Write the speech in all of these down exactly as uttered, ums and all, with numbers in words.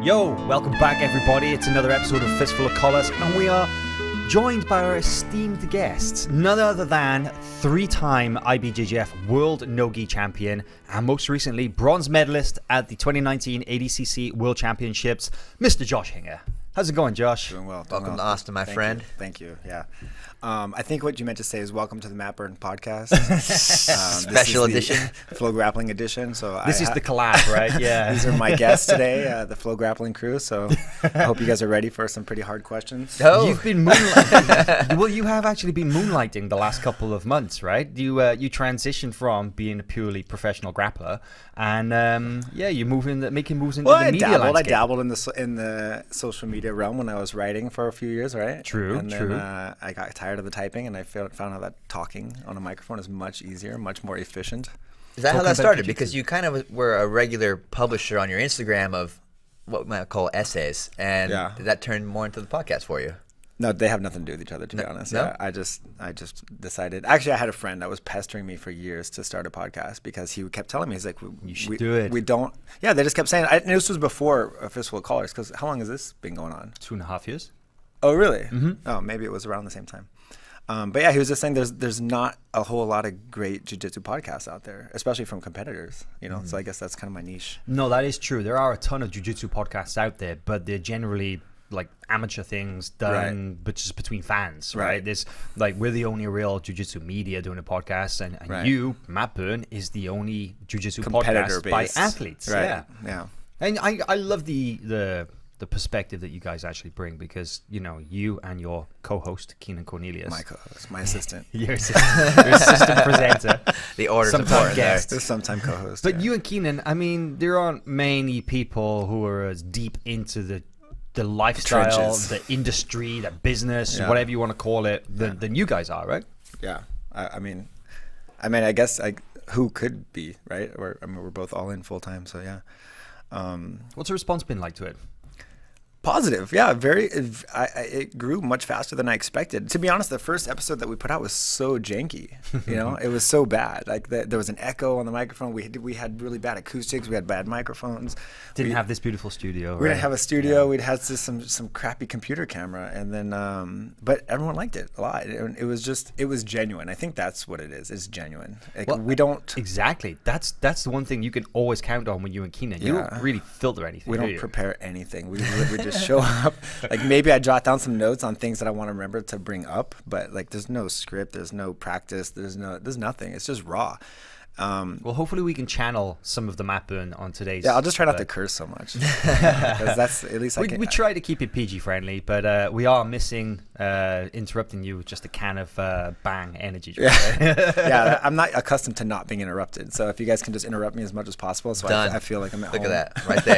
Yo, welcome back everybody. It's another episode of Fistful of Collars, and we are joined by our esteemed guests, none other than three-time I B J J F World No-Gi Champion, and most recently bronze medalist at the twenty nineteen A D C C World Championships, Mister Josh Hinger. How's it going, Josh? Doing well. Doing welcome well. to Austin, my Thank friend. You. Thank you. Yeah. Um, I think what you meant to say is welcome to the Matt Burton podcast. um, Special edition. FloGrappling edition. So This I is the collab, right? Yeah. These are my guests today, uh, the FloGrappling crew. So I hope you guys are ready for some pretty hard questions. Oh. You've been moonlighting. Well, you have actually been moonlighting the last couple of months, right? You uh, you transitioned from being a purely professional grappler, and um, yeah, you're moving, making moves into well, the I media dabbled. landscape. I dabbled in the so- in the social media realm when I was writing for a few years, right? True, and true. then uh, I got tired of the typing, and I found found out that talking on a microphone is much easier, much more efficient. Is that how Talking that about started? jiu-jitsu. Because you kind of were a regular publisher on your Instagram of what we might call essays, and Yeah. did that turn more into the podcast for you? No, they have nothing to do with each other, to No- be honest. no? Yeah, I just, I just decided. Actually, I had a friend that was pestering me for years to start a podcast because he kept telling me, he's like, we, You should we, do it. We don't. Yeah, they just kept saying. I, and this was before uh, Fistful of Collars, because how long has this been going on? Two and a half years. Oh, really? Mm-hmm. Oh, maybe it was around the same time. Um, but yeah, he was just saying there's there's not a whole lot of great jiu-jitsu podcasts out there, especially from competitors. You know, Mm. so I guess that's kind of my niche. No, that is true. There are a ton of jiu-jitsu podcasts out there, but they're generally like amateur things done, but just between fans, right? Right. There's like we're the only real jiu-jitsu media doing a podcast, and, and Right. you, Matt Byrne, is the only jiu-jitsu Competitor podcast by based. athletes. Right. Yeah, Yeah. and I I love the the the perspective that you guys actually bring, because you know you and your co-host Keenan Cornelius, My co-host, my assistant, your assistant, your assistant presenter, The order's Sometimes important there. guest. the sometime co-host. But yeah. you and Keenan, I mean, there aren't many people who are as deep into the the lifestyle, Trenches. the industry, the business, Yeah. whatever you want to call it, than, Yeah. than you guys are, right? Yeah, I, I mean, I mean, I guess like who could be, right? Or I mean, we're both all in full time, so yeah. Um, What's the response been like to it? Positive, yeah, very. I, I, it grew much faster than I expected. To be honest, the first episode that we put out was so janky. You know, it was so bad. Like the, there was an echo on the microphone. We we had really bad acoustics. We had bad microphones. Didn't we, have this beautiful studio. We right? didn't have a studio. We'd had just some some crappy computer camera, and then um, but everyone liked it a lot. It, it was just it was genuine. I think that's what it is. It's genuine. Like, Well, we don't Exactly. That's that's the one thing you can always count on when you and Keenan. You Yeah. don't really filter anything. we do don't you? prepare anything. We we just show up. Like maybe I jot down some notes on things that I want to remember to bring up, but like there's no script, there's no practice, there's no there's nothing. It's just raw. Um, Well, hopefully we can channel some of the Matt Byrne on today's. yeah, I'll just try not uh, to curse so much. Because that's at least I We, can. we try to keep it P G friendly, but uh, we are missing uh, interrupting you with just a can of uh, Bang energy drink. yeah, yeah, I'm not accustomed to not being interrupted. So if you guys can just interrupt me as much as possible, so Done. I, I feel like I'm at Look home. at that, right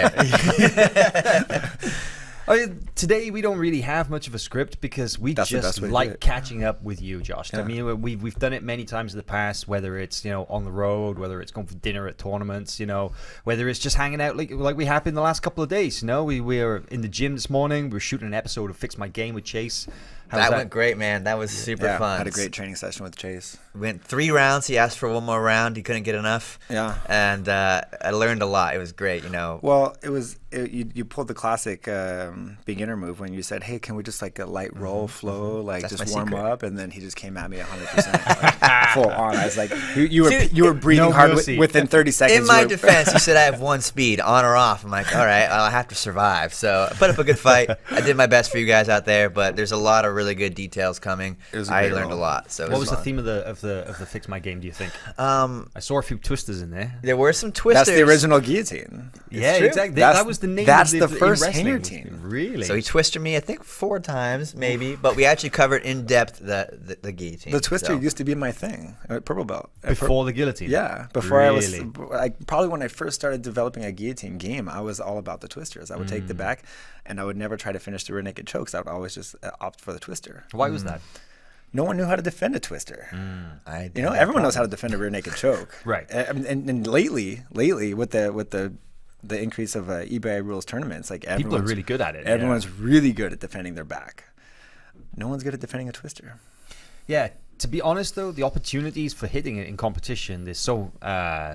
there. I mean, today we don't really have much of a script because we That's the just best way to do like it. catching up with you, Josh. I Yeah. mean, we've we've done it many times in the past, whether it's you know on the road, whether it's going for dinner at tournaments, you know, whether it's just hanging out like like we have been the last couple of days. You know, we we were in the gym this morning. We were shooting an episode of Fix My Game with Chase. How was That went great, man. That was super Yeah, fun. had a great training session with Chase. Went three rounds. He asked for one more round. He couldn't get enough. Yeah. And uh, I learned a lot. It was great, you know. Well, it was it, you. You pulled the classic um, beginner move when you said, "Hey, can we just like a light roll, flow, like That's just my warm secret. up?" And then he just came at me one hundred percent like, full on. I was like, "You, you were Dude, you were breathing no hard wi- mercy. within thirty seconds." In my you were- defense, he said I have one speed, on or off. I'm like, all right, I'll have to survive. So I put up a good fight. I did my best for you guys out there, but there's a lot of really good details coming. It was a I great learned roll. a lot. So it What was the fun. theme of the of the of the Fix My Game? Do you think? Um, I saw a few twisters in there. there were some twisters. That's the original guillotine. Yeah, true. exactly. That's- that was the name. that's of the the, in first wrestling. hanger team. Really? So he twisted me, I think, four times maybe, but we actually covered in depth the the, the guillotine. The twister so. used to be my thing at purple belt. At pur- Before the guillotine. Yeah, before I was Really? like probably when I first started developing a guillotine game, I was all about the twisters. I would take Mm. the back, and I would never try to finish the rear naked chokes. I would always just uh, opt for the twister. Why was that? No one knew how to defend a twister. I You know, everyone knows how to defend a rear naked choke. Right. And, and, and lately, lately with the with the the increase of uh, eBay rules tournaments, like People are everyone's really good at it. yeah. everyone's really good at defending their back. No one's good at defending a twister. Yeah, to be honest though, the opportunities for hitting it in competition, they're so uh,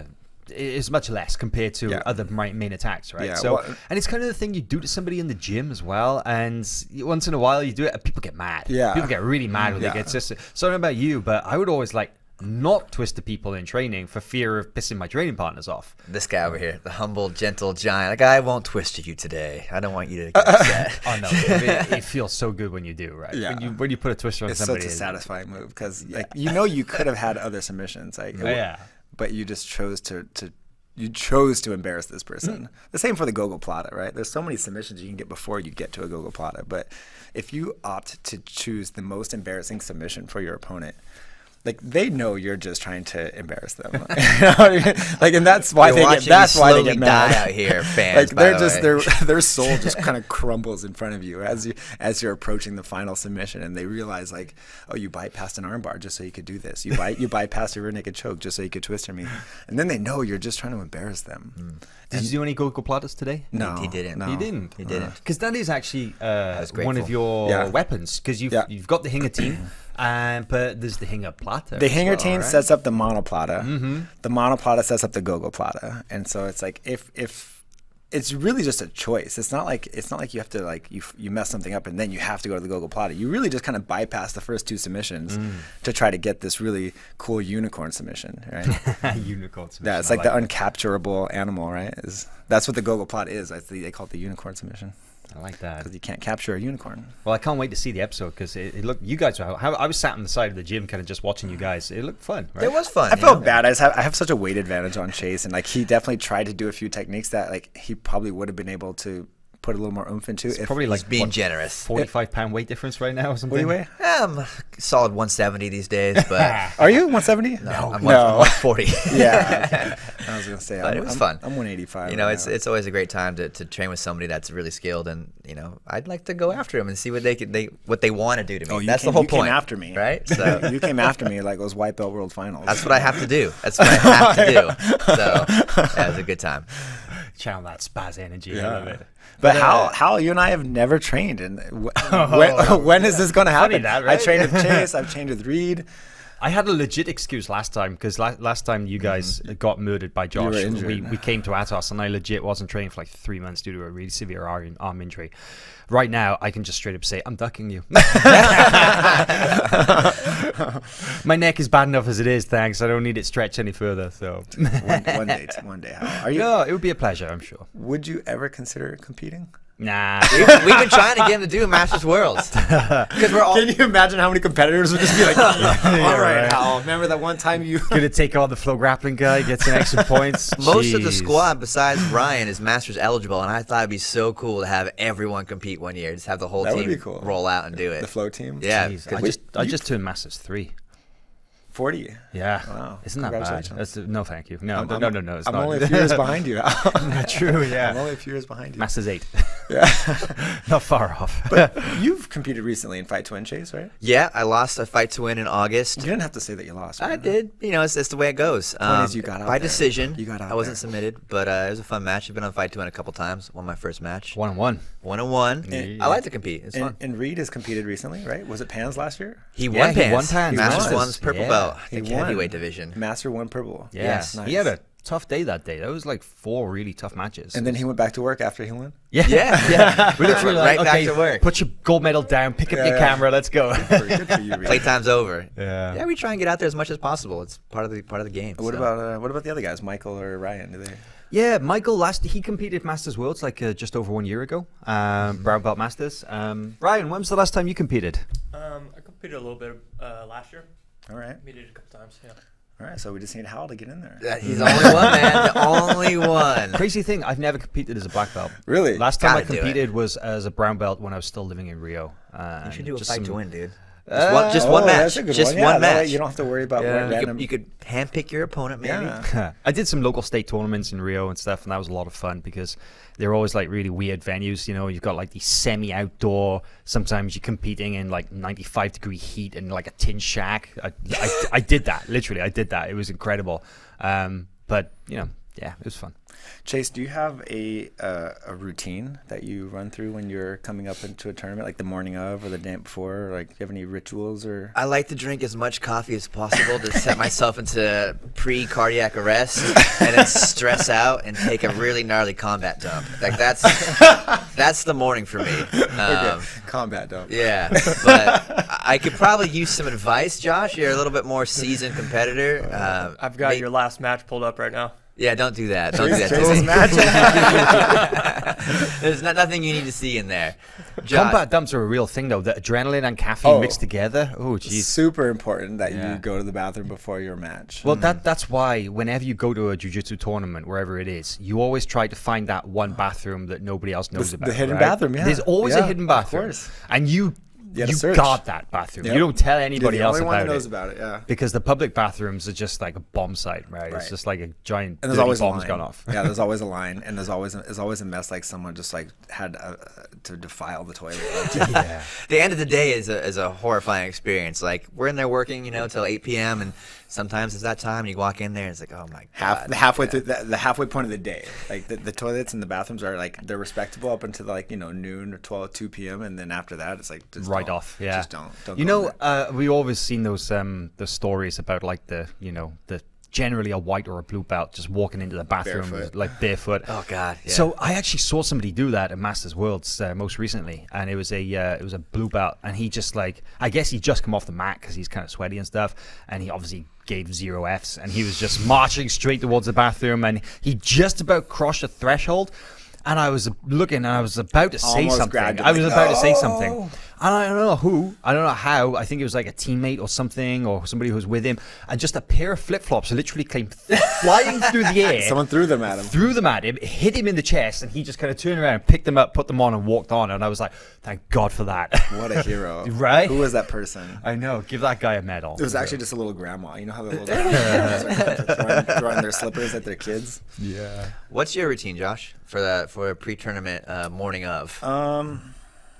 is much less compared to Yeah. other mi- main attacks, right? Yeah, so, well- and it's kind of the thing you do to somebody in the gym as well. And once in a while you do it, and people get mad. Yeah. People get really mad when Yeah. they get twisted. So I don't know about you, but I would always like not twist the people in training for fear of pissing my training partners off. This guy over here, the humble, gentle giant. Like, I won't twist you today. I don't want you to get upset. Oh no, it, it feels so good when you do, right? Yeah. When you when you put a twister on It's somebody. such a satisfying move because like you know you could have had other submissions, like Oh, yeah. but you just chose to to you chose to embarrass this person. The same for the gogo plata, right? There's so many submissions you can get before you get to a gogo plata, but if you opt to choose the most embarrassing submission for your opponent, like they know you're just trying to embarrass them. You know what I mean? Like, and that's why You're they get watching that's me why they slowly get mad die out here, fans. Like by they're the just way. their their soul just kind of crumbles in front of you as you as you're approaching the final submission, and they realize like, oh, you bypassed an armbar just so you could do this. You by, you bypassed a rear naked choke just so you could twister me, and then they know you're just trying to embarrass them. Mm. Did you do any gogo platas today? No, He didn't. No. You didn't. He didn't. Because that is actually uh, was one of grateful. your Yeah. weapons. Because you've Yeah. you've got the Hinger team, and but there's the Hinger plata. The as Hinger well, team right? sets up the monoplata. Mm-hmm. The monoplata sets up the gogo plata, and so it's like if if it's really just a choice. It's not like it's not like you have to like you you mess something up and then you have to go to the gogo plata. You really just kind of bypass the first two submissions Mm. to try to get this really cool unicorn submission, right? Unicorn submission. Yeah, it's I like, the uncapturable animal, right? Is that's what the gogo plata is? I think they call it the unicorn submission I like that. because you can't capture a unicorn. Well, I can't wait to see the episode because it, it looked. You guys were. I I was sat on the side of the gym, kind of just watching you guys. It looked fun. Right? It was fun. I you felt know? bad. I just have I have such a weight advantage on Chase, and like he definitely tried to do a few techniques that like he probably would have been able to put a little more oomph into. It's if, probably like He's being what, generous. forty-five pound weight difference right now or something. what do you weigh? Yeah, I'm a solid one seventy these days, but Are you one seventy? no, I'm, no. One, I'm one forty. Yeah, I was gonna say, But I'm, it was I'm, fun. I'm one eighty-five. You know, right it's now. it's always a great time to, to train with somebody that's really skilled, and you know, I'd like to go after them and see what they could they what they want to do to me. Oh, you that's came, the whole you point. came after me, right? So you came after me like it was white belt world finals. that's what I have to do. That's what I have to do. So yeah, it was a good time. Channel that spaz energy. I Yeah. love it. But uh, Hal, Hal, you and I have never trained, and wh- when, when is this going to happen? Funny that, I right? trained with Chase. I've trained with Reed. I had a legit excuse last time because la- last time you guys got murdered by Josh, were injured. we, we came to Atos and I legit wasn't training for like three months due to a really severe arm, arm injury. Right now, I can just straight up say, I'm ducking you. My neck is bad enough as it is, thanks. I don't need it stretched any further. So, One, one day, one day, Hal. Are you? no, it would be a pleasure, I'm sure. Would you ever consider competing? Nah. We've, we've been trying to get him to do Masters Worlds because we're all. Can you imagine how many competitors would just be like, all right, right. Hal, remember that one time you... Gonna take on the FloGrappling guy, get some extra points. Most of the Jeez. squad, besides Ryan, is Masters eligible, and I thought it'd be so cool to have everyone compete one year. Just have the whole That would team be cool. roll out and do it. The flow team? Yeah, Jeez, 'cause I we- just I just turned Masters three. forty. Yeah. Wow. Isn't that bad? Congratulations. That's, no, thank you. No, I'm- no, I'm- no, no, no. It's I'm not. only a few years behind you, Hal. Not true, yeah. I'm only a few years behind you. Masters eight. Yeah. Not far off. But you've competed recently in Fight to Win, Chase, right? Yeah, I lost a fight to win in August. You didn't have to say that you lost. I right? did. You know, it's, it's the way it goes. point is you got out by there. decision. You got out I wasn't there. submitted, but uh, it was a fun match. I've been on Fight to Win a couple times. Won my first match. One on one. One and one. Yeah. I like to compete. It's And, fun. and Reed has competed recently, right? Was it Pans last year? He Yeah, won he Pans. won Pans. Masters He won. won's purple Yeah. belt. I He think won. heavyweight division. Master won purple. Yeah. Yes. He had a tough day that day. That was like four really tough matches. And then he went back to work after he won? yeah. Yeah. yeah. We literally Right like, back okay, to work. Put your gold medal down, pick up Yeah, your yeah. camera, let's go. Good for you, Reed. Playtime's over. Yeah. Yeah, we try and get out there as much as possible. It's part of the part of the game. What so. about uh, what about the other guys, Michael or Ryan? Do they? Yeah, Michael last he competed Masters Worlds like uh, just over one year ago. Um, Brown Belt Masters. Um, Ryan, when was the last time you competed? Um, I competed a little bit uh, last year. All right, Competed a couple times. Yeah. all right. So we just need Hal to get in there. Yeah, he's the only one, man. The only one. Crazy thing, I've never competed as a black belt. Really? Last time I Gotta do it. competed was as a brown belt when I was still living in Rio. Uh, You should do a just fight some- to win, dude. Just one, just Oh, one match. that's a good Just one. Yeah, one that way match. You don't have to worry about Yeah. what You You random. could, you could handpick your opponent, maybe. Yeah. I did some local state tournaments in Rio and stuff, and that was a lot of fun because they're always like really weird venues. You know, you've got like these semi-outdoor. Sometimes you're competing in like ninety-five degree heat and like a tin shack. I, I, I did that literally. I did that. It was incredible. Um, but you know, yeah, it was fun. Chase, do you have a uh, a routine that you run through when you're coming up into a tournament, like the morning of or the day before? Like, do you have any rituals or? I like to drink as much coffee as possible to set myself into pre-cardiac arrest and then stress out and take a really gnarly combat dump. Like that's that's the morning for me. Um, Okay. Combat dump. Yeah, but I could probably use some advice, Josh. You're a little bit more seasoned competitor. Um, I've got may- your last match pulled up right now. Yeah, don't do that. Don't do that. Chase's to me. match. There's not, nothing you need to see in there. Josh, Combat dumps are a real thing, though. The adrenaline and caffeine Oh. mixed together. Oh, It's jeez. super important that Yeah. you go to the bathroom before your match. Well, that that's why whenever you go to a jiu-jitsu tournament, wherever it is, you always try to find that one bathroom that nobody else knows The- about. the hidden right? bathroom, yeah. There's always Yeah, a hidden of bathroom. course. And you You you, gotta search. guard that bathroom. Yep. You don't tell You're anybody the else only one about who knows it. about it. Yeah. Because the public bathrooms are just like a bomb site, right? It's Right. just like a giant And there's dirty always a bomb's line. gone off. Yeah, there's always a line, and there's always there's always a mess. Like someone just like had uh, to defile the toilet. Yeah. the end of the day is a, is a horrifying experience. Like, we're in there working, you know, till eight p m and sometimes it's that time, and you walk in there, and it's like, oh my Half god. the halfway Yeah. through the, the halfway point of the day, like the, the toilets and the bathrooms are like they're respectable up until like you know noon or twelve two p m and then after that it's like just Right don't- off, yeah. just don't don't You go in know, there. uh, we always seen those um the stories about like the you know the generally a white or a blue belt just walking into the bathroom Barefoot. like barefoot. Oh god. Yeah. So I actually saw somebody do that at Masters Worlds uh, most recently, and it was a uh, it was a blue belt, and he just like I guess he just come off the mat because he's kind of sweaty and stuff, and he obviously gave zero Fs, and he was just marching straight towards the bathroom, and he just about crossed the threshold. And I was looking, and I was about to say Almost something. grabbed him, I was like, about to say something. "Oh." And I don't know who, I don't know how. I think it was like a teammate or something, or somebody who was with him. And just a pair of flip flops literally came flying through the air. Someone threw them at him. Threw them at him, hit him in the chest, and he just kind of turned around, picked them up, put them on, and walked on. And I was like, thank God for that. What a hero! Right? Who was that person? I know. Give that guy a medal. It was actually just a little grandma. You know how the little grandmas are throwing, throwing their slippers at their kids. Yeah. What's your routine, Josh, for the for a pre-tournament uh, morning of? Um,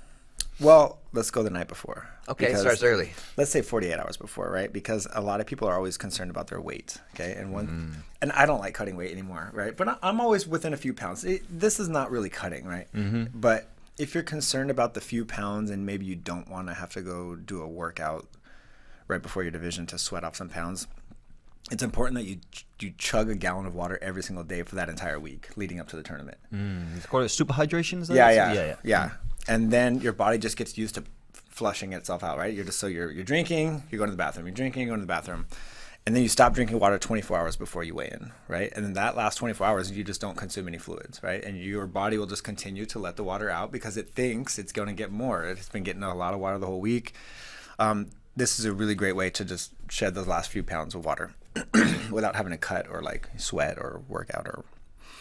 well, let's go the night before. Okay, it because- starts early. Let's say forty-eight hours before, right? Because a lot of people are always concerned about their weight. Okay, and one, Mm. and I don't like cutting weight anymore, right? But I- I'm always within a few pounds. It, this is not really cutting, right? Mm-hmm. But if you're concerned about the few pounds and maybe you don't want to have to go do a workout right before your division to sweat off some pounds, it's important that you ch- you chug a gallon of water every single day for that entire week leading up to the tournament. Mm. It's called super hydration, is that Yeah, it? yeah, yeah, yeah, yeah. And then your body just gets used to flushing itself out, right? You're just so you're you're drinking, you're going to the bathroom, you're drinking, you're going to the bathroom, and then you stop drinking water twenty-four hours before you weigh in, right? And then that last twenty-four hours, you just don't consume any fluids, right? And your body will just continue to let the water out because it thinks it's going to get more. It's been getting a lot of water the whole week. Um, this is a really great way to just shed those last few pounds of water without having to cut or like sweat or work out or.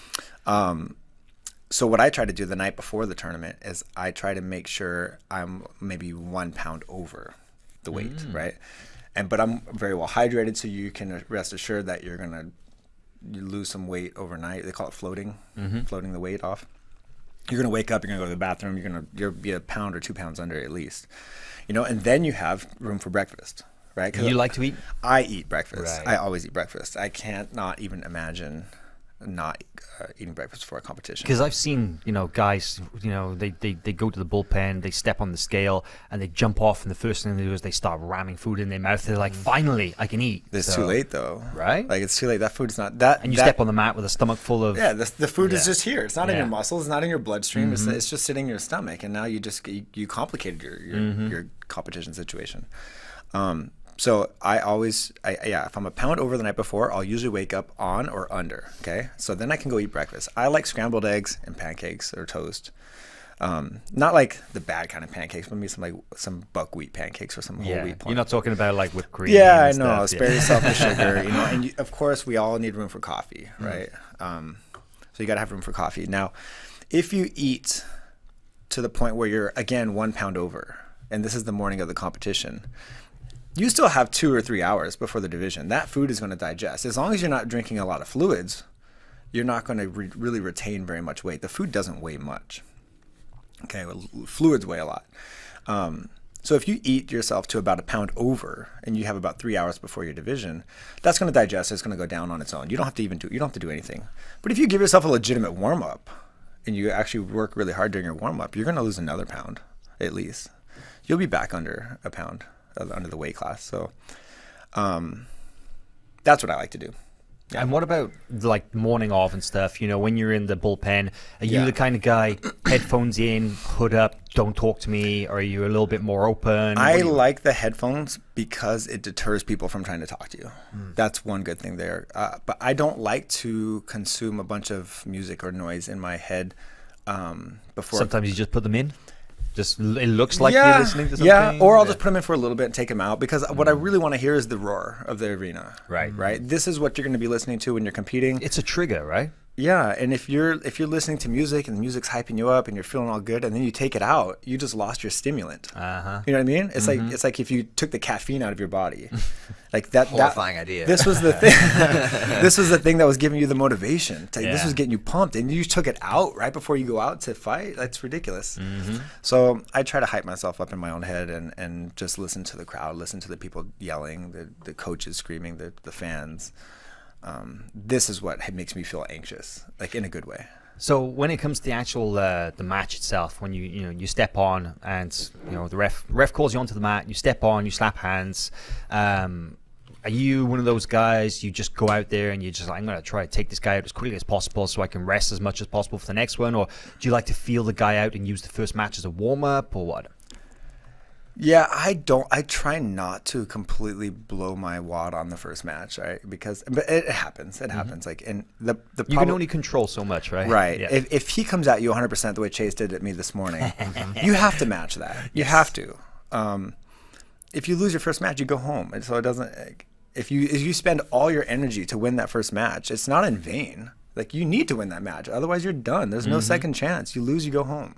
Um, So what I try to do the night before the tournament is I try to make sure I'm maybe one pound over the weight, Mm. right? And but I'm very well hydrated, so you can rest assured that you're gonna you lose some weight overnight. They call it floating, Mm-hmm. floating the weight off. You're gonna wake up, you're gonna go to the bathroom, you're gonna you'll be a pound or two pounds under at least, you know. And then you have room for breakfast, right? 'Cause You like to eat? I eat breakfast. Right. I always eat breakfast. I can't not even imagine not uh, eating breakfast before a competition. Because I've seen, you know, guys, you know, they, they, they go to the bullpen, they step on the scale, and they jump off, and the first thing they do is they start ramming food in their mouth. They're like, finally, I can eat. It's So- too late though, Right? Like it's too late. That food's not that. And you that, step on the mat with a stomach full of... Yeah, the, the food is Yeah. just here. It's not in Yeah. your muscles. It's not in your bloodstream. Mhm. It's, it's just sitting in your stomach, and now you just you, you complicated your your, Mhm. your competition situation. Um, so I always, I, yeah, if I'm a pound over the night before, I'll usually wake up on or under. Okay, so then I can go eat breakfast. I like scrambled eggs and pancakes or toast. Um, not like the bad kind of pancakes, but maybe some like some buckwheat pancakes or some whole Yeah, wheat. you're not talking about like whipped cream. Yeah, I and know. stuff, Spare yeah. yourself the sugar, you know. And you, of course, we all need room for coffee, Mm. right? Um, so you got to have room for coffee. Now, if you eat to the point where you're again one pound over, and this is the morning of the competition, you still have two or three hours before the division. That food is going to digest. As long as you're not drinking a lot of fluids, you're not going to re really retain very much weight. The food doesn't weigh much. Okay, well, fluids weigh a lot. Um, So if you eat yourself to about a pound over and you have about three hours before your division, that's going to digest. It's going to go down on its own. You don't have to even do, you don't have to do anything. But if you give yourself a legitimate warm up and you actually work really hard during your warm up, you're going to lose another pound at least. You'll be back under a pound uh, under the weight class. So um, that's what I like to do. Yeah. And what about like morning off and stuff? You know, when you're in the bullpen, are you Yeah. the kind of guy, headphones in, hood up, don't talk to me? Or are you a little bit more open? I you... like the headphones because it deters people from trying to talk to you. Mm. That's one good thing there. Uh, but I don't like to consume a bunch of music or noise in my head um, before. Sometimes you just put them in. Just it looks like yeah, you're listening to something. Yeah, or I'll just put them in for a little bit and take them out because mm. what I really want to hear is the roar of the arena. Right. Right. This is what you're going to be listening to when you're competing. It's a trigger, right? Yeah, and if you're if you're listening to music and the music's hyping you up and you're feeling all good and then you take it out, you just lost your stimulant. Uh-huh. You know what I mean? It's mm-hmm. like it's like if you took the caffeine out of your body. Like that horrifying that, idea. This was the thing. This was the thing that was giving you the motivation. To, yeah. This was getting you pumped, and you took it out right before you go out to fight. That's ridiculous. Mm-hmm. So I try to hype myself up in my own head and, and just listen to the crowd, listen to the people yelling, the the coaches screaming, the the fans. Um, this is what makes me feel anxious, like in a good way. So when it comes to the actual uh, the match itself, when you you know you step on and you know the ref ref calls you onto the mat, you step on, you slap hands. Um, are you one of those guys? You just go out there and you just like, I'm gonna try to take this guy out as quickly as possible so I can rest as much as possible for the next one, or do you like to feel the guy out and use the first match as a warm up, or what? Yeah, I don't. I try not to completely blow my wad on the first match, right? Because, but it happens. It mm-hmm. happens. Like, and the the you can only control so much, right? Right. Yeah. If if he comes at you one hundred percent the way Chase did at me this morning, you have to match that. You yes. have to. Um, if you lose your first match, you go home, and so it doesn't. If you if you spend all your energy to win that first match, it's not in vain. Like you need to win that match, otherwise you're done. There's no mm-hmm. second chance. You lose, you go home.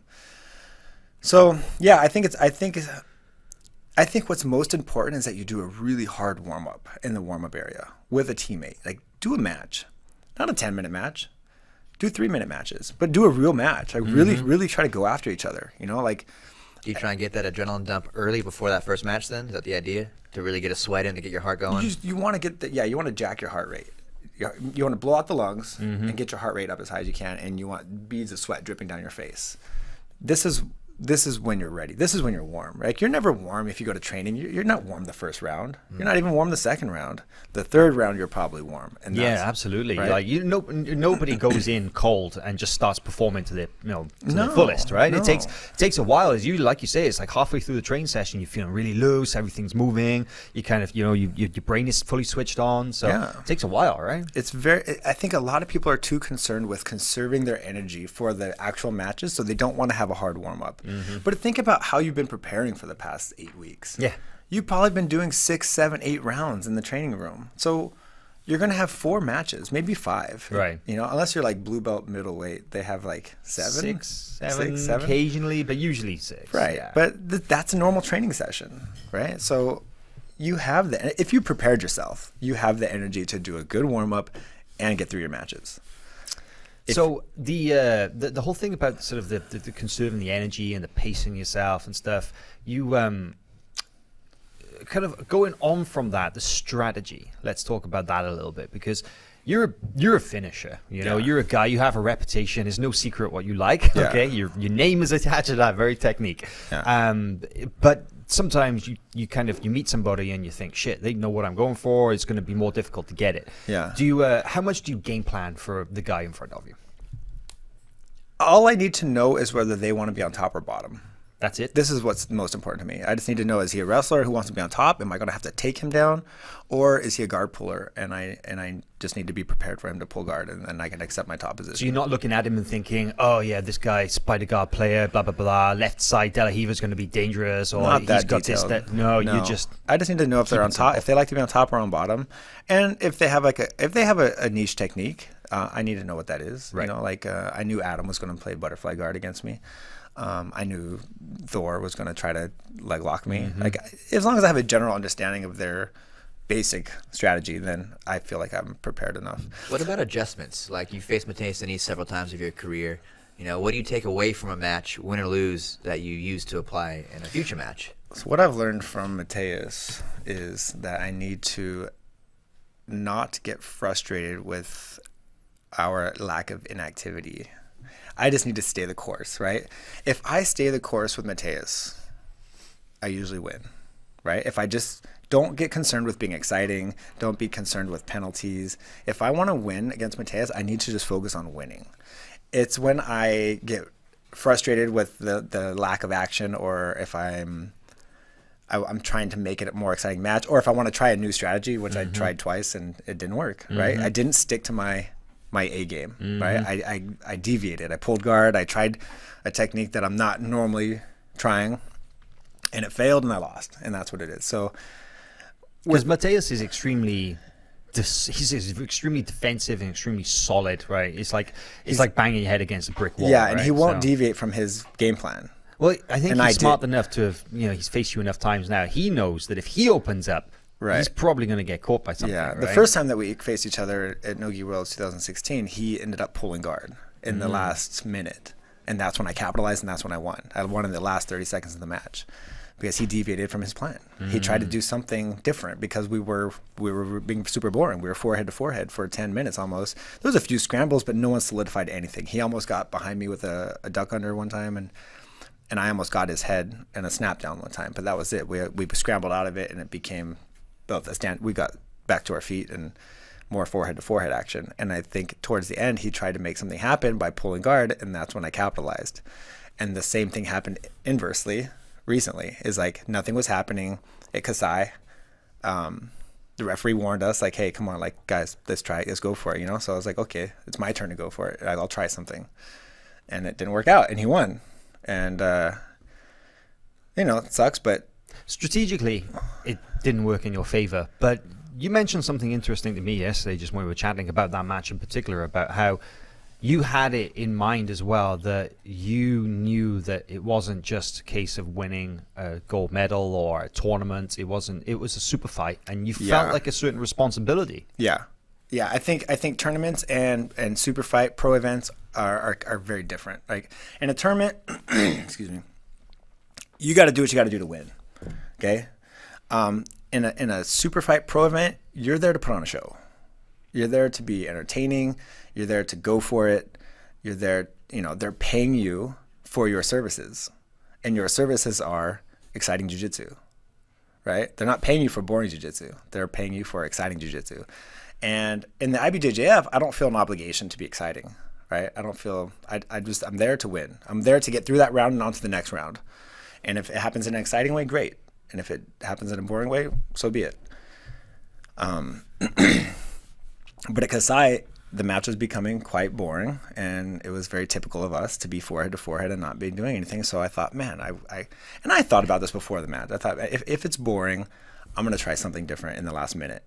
So yeah, I think it's. I think. It's, I think what's most important is that you do a really hard warm-up in the warm-up area with a teammate. Like, do a match. Not a ten-minute match. Do three-minute matches. But do a real match. Like, mm-hmm. really, really try to go after each other. You know, like... Do you try and get that adrenaline dump early before that first match then? Is that the idea? To really get a sweat in, to get your heart going? You, just, you want to get the... Yeah, you want to jack your heart rate. You, you want to blow out the lungs mm-hmm. and get your heart rate up as high as you can, and you want beads of sweat dripping down your face. This is... This is when you're ready. This is when you're warm. Right? Like you're never warm if you go to training. You're, you're not warm the first round. Mm. You're not even warm the second round. The third round, you're probably warm. And yeah, absolutely. Right? Like you, no, nobody goes in cold and just starts performing to the you know to no, the fullest, right? No. It takes it takes a while. As you like you say, it's like halfway through the training session, you're feeling really loose. Everything's moving. You kind of you know you, you, your brain is fully switched on. So yeah. it takes a while, right? It's very. I think a lot of people are too concerned with conserving their energy for the actual matches, so they don't want to have a hard warm up. Mm-hmm. But think about how you've been preparing for the past eight weeks. Yeah. You've probably been doing six, seven, eight rounds in the training room. So you're going to have four matches, maybe five. Right. You know, unless you're like blue belt middleweight, they have like seven, six, seven, six, seven. occasionally, but usually six. Right. Yeah. But th that's a normal training session, right? So you have the, if you prepared yourself, you have the energy to do a good warm up and get through your matches. If, so the, uh, the the whole thing about sort of the, the, the conserving the energy and the pacing yourself and stuff, you um, kind of going on from that, the strategy. Let's talk about that a little bit because you're a, you're a finisher. You know, yeah. you're a guy. You have a reputation. It's no secret what you like. Yeah. Okay, your your name is attached to that very technique. Yeah. Um, but sometimes you, you kind of you meet somebody and you think, shit, they know what I'm going for. It's going to be more difficult to get it. Yeah. Do you? Uh, how much do you game plan for the guy in front of you? All I need to know is whether they want to be on top or bottom. That's it? This is what's most important to me. I just need to know, is he a wrestler who wants to be on top? Am I going to have to take him down? Or is he a guard puller? And I and I just need to be prepared for him to pull guard, and then I can accept my top position. So you're not looking at him and thinking, oh, yeah, this guy, spider guard player, blah, blah, blah, left side De La Riva's going to be dangerous, or not he's that got detailed. this, that. No, no, you just... I just need to know if they're on top, if they like to be on top or on bottom. And if they have like a, if they have a, a niche technique, uh, I need to know what that is. Right. You know, like uh, I knew Adam was going to play butterfly guard against me. Um, I knew Thor was going to try to leg lock me. Mm-hmm. Like as long as I have a general understanding of their basic strategy, then I feel like I'm prepared enough. What about adjustments? Like you faced Mateus Denise several times of your career. You know, what do you take away from a match, win or lose, that you use to apply in a future match? So what I've learned from Mateus is that I need to not get frustrated with our lack of inactivity. I just need to stay the course, right? If I stay the course with Mateus, I usually win, right? If I just don't get concerned with being exciting, don't be concerned with penalties. If I want to win against Mateus, I need to just focus on winning. It's when I get frustrated with the, the lack of action, or if I'm I, I'm trying to make it a more exciting match, or if I want to try a new strategy, which mm-hmm. I tried twice and it didn't work, mm-hmm. right? I didn't stick to my my A game, mm-hmm. right? I, I, I deviated. I pulled guard. I tried a technique that I'm not normally trying, and it failed, and I lost, and that's what it is. So, because Mateus is extremely, he's extremely defensive and extremely solid, right? It's like it's like banging your head against a brick wall. Yeah, and right? he won't so. deviate from his game plan. Well, I think and he's I smart did. enough to have, you know, he's faced you enough times now. He knows that if he opens up, right. he's probably going to get caught by something. Yeah, the right? first time that we faced each other at Nogi Worlds two thousand sixteen, he ended up pulling guard in mm. the last minute. And that's when I capitalized, and that's when I won. I won in the last thirty seconds of the match because he deviated from his plan. Mm. He tried to do something different because we were we were being super boring. We were forehead to forehead for ten minutes almost. There was a few scrambles, but no one solidified anything. He almost got behind me with a, a duck under one time, and and I almost got his head and a snap down one time. But that was it. We we scrambled out of it, and it became both a stand. We got back to our feet and more forehead to forehead action. And I think towards the end, he tried to make something happen by pulling guard, and that's when I capitalized. And the same thing happened inversely recently. Is like nothing was happening at Kasai. Um, the referee warned us like, "Hey, come on, like guys, let's try it. Let's go for it." You know. So I was like, "Okay, it's my turn to go for it. I'll try something." And it didn't work out, and he won. And uh, you know, it sucks, but strategically, it didn't work in your favor. But you mentioned something interesting to me yesterday, just when we were chatting about that match in particular, about how you had it in mind as well, that you knew that it wasn't just a case of winning a gold medal or a tournament. It wasn't. It was a super fight, and you yeah. felt like a certain responsibility. Yeah, yeah. I think I think tournaments and and super fight pro events are are, are very different. Like in a tournament, excuse me, you got to do what you got to do to win. Okay. Um, in a in a super fight pro event, you're there to put on a show. You're there to be entertaining. You're there to go for it. You're there, you know, they're paying you for your services. And your services are exciting jiu-jitsu, right? They're not paying you for boring jiu-jitsu. They're paying you for exciting jiu-jitsu. And in the I B J J F, I don't feel an obligation to be exciting, right? I don't feel, I, I just, I'm there to win. I'm there to get through that round and on to the next round. And if it happens in an exciting way, great. And if it happens in a boring way, so be it. Um, but at Kasai, the match was becoming quite boring, and it was very typical of us to be forehead to forehead and not be doing anything. So I thought, man, I, I and I thought about this before the match. I thought, if, if it's boring, I'm going to try something different in the last minute.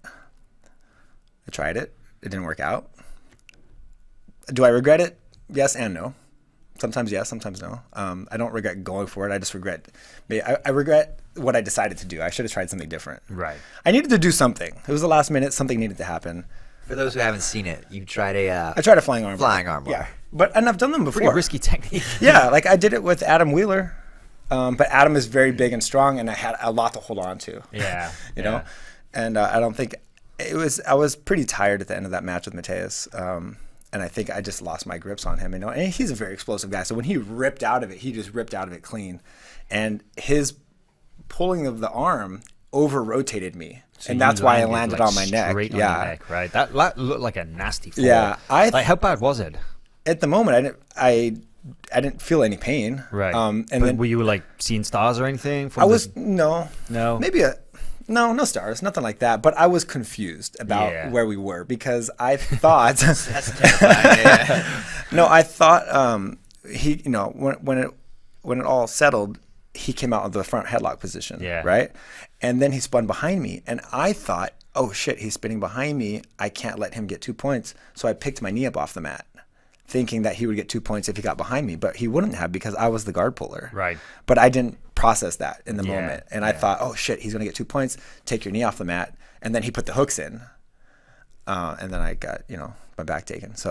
I tried it. It didn't work out. Do I regret it? Yes and no. Sometimes yes, sometimes no. Um, I don't regret going for it. I just regret, I, I regret what I decided to do. I should have tried something different. Right. I needed to do something. It was the last minute. Something needed to happen. For those who haven't seen it, you tried a uh, I tried a flying arm flying arm bar. Yeah, but and I've done them before. Pretty risky technique. Yeah, like I did it with Adam Wheeler, um, but Adam is very big and strong, and I had a lot to hold on to. Yeah, you yeah. know, and uh, I don't think it was. I was pretty tired at the end of that match with Mateus, um, and I think I just lost my grips on him. You know, and he's a very explosive guy, so when he ripped out of it, he just ripped out of it clean, and his pulling of the arm over rotated me. So and that's why I landed like on my neck. On yeah, your neck, right. That, that looked like a nasty fall. Yeah, I. Like, how bad was it? At the moment, I didn't. I, I didn't feel any pain. Right. Um, and but then were you like seeing stars or anything? From I was the... no. No. Maybe a. No, no stars, nothing like that. But I was confused about yeah. where we were because I thought. That's terrifying. Yeah. No, I thought um, he. You know, when when it when it all settled, he came out of the front headlock position. Yeah. Right. And then he spun behind me, and I thought, oh shit, he's spinning behind me. I can't let him get two points. So I picked my knee up off the mat, thinking that he would get two points if he got behind me, but he wouldn't have because I was the guard puller. Right. But I didn't process that in the yeah, moment. And yeah. I thought, oh shit, he's going to get two points. Take your knee off the mat. And then he put the hooks in. Uh, and then I got, you know, my back taken. So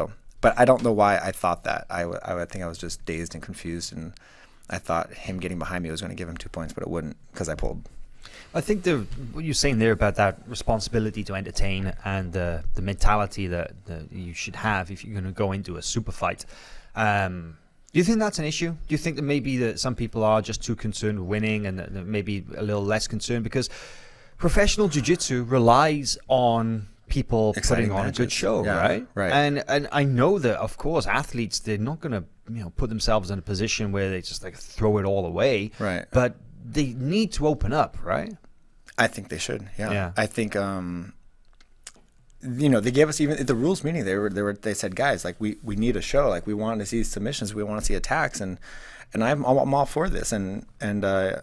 but I don't know why I thought that. I, w- I would think I was just dazed and confused, and I thought him getting behind me was going to give him two points, but it wouldn't because I pulled. I think the what you're saying there about that responsibility to entertain and uh, the mentality that, that you should have if you're going to go into a super fight. Um, do you think that's an issue? Do you think that maybe that some people are just too concerned with winning and that maybe a little less concerned? Because professional jiu-jitsu relies on people Exciting putting on matches. a good show, Yeah, right? right. And and I know that, of course, athletes, they're not going to you know put themselves in a position where they just like throw it all away. Right. But they need to open up, right? I think they should. Yeah. Yeah. I think um, you know, they gave us even at the rules meeting. They were they were they said, guys, like we, we need a show. Like we want to see submissions. We want to see attacks. And and I'm I'm all for this. And and uh,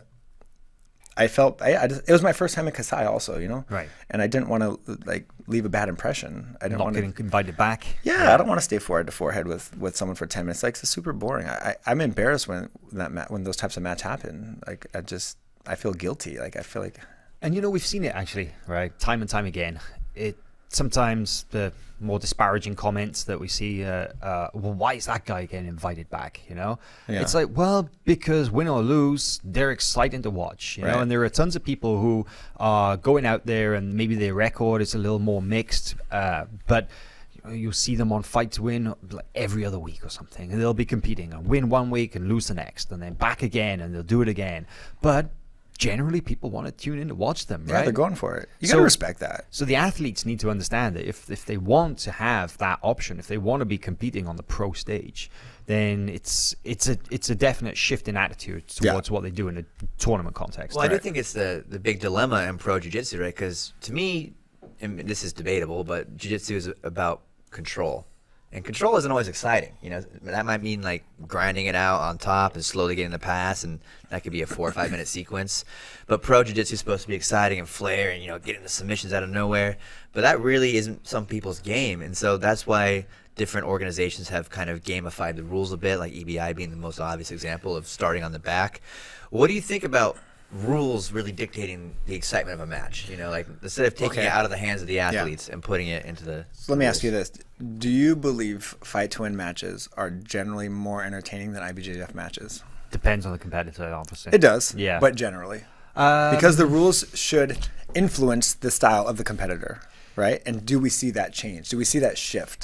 I felt I, I just, it was my first time in Kasai also, you know. Right. And I didn't want to like leave a bad impression. I didn't Not want getting to. invited back. Yeah, yeah, I don't want to stay forehead to forehead with, with someone for ten minutes. Like it's super boring. I, I I'm embarrassed when that ma- when those types of match happen. Like I just I feel guilty. Like I feel like. And you know, we've seen it actually, right? Time and time again. It sometimes the more disparaging comments that we see, uh, uh, well, why is that guy getting invited back? You know, Yeah. it's like, well, because win or lose, they're exciting to watch. You know, Right. and there are tons of people who are going out there and maybe their record is a little more mixed, uh, but you'll see them on Fight to Win like every other week or something, and they'll be competing and win one week and lose the next, and then back again, and they'll do it again. But generally, people want to tune in to watch them, Yeah, right? they're going for it. You So- gotta respect that. So the athletes need to understand that if if they want to have that option, if they want to be competing on the pro stage, then it's it's a it's a definite shift in attitude Yeah. towards what they do in a tournament context. Well, I do Right. think it's the the big dilemma in pro jiu-jitsu, right? Because to me, and this is debatable, but jiu-jitsu is about control. And control isn't always exciting. You know, that might mean like grinding it out on top and slowly getting the pass, and that could be a four or five minute sequence. But pro jiu-jitsu is supposed to be exciting and flair and, you know, getting the submissions out of nowhere. But that really isn't some people's game. And so that's why different organizations have kind of gamified the rules a bit, like E B I being the most obvious example of starting on the back. What do you think about rules really dictating the excitement of a match? You know, like instead of taking Okay. it out of the hands of the athletes and putting it into the So let me ask you this: do you believe fight to win matches are generally more entertaining than I B J J F matches? Depends on the competitor, obviously. It does. Yeah. But generally, Um, because the rules should influence the style of the competitor, right? And do we see that change? Do we see that shift?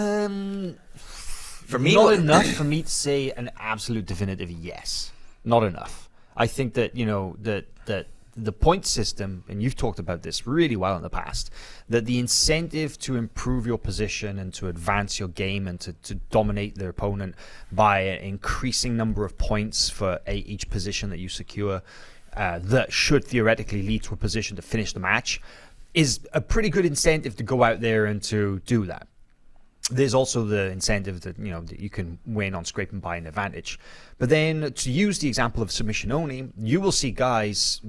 Um, For me, not what- enough for me to say an absolute definitive yes. Not enough. I think that you know that that the point system, and you've talked about this really well in the past, that the incentive to improve your position and to advance your game and to, to dominate their opponent by an increasing number of points for a, each position that you secure, uh, that should theoretically lead to a position to finish the match, is a pretty good incentive to go out there and to do that. There's also the incentive that you know that you can win on scraping by an advantage. But then to use the example of submission only, you will see guys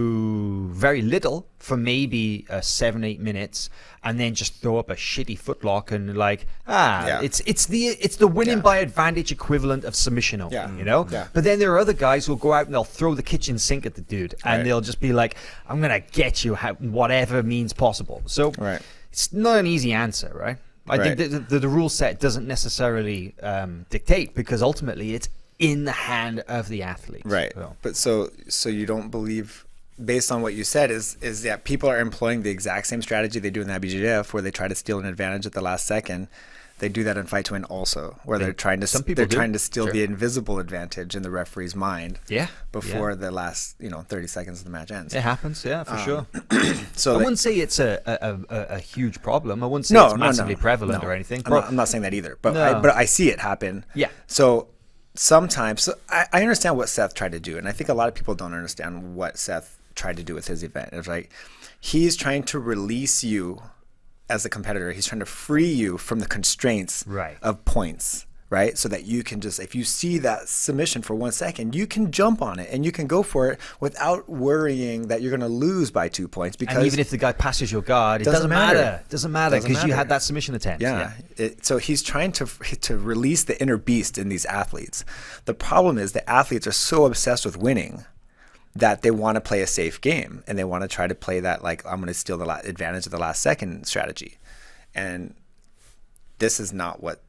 do very little for maybe uh, seven, eight minutes, and then just throw up a shitty footlock and like ah, Yeah. it's it's the it's the winning Yeah. by advantage equivalent of submission only, Yeah. you know. Yeah. But then there are other guys who'll go out and they'll throw the kitchen sink at the dude, and Right. they'll just be like, "I'm gonna get you, how, whatever means possible." So Right. it's not an easy answer, right? I Right. think that the, the rule set doesn't necessarily um, dictate, because ultimately it's in the hand of the athlete. Right. So, But so so you don't believe, based on what you said, is is that people are employing the exact same strategy they do in the I B J J F, where they try to steal an advantage at the last second. They do that in Fight to Win also, where They- they're trying to some s- people they're do. trying to steal Sure. the invisible advantage in the referee's mind yeah. before yeah. the last you know thirty seconds of the match ends. It happens, yeah, for Um, sure. So I they- wouldn't say it's a, a, a, a huge problem. I wouldn't say no, it's no, massively no, prevalent no. or anything. I'm but- not, I'm not saying that either, but No. I, but I see it happen. Yeah. So sometimes so I, I understand what Seth tried to do, and I think a lot of people don't understand what Seth tried to do with his event. It's like he's trying to release you as a competitor. He's trying to free you from the constraints Right. of points, right? So that you can just, if you see that submission for one second, you can jump on it and you can go for it without worrying that you're going to lose by two points. Because and even if the guy passes your guard, it Doesn't doesn't, matter. matter. Doesn't matter Doesn't because you matter. had that submission attempt. Yeah. It, so he's trying to to release the inner beast in these athletes. The problem is the athletes are so obsessed with winning that they want to play a safe game, and they want to try to play that like I'm going to steal the la- advantage of the last second strategy. And this is not what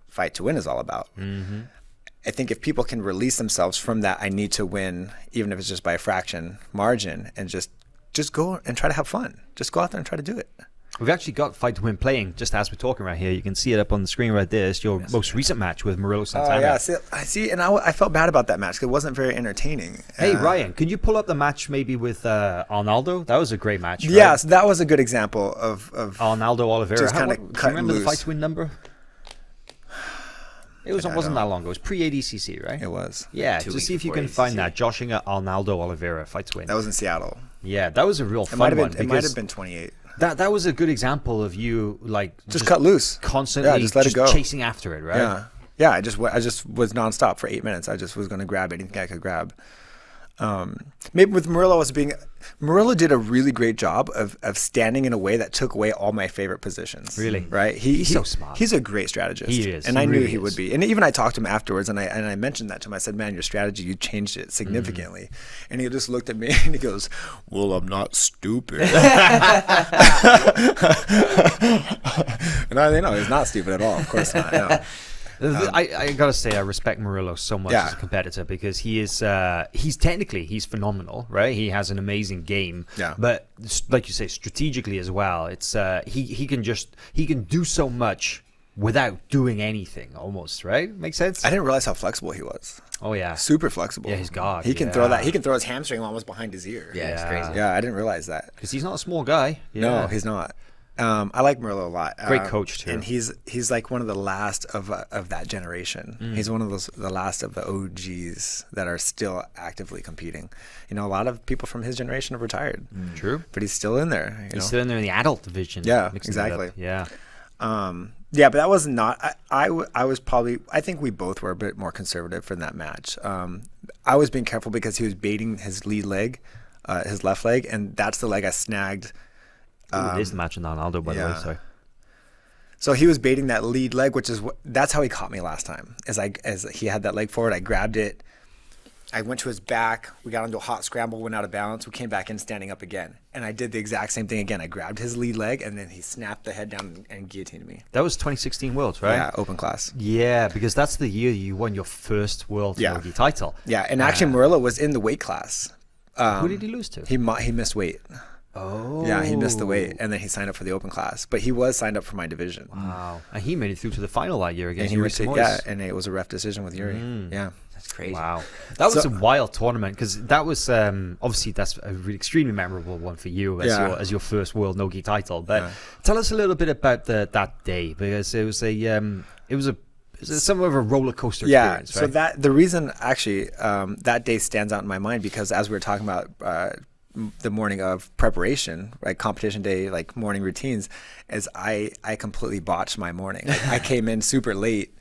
fight to win is all about. Mm-hmm. I think if people can release themselves from that, I need to win, even if it's just by a fraction margin, and just just go and try to have fun. Just go out there and try to do it. We've actually got Fight to Win playing just as we're talking right here. You can see it up on the screen right there. It's your yes, most recent match with Murillo Santana. Oh, yeah. See, I see. And I, I felt bad about that match because it wasn't very entertaining. Hey, uh, Ryan, could you pull up the match maybe with uh, Arnaldo? That was a great match. Right? Yeah, so that was a good example of, of Arnaldo Oliveira. just kind of Do cut you remember loose. the Fight to Win number? It was, wasn't that long ago. It was pre-A D C C, right? It was. Yeah, Two just weeks see if you before can A D C C. find that. Josh Hinger, Arnaldo Oliveira, Fight to Win. That was in Seattle. Yeah, that was a real It fun might have one. been. It might because have been twenty-eight. That that was a good example of you like Just, cut loose. constantly Yeah, just let it go. chasing after it, right? Yeah, yeah. I just wa- I just was nonstop for eight minutes. I just was going to grab anything I could grab. Um, maybe with Murillo, I was being Murillo did a really great job of of standing in a way that took away all my favorite positions. Really? Right? He, He's he- so smart. He's a great strategist. He is. and He I knew really he is. would be. And even I talked to him afterwards, and I and I mentioned that to him. I said, "Man, your strategy, you changed it significantly." Mm. And he just looked at me and he goes, "Well, I'm not stupid." And I, you know, he's not stupid at all. Of course not. No. Um, I, I gotta say, I respect Murillo so much Yeah. as a competitor because he is, uh, he's technically, he's phenomenal, right? He has an amazing game. Yeah. But s- like you say, strategically as well, it's, uh, he, he can just, he can do so much without doing anything almost, right? Makes sense? I didn't realize how flexible he was. Oh, yeah. Super flexible. Yeah, his guard, He can yeah. throw that. He can throw his hamstring almost behind his ear. Yeah, it's Yeah. crazy. Yeah, I didn't realize that. Because he's not a small guy. Yeah. No, he's not. Um, I like Murillo a lot. Great Um, coach, too. And he's he's like one of the last of uh, of that generation. Mm. He's one of those the last of the O Gs that are still actively competing. You know, a lot of people from his generation have retired, True. but he's still in there. You He's know? still in there in the adult division. Yeah, mixing it up. exactly. Yeah. Um, yeah, but that was not. I, I, w- I was probably. I think we both were a bit more conservative for that match. Um, I was being careful because he was baiting his lead leg, uh, his left leg, and that's the leg I snagged. Ooh, it is the match with Arnaldo, by the way. yeah. Sorry. So he was baiting that lead leg, which is what, that's how he caught me last time. As I as he had that leg forward, I grabbed it. I went to his back. We got into a hot scramble, went out of balance. We came back in standing up again, and I did the exact same thing again. I grabbed his lead leg, and then he snapped the head down and, and guillotined me. That was twenty sixteen Worlds, right? Yeah, open class. Yeah, because that's the year you won your first world Yeah. nogi title. Yeah, and actually Murillo was in the weight class. Um, Who did he lose to? He mo- he missed weight. Oh. Yeah, he missed the weight, and then he signed up for the open class. But he was signed up for my division. Wow. And he made it through to the final that year And against he Yuri went to, Simoes. yeah, and it was a ref decision with Yuri. Mm. Yeah. That's crazy. Wow. That was So- a wild tournament because that was um, obviously that's a really extremely memorable one for you as, Yeah. your, as your first world nogi title. But Yeah. tell us a little bit about the, that day because it was a um, it was a it was somewhat of a roller coaster Yeah, experience, so right? that the reason actually um, that day stands out in my mind because as we were talking about uh, m- the morning of preparation, right, competition day, like morning routines, is I I completely botched my morning. Like, I came in super late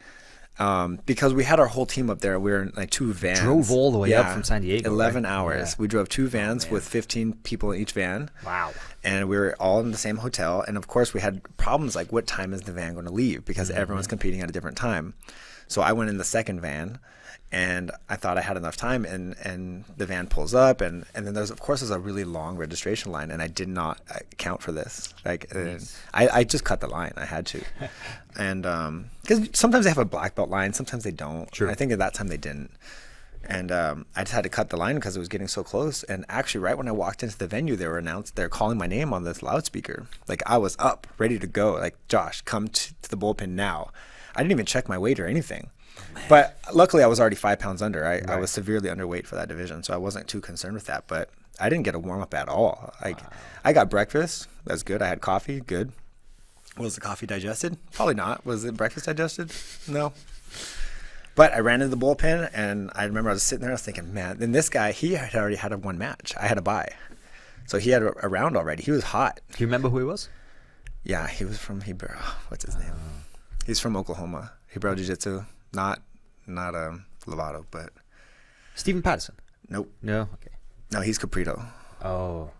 um, because we had our whole team up there. We were in like two vans. Drove all the way up from San Diego, Eleven right? hours. Yeah. We drove two vans man. with fifteen people in each van. Wow. And we were all in the same hotel. And of course, we had problems like what time is the van going to leave because Mm-hmm. everyone's competing at a different time. So I went in the second van and I thought I had enough time. And, and the van pulls up. And, and then there's, of course, there's a really long registration line. And I did not account for this. Like, uh, I, I just cut the line. I had to. And because sometimes they have a black belt line, sometimes they don't. True. And I think at that time they didn't. And um, I just had to cut the line because it was getting so close. And actually, right when I walked into the venue, they were announced, they're calling my name on this loudspeaker. Like I was up, ready to go. Like, Josh, come t- to the bullpen now. I didn't even check my weight or anything. But luckily, I was already five pounds under. I, I was severely underweight for that division, so I wasn't too concerned with that. But I didn't get a warm up at all. Like, wow. I got breakfast. That's good. I had coffee. Good. Was the coffee digested? Probably not. Was the breakfast digested? No. But I ran into the bullpen, and I remember I was sitting there, I was thinking, man, then this guy, he had already had a one match. I had a bye. So he had a, a round already. He was hot. Do you remember who he was? Yeah, he was from Hebrew. What's his name? He's from Oklahoma. Hebrew Jiu-Jitsu. Not, not um, Lovato, but. Stephen Patterson? Nope. No? Okay. No, he's Caprito. Oh.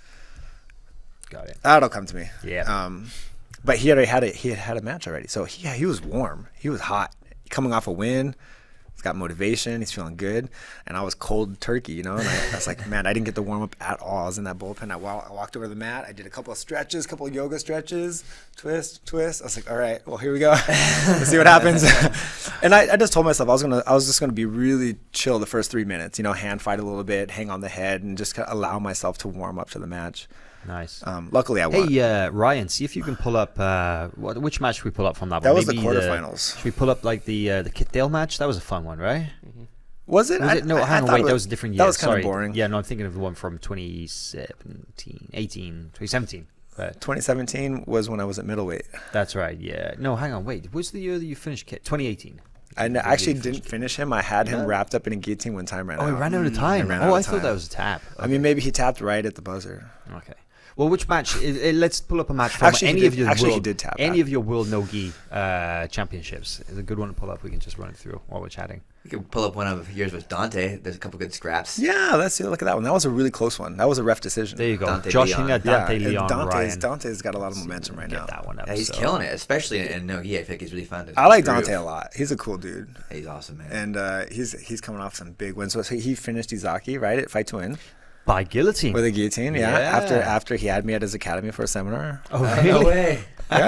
Got it. That'll come to me. Yeah. Um, but he already had a, he had had a match already. So he, he was warm. He was hot. Coming off a win. He's got motivation. He's feeling good. And I was cold turkey, you know. And I, I was like, man, I didn't get to warm up at all. I was in that bullpen. I, wa- I walked over to the mat. I did a couple of stretches, a couple of yoga stretches, twist, twist. I was like, all right, well, here we go. Let's see what happens. And I, I just told myself I was gonna, I was just gonna be really chill the first three minutes. You know, hand fight a little bit, hang on the head, and just kind of allow myself to warm up to the match. Nice. Um, luckily, I won. Hey, uh, Ryan, see if you can pull up. Uh, what, which match should we pull up from that? That one? was the Maybe quarterfinals. Should we pull up like the uh, the Kit Dale match? That was a fun one, right? Mm-hmm. Was it? Was I, it? No, I, hang I on, wait. was, That was a different year. That was kind Sorry. of boring. Yeah, no, I'm thinking of the one from twenty seventeen, eighteen, twenty seventeen. But twenty seventeen was when I was at middleweight. that's right. Yeah. No, hang on, wait. What's the year that you finished Kit? twenty eighteen. I n- actually didn't finish him. I had him Yeah. wrapped up in a guillotine when time ran Oh, out. he ran out of Mm, time. he ran Oh, out I of thought time. that was a tap. I mean, maybe he tapped right at the buzzer. Okay. Well, which match? It, it, let's pull up a match from Actually, he any did- of your actually, he world, did tap any that. of your world no-gi uh, championships. It's a good one to pull up. We can just run it through while we're chatting. You can pull up one of yours with Dante. There's a couple good scraps. Yeah, let's see. Look at that one. That was a really close one. That was a ref decision. There you go. Dante Josh Leon. Hinger, Dante and Leon, Dante's, Ryan. Dante's got a lot of momentum right Get now. that one up. Yeah, he's so. killing it, especially in, in no-gi. I think he's really fun. To I like groove. Dante a lot. He's a cool dude. He's awesome, man. And uh, he's he's coming off some big wins. So he finished Izaki, right, at Fight to Win By guillotine. with a guillotine. Yeah. Yeah. After after he had me at his academy for a seminar. Oh, Uh, really? no way.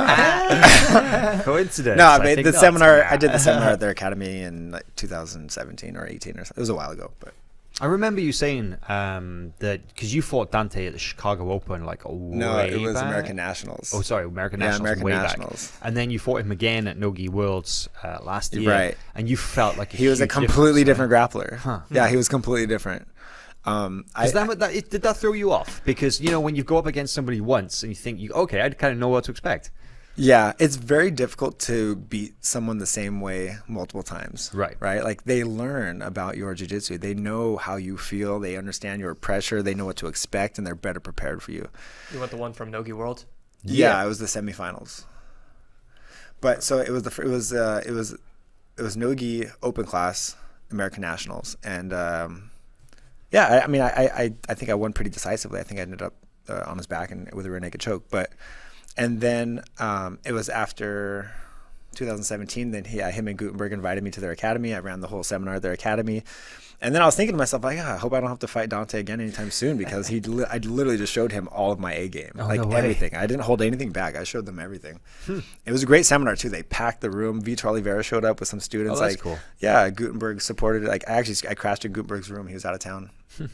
Yeah. Coincidence. No, I but think the not. seminar, I did the seminar at their academy in like two thousand seventeen or eighteen or something. It was a while ago, but I remember you saying um, that because you fought Dante at the Chicago Open, like a no, way it was back. American Nationals. Oh, sorry, American Yeah, Nationals. American way Nationals. Back. And then you fought him again at Nogi Worlds uh, last year, Right. And you felt like a He was a huge completely difference, different grappler. Huh. Yeah, he was completely different. Um, I, Is that, that, it, did that throw you off? Because, you know, when you go up against somebody once and you think, you okay, I kind of know what to expect. Yeah, it's very difficult to beat someone the same way multiple times. Right. Right? Like they learn about your jiu-jitsu. They know how you feel. They understand your pressure. They know what to expect, and they're better prepared for you. You want the one from Nogi World? Yeah, Yeah. it was the semifinals. But so it was the fir- it was uh, it was it was Nogi Open Class American Nationals, and um, yeah, I, I mean, I, I I think I won pretty decisively. I think I ended up uh, on his back and with a rear naked choke, but. And then um, it was after two thousand seventeen. Then he, uh, him and Gutenberg invited me to their academy. I ran the whole seminar at their academy. And then I was thinking to myself, like, yeah, I hope I don't have to fight Dante again anytime soon because he, li- I literally just showed him all of my A game, Oh, like no way. everything. I didn't hold anything back. I showed them everything. Hmm. It was a great seminar too. They packed the room. Vitor Oliveira showed up with some students. Oh, that's like, cool. Yeah, Gutenberg supported it. Like, I actually I crashed in Gutenberg's room. He was out of town.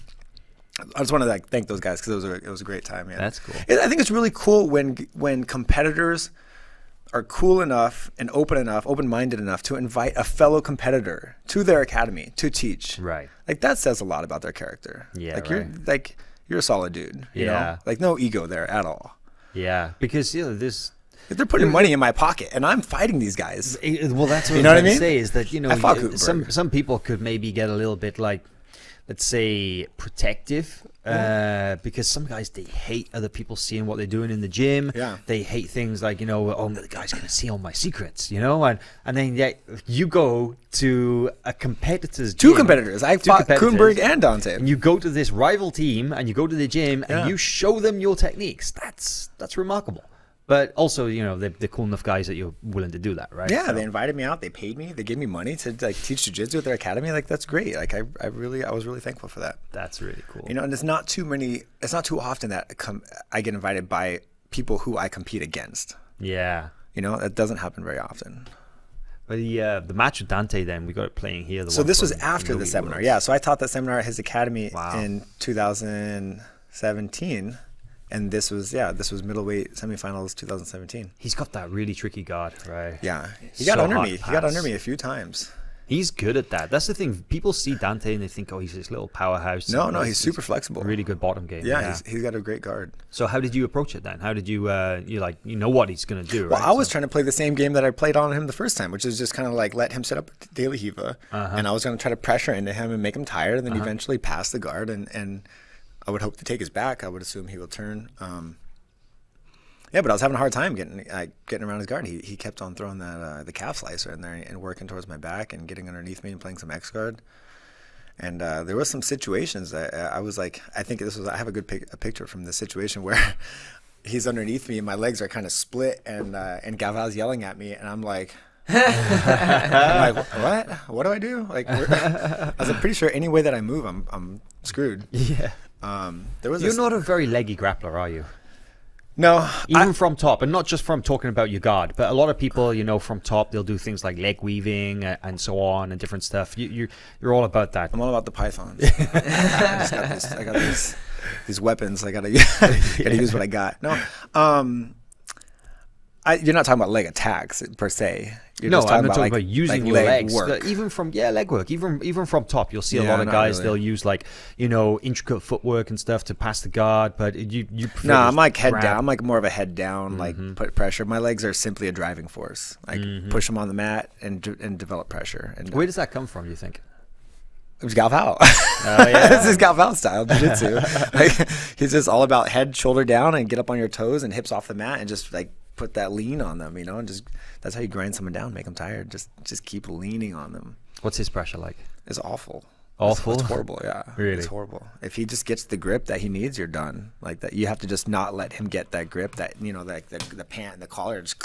I just want to like thank those guys because it was a, it was a great time. Yeah, That's cool. It, I think it's really cool when when competitors are cool enough and open enough, open-minded enough to invite a fellow competitor to their academy to teach. Right. Like that says a lot about their character. Yeah, Like right. you're like you're a solid dude. You Yeah. know? Like no ego there at all. Yeah. Because, you know, this... If they're putting money in my pocket and I'm fighting these guys. It- well, that's what You I know was what I trying to mean? say is that, you know, I fought you- Gutenberg. some some people could maybe get a little bit like, let's say, protective, uh, because some guys, they hate other people seeing what they're doing in the gym. Yeah. They hate things like, you know, oh, the guy's going to see all my secrets, you know? And and then yeah, you go to a competitor's Two gym, competitors. I two fought competitors, Gutenberg and Dante. and you go to this rival team and you go to the gym Yeah. and you show them your techniques. That's that's remarkable. But also, you know, they're, they're cool enough guys that you're willing to do that, right? Yeah, So- they invited me out. They paid me. They gave me money to like teach jiu-jitsu at their academy. Like that's great. Like I, I really, I was really thankful for that. That's really cool. You know, and it's not too many. It's not too often that I come, I get invited by people who I compete against. Yeah. You know, that doesn't happen very often. But the uh, the match with Dante, then we got it playing here. The So one this was from after the Nogi seminar. Worlds. Yeah. So I taught that seminar at his academy Wow. in two thousand seventeen, and this was yeah, this was middleweight semifinals two thousand seventeen. He's got that really tricky guard, right? Yeah, he got So under hard me. to He got pass. under me a few times. He's good at that. That's the thing. People see Dante and they think, oh, he's this little powerhouse. No, no, He's- he's super flexible. Really good bottom game. Yeah, He's, he's got a great guard. So how did you approach it then? How did you, uh, you like, you know what he's going to do, Well, right? I was So- trying to play the same game that I played on him the first time, which is just kind of like let him set up daily Hiva, Uh-huh. and I was going to try to pressure into him and make him tired, and then Uh-huh. eventually pass the guard, and, and I would hope to take his back. I would assume he will turn. Um, yeah, but I was having a hard time getting uh, getting around his guard. He he kept on throwing that uh, the calf slicer in there and working towards my back and getting underneath me and playing some X guard. And uh, there was some situations that uh, I was like, I think this was, I have a good pic, a picture from this situation where he's underneath me and my legs are kind of split and uh, and Gaval's yelling at me and I'm like, I'm like, what? What do I do? Like, we're, I was like, pretty sure any way that I move, I'm I'm screwed. Yeah. Um, there was You're this, not a very leggy grappler, are you? no, Even I, from top, and not just from talking about your guard, but a lot of people, you know, from top, they'll do things like leg weaving uh, and so on and different stuff. You, you, you're all about that. I'm all about the pythons. I, just got this, I got these these weapons. I gotta gotta use what I got. No, um, I, you're not talking about leg attacks per se. You're No, just talking I'm not about, talking like, about using like your leg legs. work. The- even from yeah, leg work. Even even from top, you'll see a Yeah, lot of not guys. really. They'll use like you know intricate footwork and stuff to pass the guard. But you you prefer No, to I'm just like head grab- down. I'm like more of a head down, Mm-hmm. like put pressure. My legs are simply a driving force. Like Mm-hmm. push them on the mat and d- and develop pressure. And Where does that come from? You think? it was Galval. Oh yeah. This is Galval style jiu-jitsu. Like, he's just all about head, shoulder down, and get up on your toes and hips off the mat, and just like put that lean on them, you know, and just that's how you grind someone down, make them tired. Just just keep leaning on them. What's his pressure like? It's awful. Awful? It's, it's horrible. Yeah, Really? it's horrible. If he just gets the grip that he needs, you're done. Like that, you have to just not let him get that grip. That you know, like the the pant, the collar. Just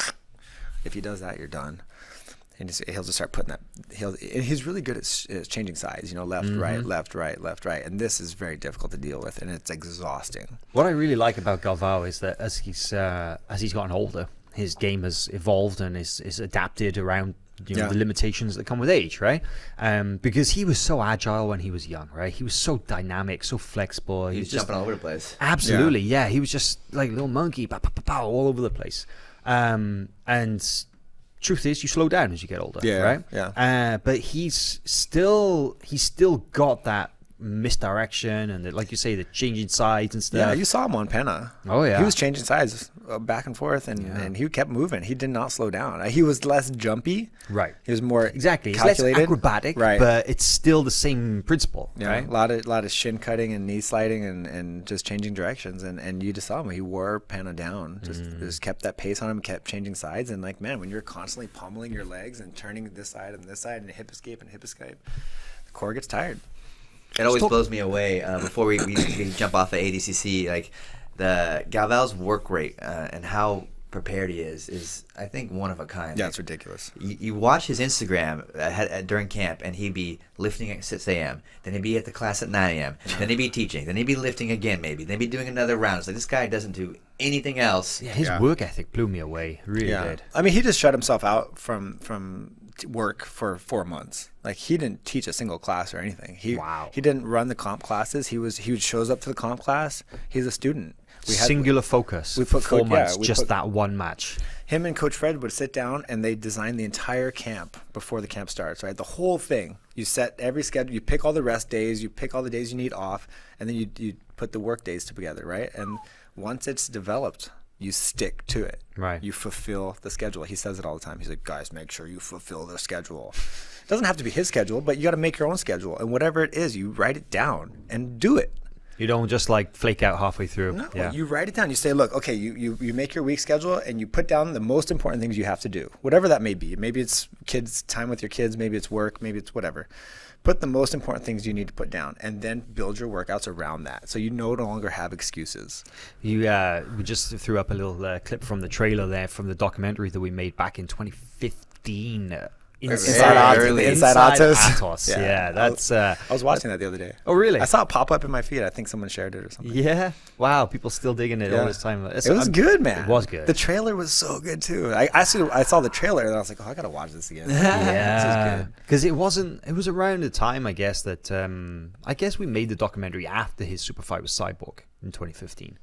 if he does that, you're done. And just, he'll just start putting that. He'll. And he's really good at, s- at changing sides. You know, left, right, left, right, left, right. And this is very difficult to deal with, and it's exhausting. What I really like about Galvao is that as he's uh, as he's gotten older, his game has evolved and is, is adapted around you know Yeah. the limitations that come with age, right? Um, because he was so agile when he was young, right? He was so dynamic, so flexible. He He's was just jumping all over the place. absolutely, yeah. He was just like a little monkey, pow, pow, pow, pow, all over the place. Um, and truth is, you slow down as you get older, Yeah, right? yeah. Uh, but he's still he's still got that misdirection and the, like you say, the changing sides and stuff. Yeah, you saw him on Penna. Oh, yeah. he was changing sides uh, back and forth, and, Yeah. and he kept moving. He did not slow down. Uh, He was less jumpy. Right. He was more Exactly. It's calculated, less acrobatic, right? but it's still the same principle, Yeah, right? a lot of lot of shin cutting and knee sliding and, and just changing directions, and, and you just saw him. He wore Panna down, just Mm. just kept that pace on him, kept changing sides, and like man, when you're constantly pummeling your legs and turning this side and this side and hip escape and hip escape, the core gets tired. It always blows me away. Uh, before we, we, we jump off of A D C C, like the Galval's work rate uh, and how prepared he is is I think one of a kind. Yeah, Like, it's ridiculous. You, you watch his Instagram uh, at, during camp, and he'd be lifting at six a m Then he'd be at the class at nine a m Then he'd be teaching. Then he'd be lifting again, maybe. Then he'd be doing another round. It's like this guy doesn't do anything else. Yeah, his Yeah. work ethic blew me away. Really Yeah, did. I mean, he just shut himself out from from t- work for four months. Like he didn't teach a single class or anything. He Wow. He didn't run the comp classes. He was he shows up to the comp class. He's a student. We had- Singular focus. we for put four Coach- yeah, months, we just put- that one match. Him and Coach Fred would sit down and they designed the entire camp before the camp starts, right? The whole thing. You set every schedule, you pick all the rest days, you pick all the days you need off, and then you, you put the work days together, right? And once it's developed, you stick to it. Right. You fulfill the schedule. He says it all the time. He's like, guys, make sure you fulfill the schedule. It doesn't have to be his schedule, but you got to make your own schedule. And whatever it is, you write it down and do it. You don't just like flake out halfway through. No, yeah. you write it down. You say, look, okay, you, you, you make your week schedule and you put down the most important things you have to do, whatever that may be. Maybe it's kids, time with your kids, maybe it's work, maybe it's whatever. Put the most important things you need to put down and then build your workouts around that. So you no longer have excuses. You uh, we just threw up a little uh, clip from the trailer there from the documentary that we made back in twenty fifteen. Uh, Inside Atos. early. Inside Inside Atos. Atos. Yeah, Yeah. that's. Uh, I was watching that the other day. oh, really? I saw it pop up in my feed. I think someone shared it or something. Yeah. Wow. People still digging it all Yeah. this time. It's- It was I'm- good, man. It was good. The trailer was so good too. I actually I saw the trailer and I was like, oh, I gotta watch this again. Yeah, because it wasn't. It was around the time, I guess, that um, I guess we made the documentary after his super fight with Cyborg in twenty fifteen.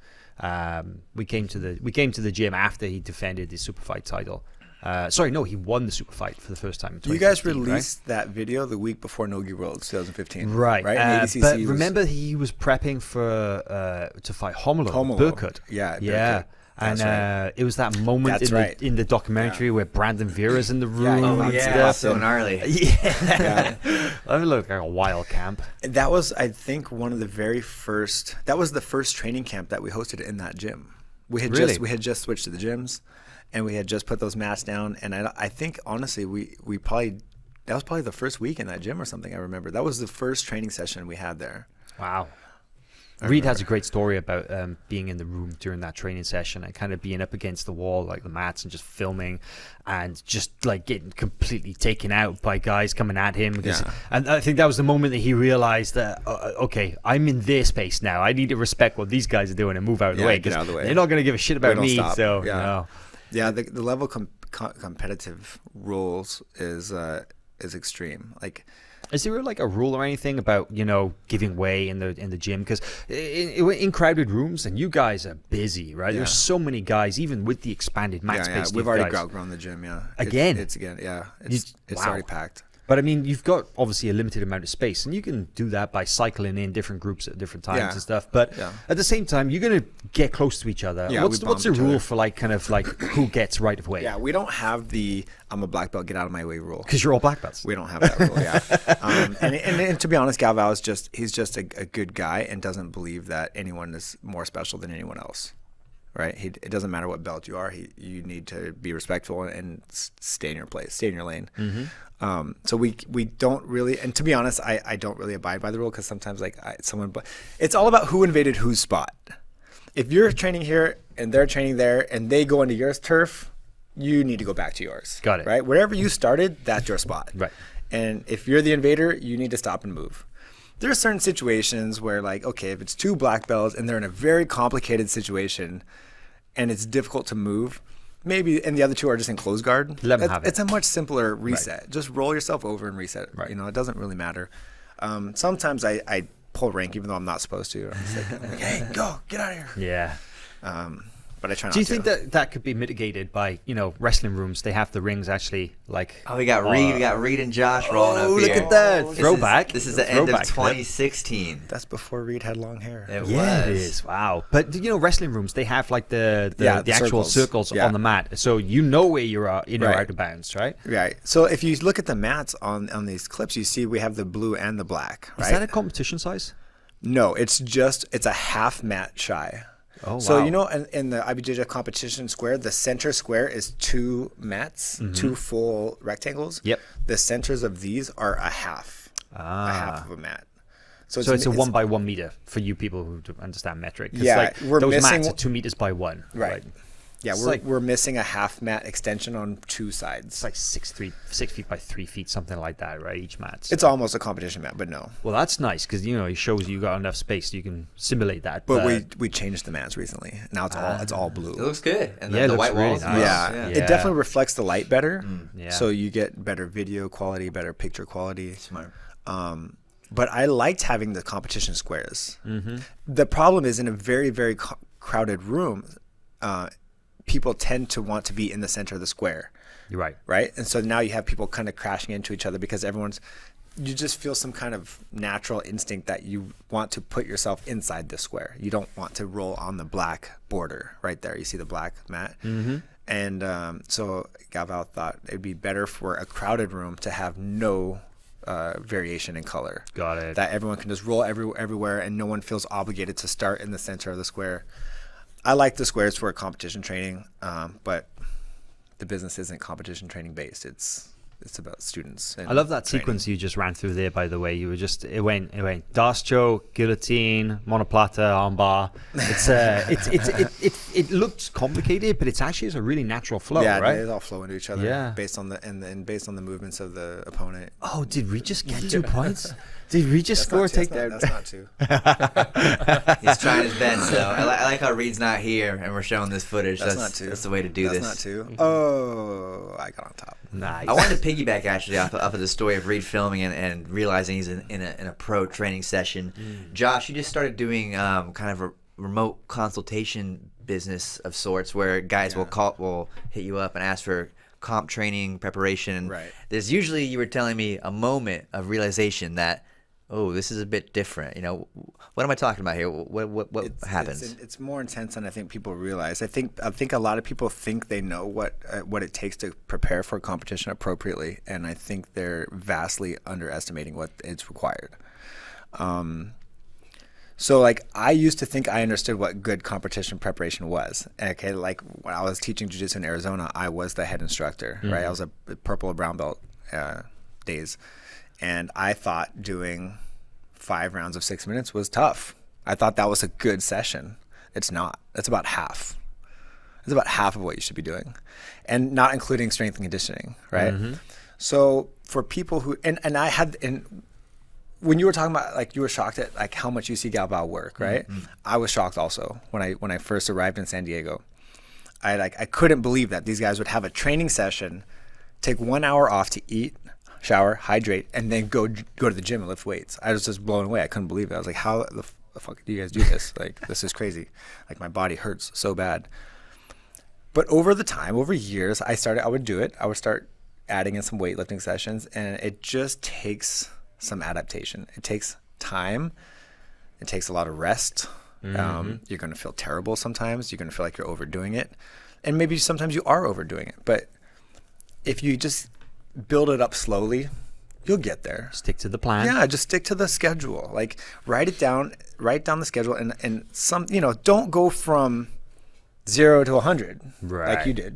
Um, we came to the we came to the gym after he defended his super fight title. Uh, sorry, no, he won the super fight for the first time. In You guys twenty fifteen, right? released that video the week before Nogi Worlds twenty fifteen. Right, Right. Uh, And A D C C but was- remember, he was prepping for uh, to fight Homolo, Homolo. Burkut. Yeah, yeah. Burkut. And That's right. uh, it was that moment That's in, right. the, in the documentary Yeah. where Brandon Vera's in the Yeah, room. Oh and yeah, stuff. so gnarly. Yeah, that looked like a wild camp. That was, I think, one of the very first. That was the first training camp that we hosted in that gym. We had Really? just we had just switched to the gyms, and we had just put those mats down. And I, I think honestly, we we probably that was probably the first week in that gym or something. I remember that was the first training session we had there. Wow. Reed has a great story about um, being in the room during that training session and kind of being up against the wall, like the mats, and just filming and just like getting completely taken out by guys coming at him. Because, Yeah. And I think that was the moment that he realized that, uh, okay, I'm in their space now. I need to respect what these guys are doing and move out of the Yeah, way, get out of the way. they're not going to give a shit about don't me. stop. So, Yeah. no. Yeah, the, the level of com com competitive rules is uh, is extreme. Like, Is there like a rule or anything about, you know, giving way in the in the gym? Because in, in crowded rooms, and you guys are busy, right? Yeah. There's so many guys, even with the expanded mat yeah, space. yeah. these We've already guys- outgrown the gym. Yeah, Again? It's, it's again. Yeah, it's You- it's wow. already packed. But I mean, you've got obviously a limited amount of space, and you can do that by cycling in different groups at different times Yeah. and stuff. But Yeah. at the same time, you're going to get close to each other. Yeah, what's we what's the bump each rule other. for like kind of like who gets right of way? Yeah, we don't have the I'm a black belt, get out of my way rule. Because you're all black belts. We don't have that rule, yeah. Um, and, and, and to be honest, Galvao is just, he's just a, a good guy and doesn't believe that anyone is more special than anyone else, right? He, it doesn't matter what belt you are. He, you need to be respectful and s- stay in your place, stay in your lane. Mm-hmm. Um, so we we don't really, and to be honest, I, I don't really abide by the rule because sometimes like I, someone, but it's all about who invaded whose spot. If you're training here and they're training there and they go into your turf, you need to go back to yours. Got it. Right? Wherever you started, that's your spot. Right. And if you're the invader, you need to stop and move. There are certain situations where like, okay, if it's two black belts and they're in a very complicated situation and it's difficult to move, maybe, and the other two are just in close guard. Let 'em it's, have it. It's a much simpler reset. Just roll yourself over and reset. Right. You know, it doesn't really matter. Um, sometimes I, I pull rank even though I'm not supposed to. I'm just like, I'm like, hey, go, get out of here. Yeah. Um, but I try not Do you to. think that that could be mitigated by, you know, wrestling rooms? They have the rings actually like. Oh, we got Reed, we got Reed and Josh rolling Oh, up look here. at that. This Throwback. Is, this is the end Throwback of clip. twenty sixteen. That's before Reed had long hair. It Yeah, it was. is. Wow. But you know, wrestling rooms, they have like the the, Yeah, the the actual circles. circles Yeah. on the mat, so you know where you're uh, in or Right. out of bounds, right? Right. So if you look at the mats on, on these clips, you see we have the blue and the black, right? Is that a competition size? No, it's just, it's a half mat shy. Oh, So, wow. you know, in, in the I B J J F competition square, the center square is two mats, two full rectangles. Yep. The centers of these are a half, Ah. a half of a mat. So it's a one by one meter for you people who don't understand metric. 'Cause, Yeah, like, we're those missing- mats are two meters by one. Right. Yeah, It's we're, like- we're missing a half mat extension on two sides. It's like six three six feet by three feet, something like that, right? Each mat. It's almost a competition mat, but no. Well, that's nice because you know it shows you got enough space, so you can simulate that. But we we changed the mats recently. Now it's all it's all It blue. looks good. And Yeah, it the, the looks white really walls. nice. Yeah, yeah. Yeah. it definitely reflects the light better. yeah. So you get better video quality, better picture quality. Smart. Um, but I liked having the competition squares. Mm-hmm. The problem is in a very, very co- crowded room, uh, people tend to want to be in the center of the square, You're right. right? And so now you have people kind of crashing into each other because everyone's, you just feel some kind of natural instinct that you want to put yourself inside the square. You don't want to roll on the black border right there. You see the black mat? Mm-hmm. And um, so Galvao thought it'd be better for a crowded room to have no uh, variation in color. Got it. That everyone can just roll every, everywhere and no one feels obligated to start in the center of the square. I like the squares for competition training, um, but the business isn't competition training based. It's it's about students. And I love that training. sequence you just ran through there. By the way, you were just it went it went Darce choke, guillotine, monoplata, armbar. It's uh, it's it's it, it it looks complicated, but it's actually it's a really natural flow, yeah, right? they all flow into each other. Yeah. based on the and, and based on the movements of the opponent. Oh, did we just get two points? Did we just score a That's not, takedown? that's not, that's not two. He's trying his best, though. I, li- I like how Reed's not here and we're showing this footage. That's, That's, not two. that's the way to do that's this. not two. Oh, I got on top. Nice. I wanted to piggyback actually off, off of the story of Reed filming and, and realizing he's in, in, a, in a pro training session. Mm. Josh, you just started doing um, kind of a remote consultation business of sorts where guys will Yeah. call will hit you up and ask for comp training preparation. Right. There's usually, you were telling me, a moment of realization that, oh, this is a bit different. You know, what am I talking about here? What what what it's, happens? It's, it's more intense than I think people realize. I think I think a lot of people think they know what uh, what it takes to prepare for a competition appropriately, and I think they're vastly underestimating what it's required. Um, so like I used to think I understood what good competition preparation was. Okay, like when I was teaching jiu-jitsu in Arizona, I was the head instructor, right? I was a purple or brown belt uh, days. And I thought doing five rounds of six minutes was tough. I thought that was a good session. It's not. It's about half. It's about half of what you should be doing, and not including strength and conditioning, right? Mm-hmm. So for people who, and, and I had, and when you were talking about, like, you were shocked at like how much you see Galvao work, right? Mm-hmm. I was shocked also when I when I first arrived in San Diego. I like I couldn't believe that these guys would have a training session, take one hour off to eat, shower, hydrate, and then go go to the gym and lift weights. I was just blown away. I couldn't believe it. I was like, how the, f- the fuck do you guys do this? Like, this is crazy. Like, my body hurts so bad. But over the time, over years, I started, I would do it. I would start adding in some weightlifting sessions, and it just takes some adaptation. It takes time. It takes a lot of rest. Mm-hmm. Um, you're going to feel terrible sometimes. You're going to feel like you're overdoing it. And maybe sometimes you are overdoing it. But if you just build it up slowly, you'll get there. Stick to the plan. Yeah, just stick to the schedule. Like, write it down, write down the schedule, and, and some, you know, don't go from zero to a hundred, right, like you did.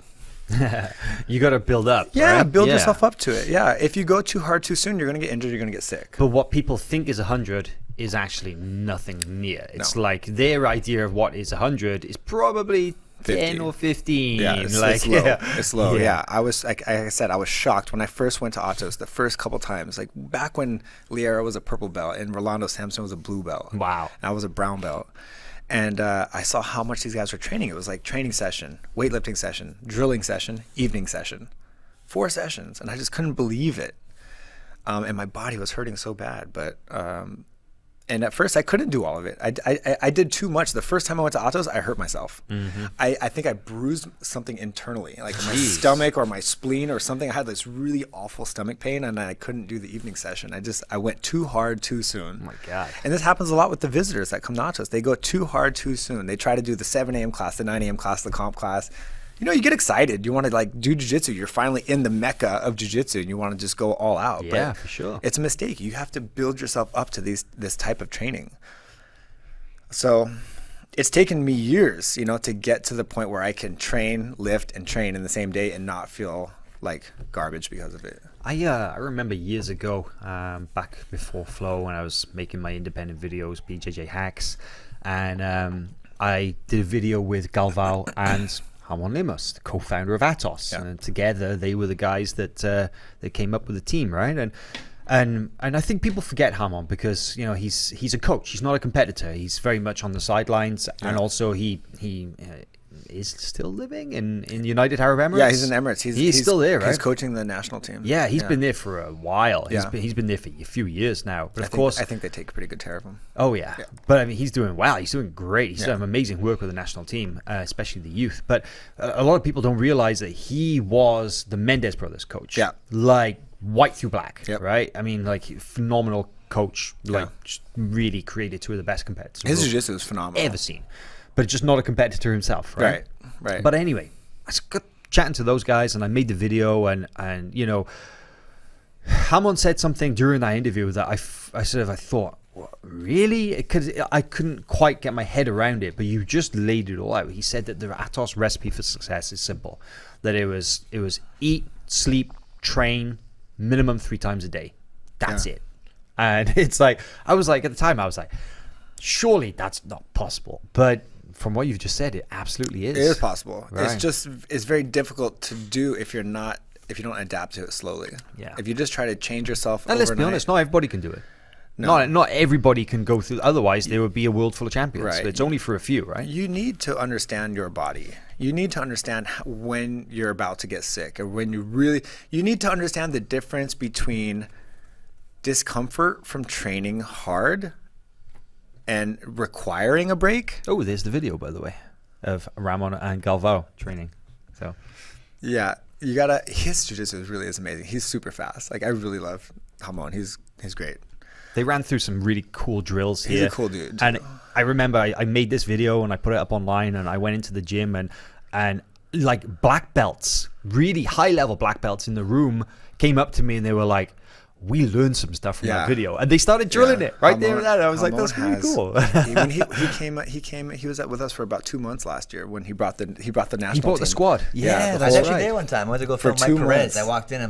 You got to build up. Yeah, right? build yeah. yourself up to it. Yeah, if you go too hard too soon, you're going to get injured, you're going to get sick. But what people think is a hundred is actually nothing near. It's No. like their idea of what is a hundred is probably fifty. ten or fifteen. Yeah, it's, like, it's low. Yeah. It's low. Yeah. Yeah. I was like, like I said, I was shocked when I first went to Atos the first couple times. Like, back when Liera was a purple belt and Rolando Sampson was a blue belt. Wow. And I was a brown belt. And uh, I saw how much these guys were training. It was like training session, weightlifting session, drilling session, evening session. Four sessions. And I just couldn't believe it. Um, and my body was hurting so bad. But um, and at first I couldn't do all of it. I, I, I did too much. The first time I went to Atos, I hurt myself. Mm-hmm. I, I think I bruised something internally, like my stomach or my spleen or something. I had this really awful stomach pain, and I couldn't do the evening session. I just I went too hard too soon. Oh my God. And this happens a lot with the visitors that come to Atos. They go too hard too soon. They try to do the seven a.m. class, the nine a.m. class, the comp class. You know, you get excited. You want to like do jiu-jitsu. You're finally in the mecca of jiu-jitsu, and you want to just go all out. Yeah, but for sure. It's a mistake. You have to build yourself up to these this type of training. So it's taken me years, you know, to get to the point where I can train, lift, and train in the same day and not feel like garbage because of it. I uh, I remember years ago, um, back before Flow, when I was making my independent videos, B J J Hacks, and um, I did a video with Galvao and Ramon Lemos, the co-founder of Atos, Yeah. and together they were the guys that uh, that came up with the team, right? And and and I think people forget Ramon because you know he's he's a coach, he's not a competitor. He's very much on the sidelines, Yeah. and also he he. Uh, is still living in, in United Arab Emirates. Yeah, he's in Emirates. He's, he's, he's still there, right? He's coaching the national team. Yeah, he's been there for a while. He's Yeah. been he's been there for a few years now. But I of think, course, I think they take pretty good care of him. oh yeah. Yeah. But I mean, he's doing well. He's doing great. He's Yeah. doing amazing work with the national team, uh, especially the youth. But uh, a lot of people don't realize that he was the Mendes brothers coach. Yeah. like white through black. Yep. Right. I mean, like phenomenal coach. Like Yeah. just really created two of the best competitors His we've jiu-jitsu is phenomenal. ever seen. But just not a competitor himself. Right. Right, right. But anyway, I was got chatting to those guys, and I made the video, and and you know, Ramon said something during that interview that I, f- I sort of I thought, what, really? Because I couldn't quite get my head around it. But you just laid it all out. He said that the Atos recipe for success is simple. That it was it was eat, sleep, train, minimum three times a day. That's Yeah. it. And it's like I was like at the time I was like, surely that's not possible. But from what you've just said, it absolutely is. It is possible. Right. It's just it's very difficult to do if you're not if you don't adapt to it slowly. Yeah. If you just try to change yourself. And let's be overnight- honest, not everybody can do it. No. Not not everybody can go through. Otherwise, there would be a world full of champions. Right. It's only for a few, right? You need to understand your body. You need to understand h- when you're about to get sick, or when you really. You need to understand the difference between discomfort from training hard and requiring a break. Oh, there's the video, by the way, of Ramon and Galvao training. So Yeah, you gotta. His jiu-jitsu is really is amazing. He's super fast. Like, I really love Ramon. He's he's great. they ran through some really cool drills He's here. a cool dude. And I remember I, I made this video and I put it up online, and I went into the gym, and and like black belts, really high level black belts in the room came up to me and they were like, we learned some stuff from Yeah. that video, and they started drilling Yeah. it right there Ramon- and then. I was like, Ramon that's really has- cool. he, when he, he came, he came, he was with us for about two months last year when he brought the he brought the national. He brought the team. squad. Yeah, Yeah, the I was that's actually right. there one time. I went to go For film two Mike Perez. months. I walked in. I'm like,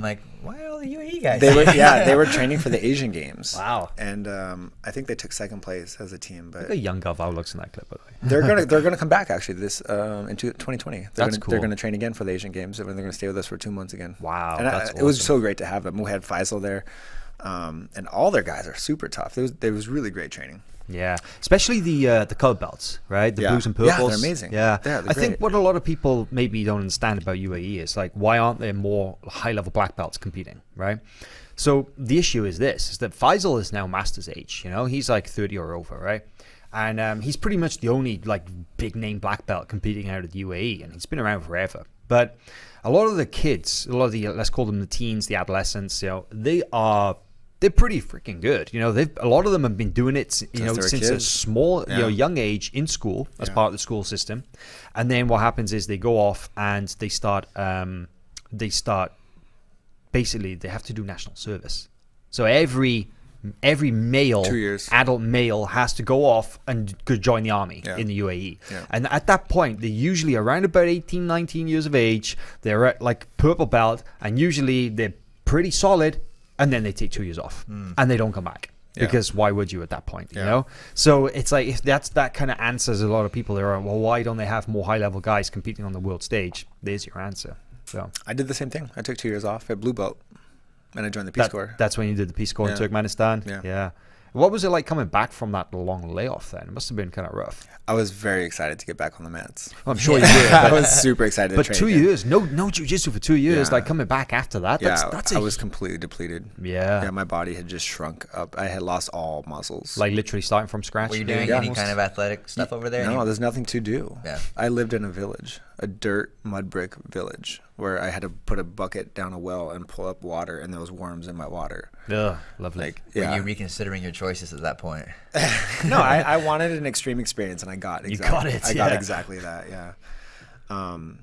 why are all the U A E guys? They were, yeah, they were training for the Asian Games. Wow. And um, I think they took second place as a team. But Look at young Galvao looks in that clip, by the way. they're gonna they're gonna come back actually this um, in twenty twenty. They're That's gonna, cool. They're gonna train again for the Asian Games, and they're gonna stay with us for two months again. Wow, and that's I, it was awesome. so great to have them. We had Faisal there, um, and all their guys are super tough. It was it was really great training. Yeah, especially the uh, the color belts, right? The Yeah. blues and Yeah, purples. they're amazing. Yeah, Yeah, they're I think great. what a lot of people maybe don't understand about U A E is like, why aren't there more high-level black belts competing, right? So the issue is this: is that Faisal is now master's age. You know, he's like thirty or over, right? And um, he's pretty much the only like big name black belt competing out of the U A E, and he's been around forever. But a lot of the kids, a lot of the let's call them the teens, the adolescents, you know, they are. They're pretty freaking good. You know, they've a lot of them have been doing it, you Since know, they were since a kids. small, you know, Yeah. young age in school as Yeah. part of the school system. And then what happens is they go off and they start, um, they start, basically they have to do national service. So every every male, Two years. adult male has to go off and go join the army Yeah. in the U A E. Yeah. And at that point, they're usually around about eighteen, nineteen years of age. They're at like purple belt, and usually they're pretty solid. And then they take two years off, Mm. and they don't come back Yeah. because why would you at that point? You Yeah. know, so it's like if that's that kind of answers a lot of people. They're like, well, why don't they have more high level guys competing on the world stage? There's your answer. So I did the same thing. I took two years off at Blue Belt, and I joined the Peace that, Corps. that's when you did the Peace Corps in Yeah. Turkmenistan. Yeah. yeah. What was it like coming back from that long layoff? Then it must have been kind of rough. I was very excited to get back on the mats. Well, I'm sure you Yeah. were. I But, was super excited. but to train two again. years, no, no jujitsu for two years. Yeah. Like coming back after that. That's Yeah, that's a I was completely depleted. yeah. Yeah, my body had just shrunk up. I had lost all muscles. Like literally starting from scratch. Were you doing Yeah, any almost. kind of athletic stuff over there? No, Any- there's nothing to do. Yeah. I lived in a village, a dirt mud brick village, where I had to put a bucket down a well and pull up water, and there was worms in my water. Ugh, lovely. Like, Were yeah. you reconsidering your choices at that point? no, I, I wanted an extreme experience, and I got You exactly, got it, I got yeah. exactly that. Yeah. Um,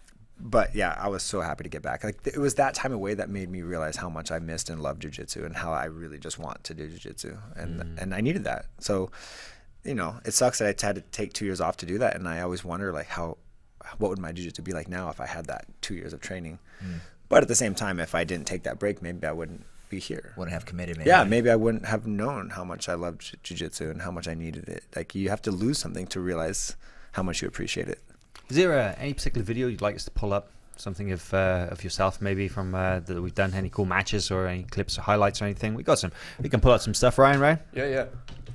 but yeah, I was so happy to get back. Like it was that time away that made me realize how much I missed and loved jiu-jitsu, and how I really just want to do jiu-jitsu, and Mm. and I needed that. So, you know, it sucks that I had to take two years off to do that, and I always wonder like how, what would my jiu-jitsu be like now if I had that two years of training? Mm. But at the same time, if I didn't take that break, maybe I wouldn't be here. Wouldn't have committed, maybe. Yeah, maybe I wouldn't have known how much I loved jiu- jiu-jitsu and how much I needed it. Like you have to lose something to realize how much you appreciate it. Is there uh, any particular video you'd like us to pull up? Something of uh, of yourself, maybe from uh, that we've done. Any cool matches or any clips or highlights or anything? We got some. We can pull out some stuff, Ryan. Right? Yeah, yeah.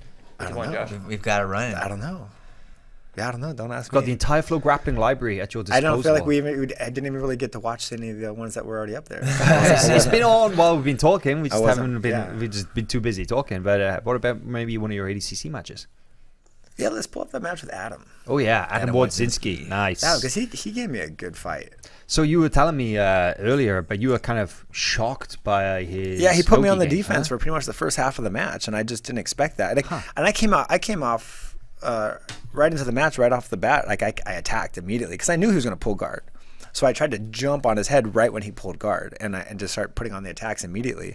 I Which don't one, know. Josh? We've, we've got to run. I don't know. Yeah, I don't know. Don't ask We've got me. the entire FloGrappling library at your I disposal. don't feel like we even. We, I didn't even really get to watch any of the ones that were already up there. it's, it's been on while we've been talking. We I just wasn't- haven't been. yeah. We've just been too busy talking. But uh, what about maybe one of your A D C C matches? Yeah, let's pull up that match with Adam. Oh yeah, Adam, Adam Wodzinski. Wodzinski. Nice. Yeah, because he he gave me a good fight. So you were telling me uh, earlier, but you were kind of shocked by his. Yeah, he put me Nogi on the game, defense huh? for pretty much the first half of the match, and I just didn't expect that. Like, Huh. And I came out, I came off uh, right into the match right off the bat. Like I, I attacked immediately because I knew he was going to pull guard. So I tried to jump on his head right when he pulled guard, and I and just start putting on the attacks immediately.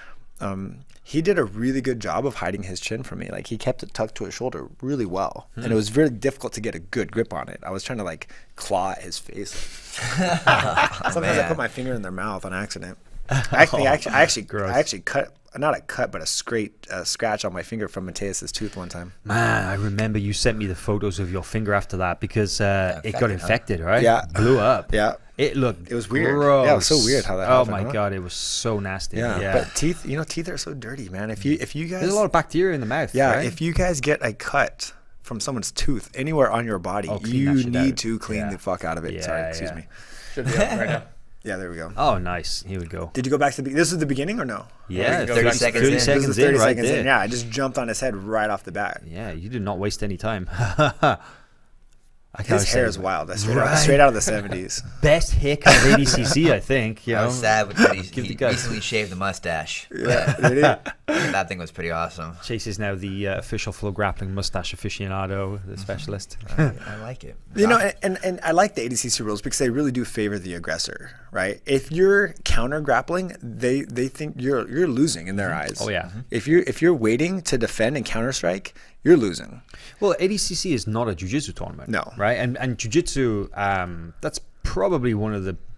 Um, he did a really good job of hiding his chin from me. Like he kept it tucked to his shoulder really well, and it was very difficult to get a good grip on it. I was trying to like claw at his face. Sometimes I man. put my finger in their mouth on accident. Actually, actually, I actually, Gross. I actually cut not a cut, but a scrape, a scratch on my finger from Mateus's tooth one time. Man, I remember you sent me the photos of your finger after that because uh, Yeah, it got infected, huh? infected, right? Yeah. Blew up. Yeah. It looked It was weird. gross. Yeah, it was so weird how that Oh happened, my huh? god, it was so nasty. Yeah. Yeah. But teeth, you know, teeth are so dirty, man. If you, if you guys, There's a lot of bacteria in the mouth. yeah, right? if you guys get a cut from someone's tooth anywhere on your body, Oh, clean you that shit need out. to clean Yeah. the fuck out of it. Yeah, Sorry, excuse yeah. me. Should be up right now. Yeah, there we go. Oh, nice. Here we go. Did you go back to the? Be- this is the beginning or no? Yeah, we can go thirty back to seconds, thirty thirty seconds This seconds is in, thirty right seconds there. in. Yeah, I just jumped on his head right off the bat. Yeah, you did not waste any time. I can't His hair say is it. wild. That's straight, Right. out, straight out of the seventies. Best haircut of A D C C, I think. You I know? was sad when he, Give he the guy- recently shaved the mustache. Yeah, really? That thing was pretty awesome. Chase is now the uh, official FloGrappling mustache aficionado, the specialist. I, I like it. You know, and, and, and I like the A D C C rules because they really do favor the aggressor, right? If you're counter grappling, they they think you're you're losing in their eyes. Oh, yeah. If you're if you're waiting to defend and counter strike, you're losing. Well, A D C C is not a jiu-jitsu tournament. No. Right? And and jiu-jitsu, um, that's probably one of the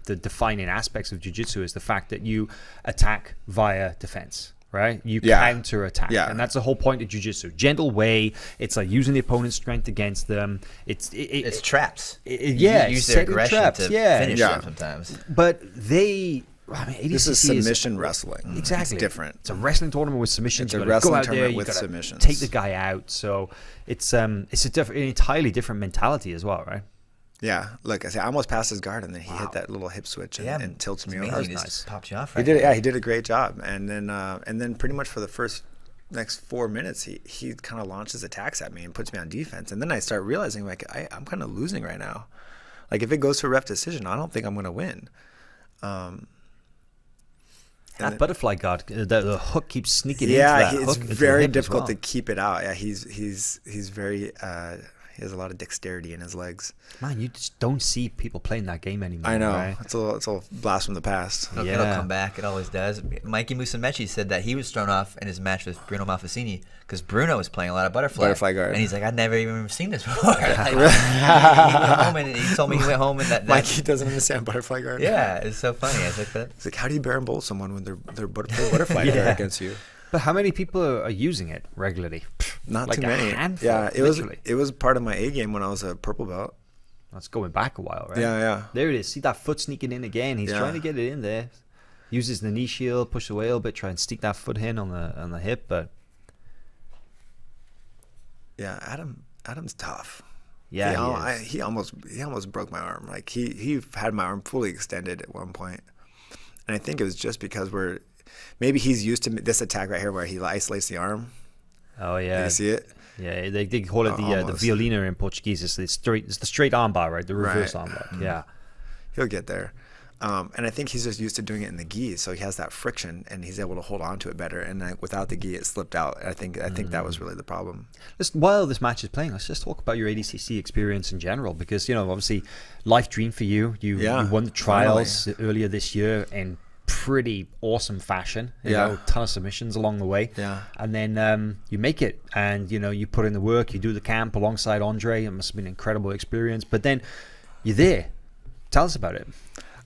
the defining aspects of jiu-jitsu is the fact that you attack via defense. Right, you Yeah. counter attack, Yeah. and that's the whole point of jiu-jitsu. Gentle way. It's like using the opponent's strength against them. It's it, it, It's traps. It, it, You yeah, use it's their setting aggression traps. to Yeah, finish Yeah. them sometimes. but they. I mean, A D C C This is submission wrestling. Exactly, It's different. It's a wrestling tournament with submissions. It's a You gotta wrestling go out there, tournament you with gotta submissions. Take the guy out. So it's um it's a different, an entirely different mentality as well, right? Yeah, look, I say I almost passed his guard, and then he Wow. hit that little hip switch and, Yeah, and tilted it's me amazing. over. He just nice. popped you off He right did it. there. Yeah, he did a great job. And then, uh, and then, pretty much for the first next four minutes, he he kind of launches attacks at me and puts me on defense. And then I start realizing, like, I, I'm kind of losing right now. Like, if it goes to a ref decision, I don't think I'm going to win. Um, That then- butterfly guard, uh, the, the hook keeps sneaking yeah, into he- that it's hook. into the very hip as difficult well. to keep it out. Yeah, he's he's he's very uh, he has a lot of dexterity in his legs. Man, you just don't see people playing that game anymore. I know Right? it's a little, it's a blast from the past. It'll, Yeah. it'll come back. It always does. Mikey Musumeci said that he was thrown off in his match with Bruno Malfacini because Bruno was playing a lot of butterfly. Butterfly guard. And he's like, I'd never even seen this before. Like, he, he went home and he told me he went home and that. that Mikey doesn't understand butterfly guard. yeah, it's so funny. I was like, that. It's like, how do you bear and bowl someone when they're they're butter, they're butterfly Yeah. guard against you? But how many people are, are using it regularly? Not Like too a many. handful, Yeah, it was literally. it was part of my A game when I was a purple belt. That's going back a while, right? Yeah, yeah. There it is. See that foot sneaking in again. He's Yeah. trying to get it in there. Uses the knee shield, push away a little bit, try and stick that foot in on the on the hip. But Yeah, Adam Adam's tough. yeah, he, he al- is. I, he almost he almost broke my arm. Like he he had my arm fully extended at one point, and I think it was just because we're maybe he's used to this attack right here where he isolates the arm. oh You yeah, can see it. yeah. They, they call it the uh, the Almost. violina in Portuguese. It's the straight, it's the straight arm bar, right? The reverse Right. arm bar. Yeah. He'll get there. Um, and I think he's just used to doing it in the gi, so he has that friction, and he's able to hold on to it better. And like, without the gi, it slipped out. I think I think that was really the problem. Let's, while this match is playing, let's just talk about your A D C C experience in general, because you know, obviously, life dream for you. You, Yeah, you won the trials earlier this year in pretty awesome fashion. You Yeah. know, ton of submissions along the way. Yeah. And then um, you make it, and you know, you put in the work. You do the camp alongside Andre. It must have been an incredible experience. But then you're there. Tell us about it.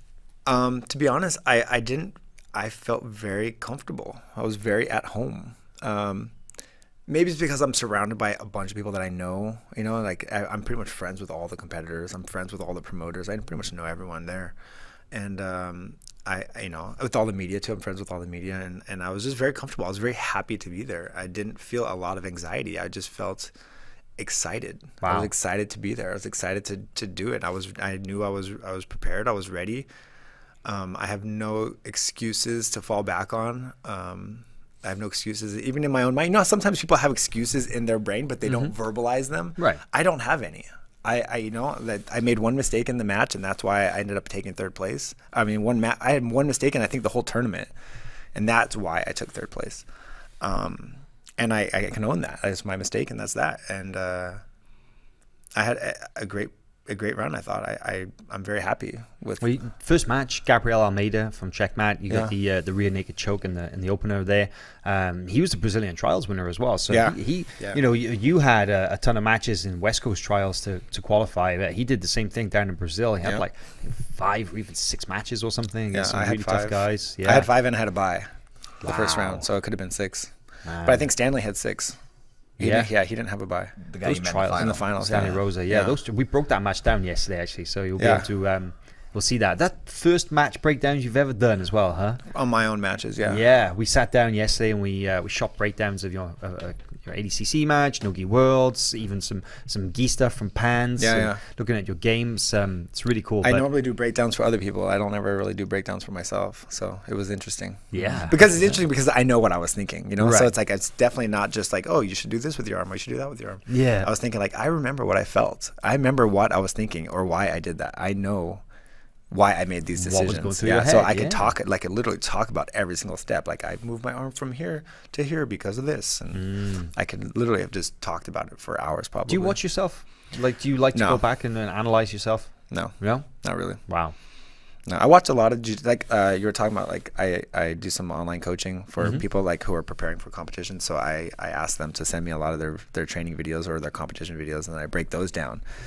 Um, to be honest, I, I didn't. I felt very comfortable. I was very at home. Um, maybe it's because I'm surrounded by a bunch of people that I know. You know, like I, I'm pretty much friends with all the competitors. I'm friends with all the promoters. I pretty much know everyone there, and um, I, I, you know, with all the media too. I'm friends with all the media, and and I was just very comfortable. I was very happy to be there. I didn't feel a lot of anxiety. I just felt excited. I Wow. was excited to be there. I was excited to to do it. I was. I knew I was. I was prepared. I was ready. Um, I have no excuses to fall back on. Um, I have no excuses, even in my own mind. You know, sometimes people have excuses in their brain, but they don't verbalize them. Right. I don't have any. I, I, you know, that I made one mistake in the match, and that's why I ended up taking third place. I mean, one ma- I had one mistake in I think the whole tournament, and that's why I took third place. Um, and I, I can own that. That's my mistake, and that's that. And uh, I had a, a great. A great run, I thought. I, I I'm very happy with. Well, you- first match, Gabriel Almeida from Checkmat. You got Yeah. the uh, the rear naked choke in the in the opener there. Um, he was the Brazilian trials winner as well. So Yeah. he, he Yeah. you know, you, you had a, a ton of matches in West Coast trials to to qualify. But he did the same thing down in Brazil. He had Yeah. like five or even six matches or something against Yeah, some I had really five. tough guys. Yeah, I had five and I had a bye the first Wow. round, so it could have been six. Man. But I think Stanley had six. He Yeah. didn't, yeah, he didn't have a bye. The guy Those you met trials in the in final. the finals. Stanley yeah. Rosa. Yeah, those two, we broke that match down yesterday actually. So you'll be Yeah. able to um, we'll see that that first match breakdowns you've ever done as well, huh? On my own matches, yeah. Yeah, we sat down yesterday and we uh, we shot breakdowns of your uh, uh, your A D C C match, Nogi Worlds, even some some gi stuff from Pans. Yeah, and yeah. Looking at your games, um, it's really cool. I but normally do breakdowns for other people. I don't ever really do breakdowns for myself. So it was interesting. Yeah. Because it's interesting because I know what I was thinking, you know? Right. So it's like, it's definitely not just like, oh, you should do this with your arm or you should do that with your arm. Yeah. I was thinking like, I remember what I felt. I remember what I was thinking or why I did that. I know why I made these What decisions. was going through yeah. your So head, I could yeah. talk, like I literally talk about every single step. Like I moved my arm from here to here because of this. And I could literally have just talked about it for hours probably. do you watch yourself? Like, do you like to No. go back and, and analyze yourself? No, No. not really. Wow. No, I watch a lot of jiu- like uh, you were talking about. Like I, I do some online coaching for Mm-hmm. people like who are preparing for competition. So I, I ask them to send me a lot of their their training videos or their competition videos, and then I break those down.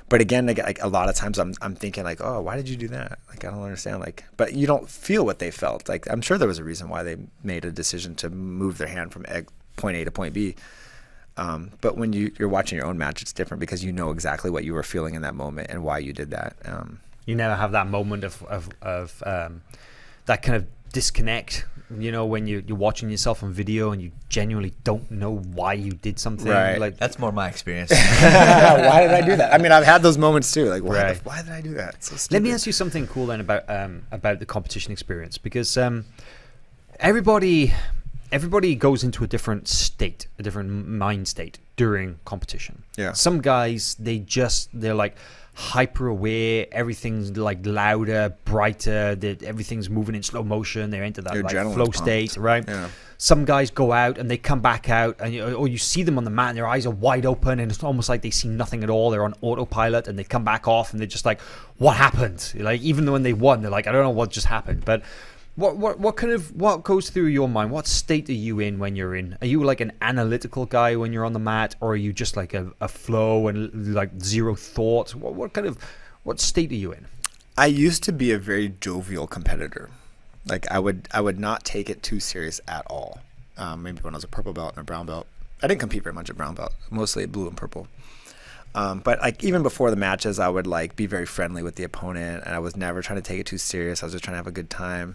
but again, like, like a lot of times I'm I'm thinking like, oh, why did you do that? Like I don't understand. Like, but you don't feel what they felt. Like I'm sure there was a reason why they made a decision to move their hand from egg, point A to point B. Um, but when you you're watching your own match, it's different because you know exactly what you were feeling in that moment and why you did that. Um, you never have that moment of of, of um, that kind of disconnect. You know, when you, you're watching yourself on video and you genuinely don't know why you did something. Right. Like That's more my experience. Why did I do that? I mean, I've had those moments too. Like, why, Right. the, why did I do that? It's so stupid. Let me ask you something cool then about um, about the competition experience, because um, everybody everybody goes into a different state, a different mind state during competition. Yeah. Some guys, they just they're like hyper aware, everything's like louder, brighter, that everything's moving in slow motion, they're into that Your like adrenaline's flow pumped. state, right? Yeah. Some guys go out and they come back out, and you, or you see them on the mat and their eyes are wide open and it's almost like they see nothing at all. They're on autopilot and they come back off and they're just like, what happened? Like, even when they won, they're like, I don't know what just happened. But What, what what kind of what goes through your mind? What state are you in when you're in? Are you like an analytical guy when you're on the mat, or are you just like a, a flow and like zero thought? What what kind of what state are you in? I used to be a very jovial competitor. Like I would I would not take it too serious at all. Um, maybe when I was a purple belt and a brown belt. I didn't compete very much at brown belt, mostly blue and purple. Um, but like even before the matches, I would like be very friendly with the opponent, and I was never trying to take it too serious. I was just trying to have a good time.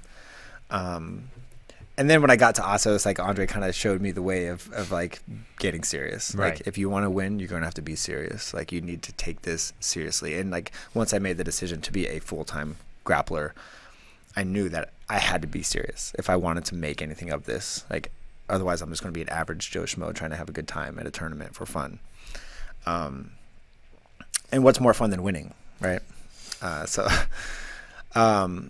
Um, and then when I got to Assos, like Andre kind of showed me the way of, of like getting serious. Right. Like if you want to win, you're going to have to be serious. Like you need to take this seriously. And like once I made the decision to be a full-time grappler, I knew that I had to be serious if I wanted to make anything of this. Like otherwise I'm just going to be an average Joe Schmo trying to have a good time at a tournament for fun. Um, and what's more fun than winning, right? Uh, so, um,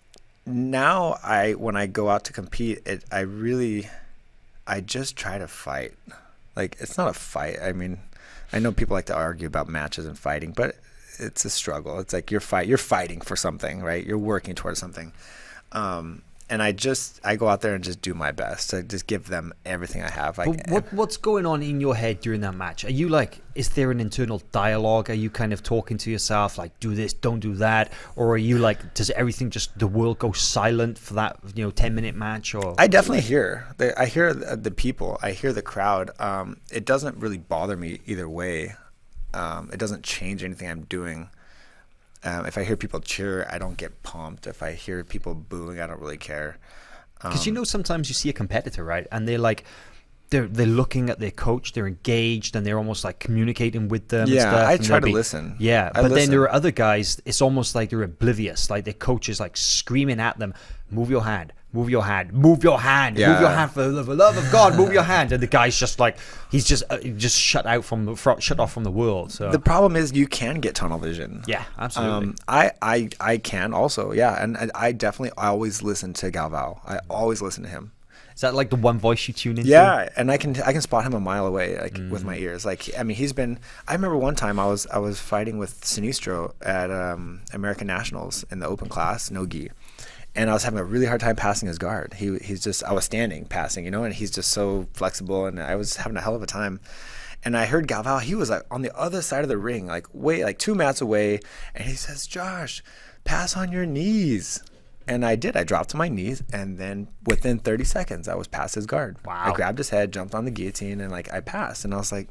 now I when I go out to compete, it I really I just try to fight. Like it's not a fight. I mean, I know people like to argue about matches and fighting, but it's a struggle. It's like you're fight you're fighting for something, right? You're working towards something. Um, and I just I go out there and just do my best to just give them everything I have. Like, But what what's going on in your head during that match? Are you like, is there an internal dialogue? Are you kind of talking to yourself like, do this, don't do that, or are you like, does everything just the world go silent for that you know ten minute match? Or I definitely hear the, I hear the, the people. I hear the crowd. Um, it doesn't really bother me either way. Um, it doesn't change anything I'm doing. Um, if I hear people cheer, I don't get pumped. If I hear people booing, I don't really care. Because Um, you know, sometimes you see a competitor, right, and they're like, they're they're looking at their coach, they're engaged, and they're almost like communicating with them. Yeah, and stuff, I and try they'll to be- listen. Yeah, I but then listen. there are other guys. It's almost like they're oblivious. Like their coach is like screaming at them, "Move your hand, move your hand, move your hand, move Yeah. your hand for the for the love of God, move your hand." And the guy's just like, he's just uh, just shut out from the fro- shut off from the world. So The problem is you can get tunnel vision. yeah, absolutely. Um, I, I, I can also, yeah. And I, I definitely always listen to Galvao. I always listen to him. Is that like the one voice you tune into? Yeah, and I can I can spot him a mile away, like with Mm. my ears. Like I mean, he's been. I remember one time I was I was fighting with Sinistro at um, American Nationals in the open class, no gi, and I was having a really hard time passing his guard. He he's just I was standing passing, you know, and he's just so flexible, and I was having a hell of a time. And I heard Galvao. He was like on the other side of the ring, like way like two mats away, and he says, "Josh, pass on your knees." And I did. I dropped to my knees, and then within thirty seconds, I was past his guard. Wow. I grabbed his head, jumped on the guillotine, and like I passed. And I was like,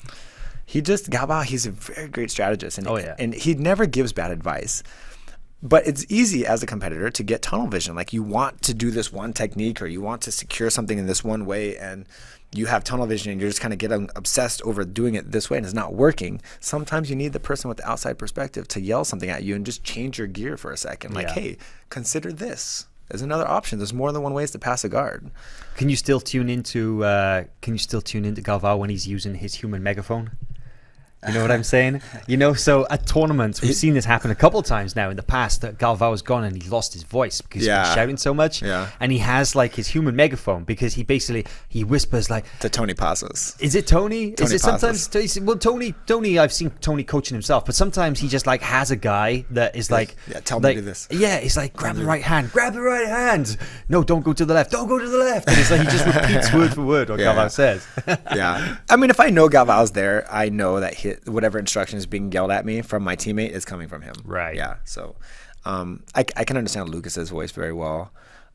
he just Galvao. He's a very great strategist, and Oh, yeah. and he never gives bad advice. But it's easy as a competitor to get tunnel vision. Like you want to do this one technique, or you want to secure something in this one way, and you have tunnel vision, and you're just kind of getting obsessed over doing it this way, and it's not working. Sometimes you need the person with the outside perspective to yell something at you and just change your gear for a second. Like, Yeah. hey, consider this. There's another option. There's more than one ways to pass a guard. Can you still tune into uh, Can you still tune into Galvao when he's using his human megaphone? You know what I'm saying? You know, so at tournaments, we've seen this happen a couple of times now in the past, that Galvao's gone and he's lost his voice because he's Yeah. been shouting so much. Yeah. And he has like his human megaphone because he basically, he whispers like, To Tony Passos. is it Tony? Is Tony it sometimes? Tony- Well, Tony, Tony, I've seen Tony coaching himself, but sometimes he just like has a guy that is like, Yeah, tell me like, to do this. Yeah, it's like grab the right hand, grab the right hand. No, don't go to the left. Don't go to the left. And it's like he just repeats word for word what Yeah. Galvao says. Yeah. I mean, if I know Galvao's there, I know that he, it, whatever instruction is being yelled at me from my teammate is coming from him. Right. Yeah. So um, I, I can understand Lucas's voice very well.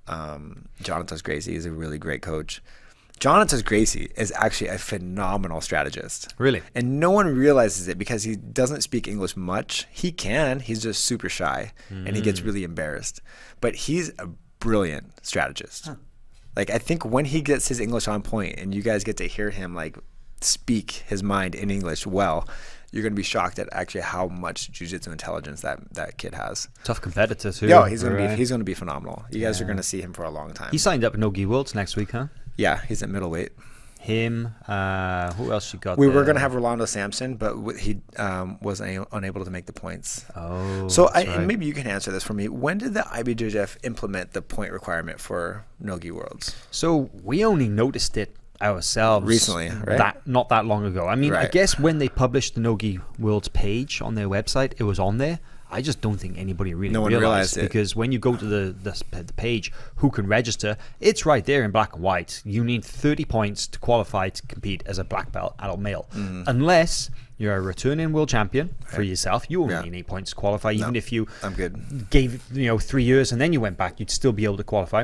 Um, Jonathan Gracie is a really great coach. Jonathan Gracie is actually a phenomenal strategist. Really? And no one realizes it because he doesn't speak English much. He can. He's just super shy, mm. and he gets really embarrassed. But he's a brilliant strategist. Huh. Like, I think when he gets his English on point and you guys get to hear him, like, speak his mind in English well, you're going to be shocked at actually how much jiu-jitsu intelligence that, that kid has. Tough competitor, too. Yeah, he's going right. to be he's going to be phenomenal. You guys yeah. are going to see him for a long time. He signed up at Nogi Worlds next week, huh? Yeah, he's at middleweight. Him, uh, who else you got We there? were going to have Rolando Sampson, but he um, was una unable to make the points. Oh, So I, right. and maybe you can answer this for me. When did the I B J J F implement the point requirement for Nogi Worlds? So we only noticed it ourselves recently, right? That not that long ago. I mean, right. I guess when they published the Nogi Worlds page on their website, it was on there. I just don't think anybody really no one realized, realized it. Because when you go to the, the the page, who can register, it's right there in black and white. You need thirty points to qualify to compete as a black belt adult male, mm. unless you're a returning world champion right. for yourself. You only yeah. need eight points to qualify. Even no, if you I'm good. gave you know three years and then you went back, you'd still be able to qualify.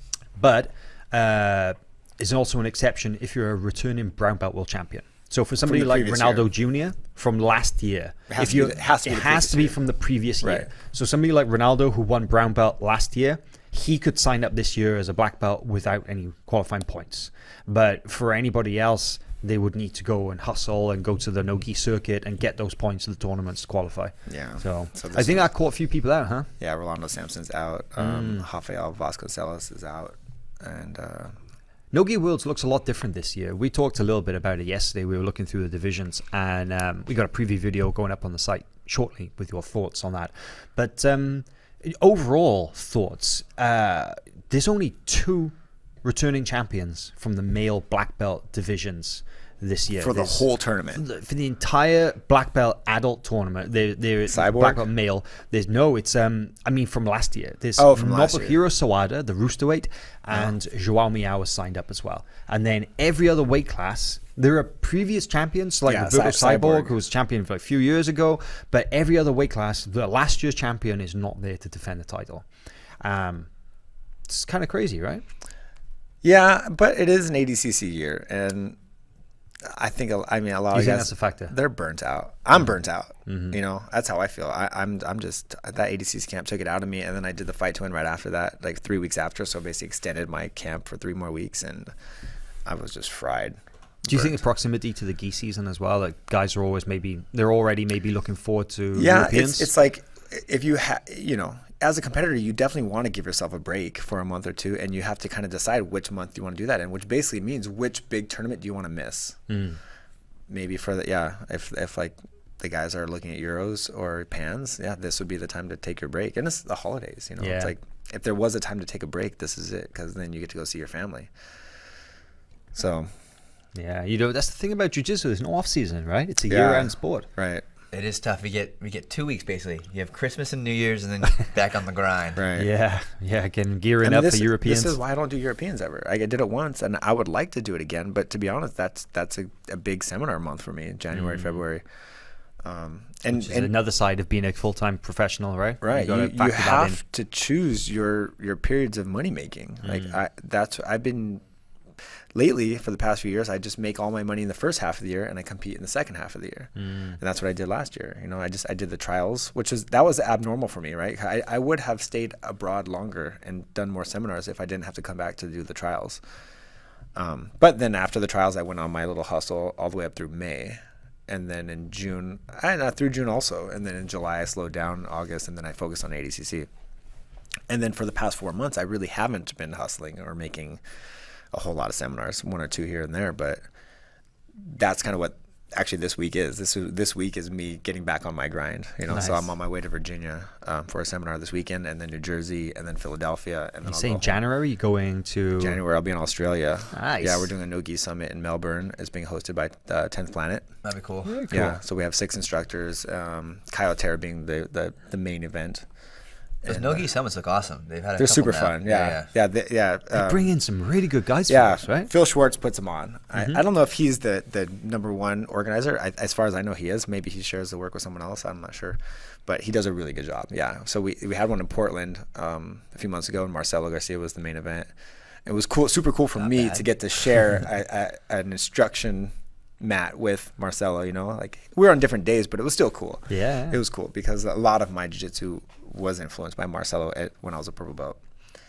But uh, there's also an exception if you're a returning brown belt world champion. So for somebody like Ronaldo year. Junior from last year, if you it has to be, it has to be from the previous year. Right. So somebody like Ronaldo who won brown belt last year, he could sign up this year as a black belt without any qualifying points. But for anybody else, they would need to go and hustle and go to the Nogi circuit and get those points to the tournaments to qualify. Yeah. So, so I think that caught a few people out, huh? Yeah, Rolando Sampson's out. Um, mm. Rafael Vasconcelos is out, and. Uh, Nogi Worlds looks a lot different this year. We talked a little bit about it yesterday. We were looking through the divisions, and um, we got a preview video going up on the site shortly with your thoughts on that. But um, overall thoughts, uh, there's only two returning champions from the male black belt divisions this year. For the there's, whole tournament? For the, for the entire black belt adult tournament. There, there's Cyborg? Black belt male. There's no, it's, um, I mean, from last year. There's oh, from last year. Nobuhiro Sawada, the Roosterweight, and oh. Joao Miao was signed up as well. And then every other weight class, there are previous champions like yeah, Roberto Cyborg, Cyborg, who was champion for a few years ago, but every other weight class, the last year's champion is not there to defend the title. Um, it's kind of crazy, right? Yeah, but it is an A D C C year, and I think I mean a lot you of think guys that's a factor. They're burnt out. I'm burnt out. Mm-hmm. You know, that's how I feel. I, I'm I'm just that A D C C camp took it out of me, and then I did the fight to win right after that, like three weeks after. So basically extended my camp for three more weeks, and I was just fried. Do you burnt. think the proximity to the gi season as well? Like guys are always maybe they're already maybe looking forward to yeah. Europeans? It's it's like if you have you know. As a competitor, you definitely want to give yourself a break for a month or two, and you have to kind of decide which month you want to do that in, which basically means which big tournament do you want to miss. Mm. Maybe for the yeah, if if like the guys are looking at Euros or Pans, yeah, this would be the time to take your break. And it's the holidays, you know. Yeah. It's like if there was a time to take a break, this is it, because then you get to go see your family. So, yeah, you know that's the thing about jiu-jitsu. There's no off season, right? It's a yeah, year-round sport. Right. It is tough. We get we get two weeks basically. You have Christmas and New Year's, and then back on the grind. Right. Yeah. Yeah. Again, gearing I mean, up this, for Europeans. This is why I don't do Europeans ever. I did it once, and I would like to do it again. But to be honest, that's that's a, a big seminar month for me. January, mm. February. Um, and, Which is and another side of being a full-time professional, right? Right. You, you, you have to choose your your periods of money making. Mm. Like I, that's I've been. Lately, for the past few years, I just make all my money in the first half of the year, and I compete in the second half of the year. Mm. And that's what I did last year. You know, I just I did the trials, which is that was abnormal for me, right? I, I would have stayed abroad longer and done more seminars if I didn't have to come back to do the trials. Um, but then after the trials, I went on my little hustle all the way up through May, and then in June, I, not through June also, and then in July I slowed down, August, and then I focused on A D C C. And then for the past four months, I really haven't been hustling or making a whole lot of seminars, one or two here and there, but that's kind of what actually this week is. This this week is me getting back on my grind, you know. Nice. So I'm on my way to Virginia um, for a seminar this weekend, and then New Jersey, and then Philadelphia, and then you I'll saying go January? You're going to January? I'll be in Australia. Nice. Yeah, we're doing a No-Gi Summit in Melbourne. It's being hosted by uh, tenth Planet. That'd be cool. Very cool. Yeah, so we have six instructors. Um, Kyle Terra being the, the the main event. Those And, no-gi uh, summits look awesome. They've had a They're couple super now. fun. Yeah, yeah, they, yeah. They um, bring in some really good guys yeah, for us, right? Phil Schwartz puts them on. Mhm. I, I don't know if he's the, the number one organizer. I, as far as I know, he is. Maybe he shares the work with someone else. I'm not sure, but he does a really good job. Yeah. So we we had one in Portland um, a few months ago, and Marcelo Garcia was the main event. It was cool, super cool for Not me bad. to get to share a, a, an instruction mat with Marcelo. You know, like we were on different days, but it was still cool. Yeah. It was cool because a lot of my jiu-jitsu was influenced by Marcelo at, when I was a purple belt.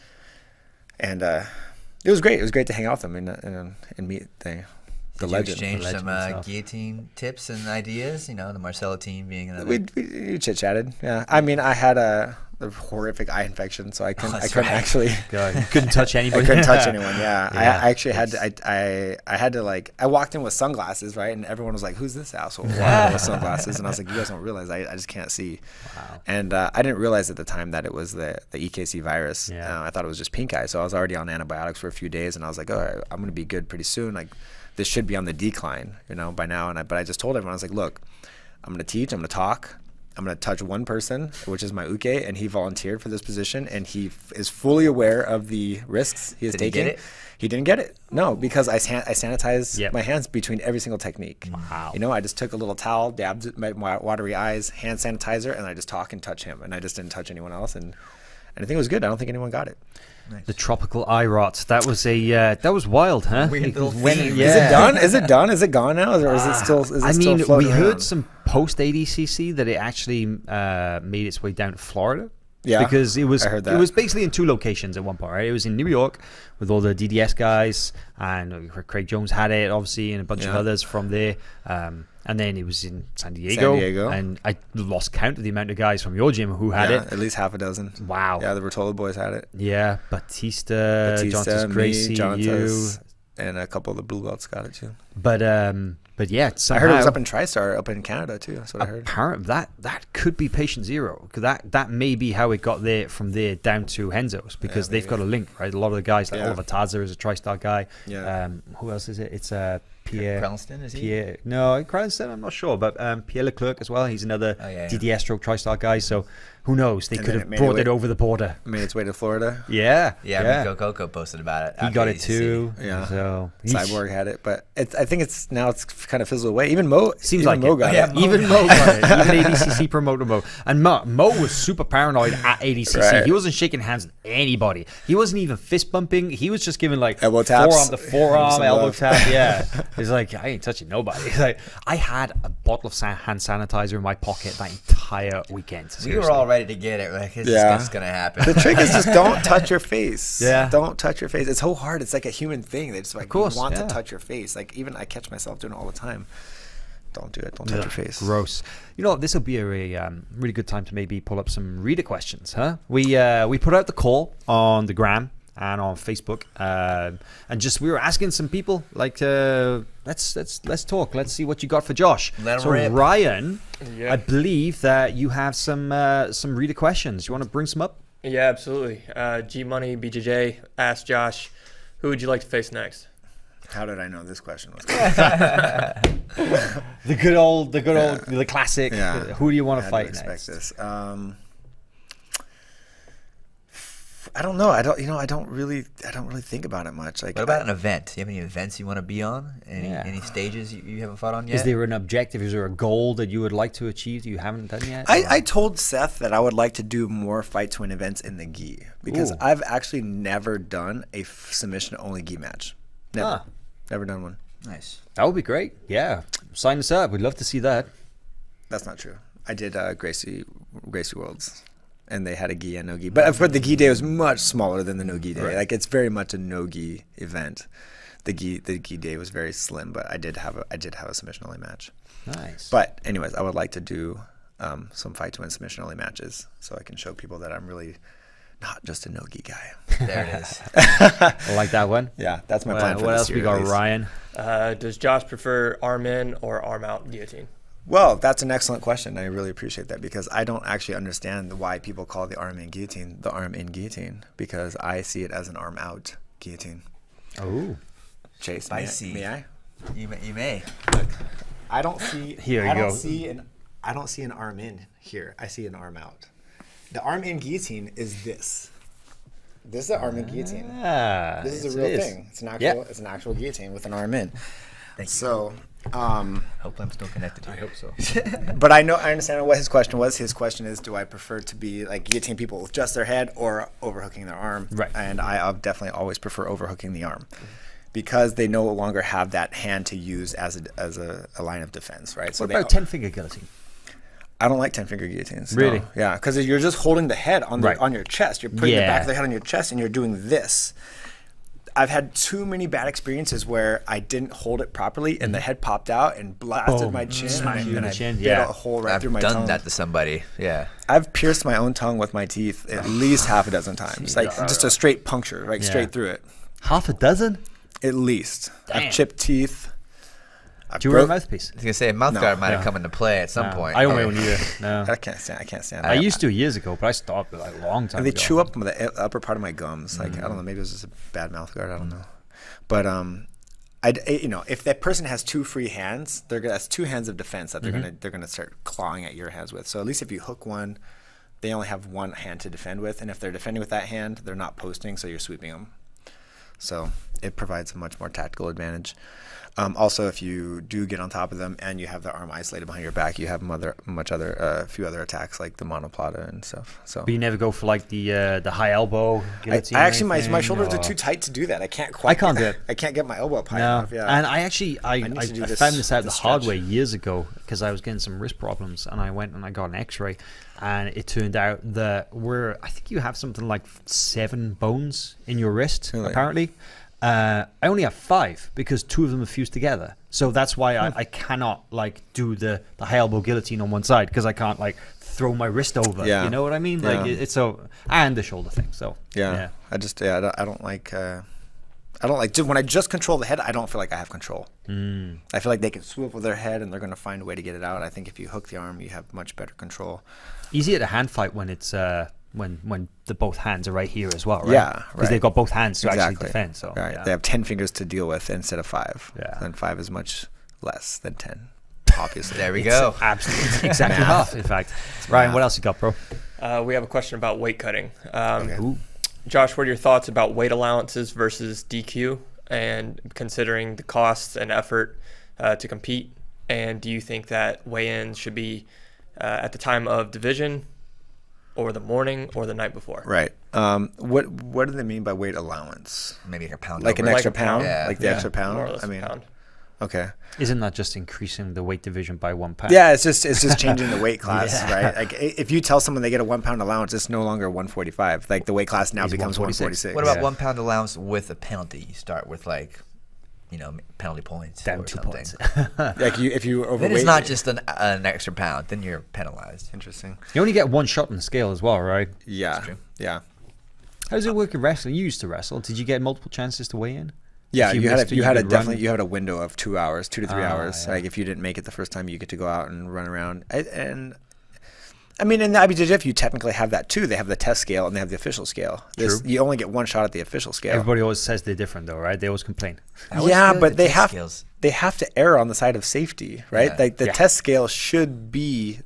And uh, it was great. It was great to hang out with him and, and, and meet the, the Did legend. you exchange The legend some uh, himself. guillotine tips and ideas? You know, the Marcelo team being another. We, we, we chit-chatted. Yeah. I mean, I had a, a horrific eye infection, so I couldn't, I that's couldn't right. actually... God, you couldn't touch I anybody. couldn't touch anyone. Yeah, I, Yeah. I actually had to, I, I I had to like I walked in with sunglasses, right, and everyone was like, "Who's this asshole walking with sunglasses?" And I was like, "You guys don't realize I, I just can't see." Wow. And uh, I didn't realize at the time that it was the the E K C virus. Yeah. Uh, I thought it was just pink eye, so I was already on antibiotics for a few days, and I was like, "Oh, I'm gonna be good pretty soon. Like, this should be on the decline, you know, by now." And I, but I just told everyone, I was like, "Look, I'm gonna teach. I'm gonna talk." I'm going to touch one person, which is my uke, and he volunteered for this position, and he f- is fully aware of the risks he is Did he taking. get it? He didn't get it. No, because I, san- I sanitize Yep. my hands between every single technique. Wow. You know, I just took a little towel, dabbed it, my, my watery eyes, hand sanitizer, and I just talk and touch him, and I just didn't touch anyone else, and, and I think it was good. I don't think anyone got it. The tropical eye rot. That was a uh, that was wild, huh? Weird little When- theme. yeah. Is it done? Is it done? Is it gone now, or is it still? Is it I still mean, we floating heard around? some post A D C C that it actually uh, made its way down to Florida. Yeah, because it was I heard it that. was basically in two locations at one point. Right, it was in New York with all the D D S guys, and Craig Jones had it obviously, and a bunch of Yeah. others from there. Um, and then it was in San Diego, Diego. and I lost count of the amount of guys from your gym who had yeah, it. at least half a dozen. Wow. Yeah, the Rotolo boys had it. Yeah, Batista, Batista, Jontas me, Gracie, you. Jontas, and a couple of the blue belts got it too. But um, but yeah, I heard it was somehow- up in TriStar, up in Canada too. That's what I heard. Apparent that that could be patient zero, because that that may be how it got there from there down to Henzo's, because Yeah, they've maybe. got a link, right? A lot of the guys like Yeah. Oliver Taza is a TriStar guy. Yeah. Um, who else is it? It's uh, Pierre. Crownston, is he? Pierre. No, Crownston. I'm not sure, but um, Pierre Leclerc as well. He's another Oh, yeah, yeah. D D S stroke TriStar guy. So who knows? They And could then have it made brought it it way- over the border. Made its way to Florida. Yeah, Yeah, yeah. Rico Coco posted about it. He after got A it D C C. too. Yeah. So Cyborg had it, but it's, I think it's now it's kind of fizzled away. Even Mo Seems even like Mo it. got Oh, yeah, it. Mo Even Mo got it. Even A D C C promoter Mo. And Mo, Mo was super paranoid at A D C C. Right. He wasn't shaking hands with anybody. He wasn't even fist bumping. He was just giving like Elbow taps. forearm to forearm, Some elbow love. tap. Yeah. He's like, I ain't touching nobody. He's like, I had a bottle of san- hand sanitizer in my pocket that entire weekend. We Seriously. were all ready to get it. Like, it's Yeah. just going to happen. The trick is just don't touch your face. Yeah. Don't touch your face. It's so hard. It's like a human thing. They just like course, want yeah. to touch your face. Like even I catch myself doing it all the time. Don't do it. Don't touch Ugh, your face. Gross. You know, this will be a really, um, really good time to maybe pull up some reader questions, huh? We uh, we put out the call on the gram and on Facebook, um, and just we were asking some people like, uh, let's let's let's talk. Let's see what you got for Josh. Let 'em so rip. Ryan, Yeah. I believe that you have some uh, some reader questions. You want to bring some up? Yeah, absolutely. Uh, G Money B J J asked Josh, who would you like to face next? How did I know this question was? The good old, the good old, the classic. Yeah. Who do you want to Had fight expect next? this. Um, I don't know. I don't. You know. I don't really. I don't really think about it much. Like. What about an I, event? Do you have any events you want to be on? Any Yeah. any stages you, you haven't fought on yet? Is there an objective? Is there a goal that you would like to achieve that you haven't done yet? I, I told Seth that I would like to do more fight to win events in the gi because Ooh. I've actually never done a f- submission only gi match. Never. Ah. Never done one. Nice. That would be great. Yeah, sign us up. We'd love to see that. That's not true. I did uh, Gracie Gracie Worlds, and they had a gi and no gi. But but the gi day was much smaller than the no gi day. Right. Like it's very much a no gi event. The gi the gi day was very slim, but I did have a I did have a submission only match. Nice. But anyways, I would like to do um, some fight to win submission only matches so I can show people that I'm really not just a no gi guy. There it is. I like that one. Yeah, that's my What, plan for what this else year, we at got, least. Ryan? Uh, does Josh prefer arm in or arm out guillotine? Well, that's an excellent question. I really appreciate that because I don't actually understand why people call the arm in guillotine the arm in guillotine because I see it as an arm out guillotine. Oh, Chase, may I? Spicy. May I? You may. You may. I don't see. Here you I don't go. see an. I don't see an arm in here. I see an arm out. The arm in guillotine is this. This is an arm in guillotine. Ah, This is yes, a real it is. thing. It's an actual. Yeah. It's an actual guillotine with an arm in. Thank you. So, um, Hope I'm still connected here. I hope so. but I know I understand what his question was. His question is, do I prefer to be like guillotine people with just their head or overhooking their arm? Right. And I I'll definitely always prefer overhooking the arm, because they no longer have that hand to use as a as a, a line of defense, right? What they, about ten finger guillotine? I don't like ten finger guillotines. Really? No. Yeah, because you're just holding the head on the, Right. on your chest. You're putting the Yeah. back of the head on your chest, and you're doing this. I've had too many bad experiences where I didn't hold it properly, and the head popped out and blasted Boom. my chin, Smacked and, you in and the I chin, bit yeah. a hole right I've through my done tongue. that to somebody. Yeah. I've pierced my own tongue with my teeth at least half a dozen times, like just a straight puncture, like Yeah. straight through it, Half a dozen? at least. Damn. I've chipped teeth. I've Do you wear a broke- mouthpiece? I was gonna say mouth No. guard might No. have come into play at some No, point. I don't wear Okay. one either. No. I can't stand. I can't stand. I that. used to years ago, but I stopped like a long time And they ago. chew up the upper part of my gums. Like I don't know, maybe it was just a bad mouth guard. I don't know, but um, I you know if that person has two free hands, they're gonna that's two hands of defense that they're Mm-hmm. gonna they're gonna start clawing at your hands with. So at least if you hook one, they only have one hand to defend with, and if they're defending with that hand, they're not posting, so you're sweeping them. So it provides a much more tactical advantage. Um, also, if you do get on top of them and you have the arm isolated behind your back, you have mother, much other, a uh, few other attacks like the monoplata and stuff. So But you never go for like the uh, the high elbow I, guillotine. I or actually my, my anything, shoulders or- are too tight to do that. I can't quite. I can't do it. I can't get my elbow up high No, enough. Yeah. and I actually I, need I, to do I this- found this out the this hard stretch. way years ago because I was getting some wrist problems, and I went and I got an X-ray, and it turned out that we're I think you have something like seven bones in your wrist Really? apparently. Uh, I only have five because two of them are fused together. So that's why I, I cannot like do the, the high elbow guillotine on one side because I can't like throw my wrist over. Yeah. You know what I mean? Like Yeah. it, it's so and the shoulder thing. So yeah. yeah. I just yeah. I don't, I don't like. Uh, I don't like when I just control the head. I don't feel like I have control. Mm. I feel like they can swivel their head and they're going to find a way to get it out. I think if you hook the arm, you have much better control. Easier to hand fight when it's uh when when the both hands are right here as well, right? Yeah, because right. they've got both hands to Exactly. actually defend. So Right. yeah. They have ten fingers to deal with instead of five. Yeah. And five is much less than ten. Obviously. There we It's go. absolutely exactly half. In fact, Ryan, what else you got, bro? Uh, we have a question about weight cutting. Um, Okay. Ooh. Josh, what are your thoughts about weight allowances versus D Q, and considering the costs and effort uh, to compete? And do you think that weigh-ins should be uh, at the time of division, or the morning, or the night before? Right. Um, what What do they mean by weight allowance? Maybe like a pound. Like an over. Like extra a pound? pound? Yeah. Like the Yeah. extra pound? More or less I a mean, pound. okay. Isn't that just increasing the weight division by one pound? Yeah, it's just it's just changing the weight class, Yeah. right? Like i- if you tell someone they get a one pound allowance, it's no longer one forty five. Like the weight class now It's becomes one one forty forty-six. six. What about Yeah. one pound allowance with a penalty? You start with like, you know, penalty points Down or two something. points. Like you if you overweight? Then it's not just an, an extra pound. Then you're penalized. Interesting. You only get one shot on the scale as well, right? Yeah. true. Yeah. How does it work in wrestling? You used to wrestle. Did you get multiple chances to weigh in? Yeah, If you, you had missed a, it, you you had a could definitely run. you had a window of two hours, two to three Ah, hours. yeah. Like if you didn't make it the first time, you get to go out and run around. I, and I mean, in the I B J J F, you technically have that too. They have the test scale and they have the official scale. This, True. you only get one shot at the official scale. Everybody always says they're different, though, right? They always complain. I always Yeah, feel but the they test have skills- they have to err on the side of safety, right? Yeah. Like the Yeah. test scale should be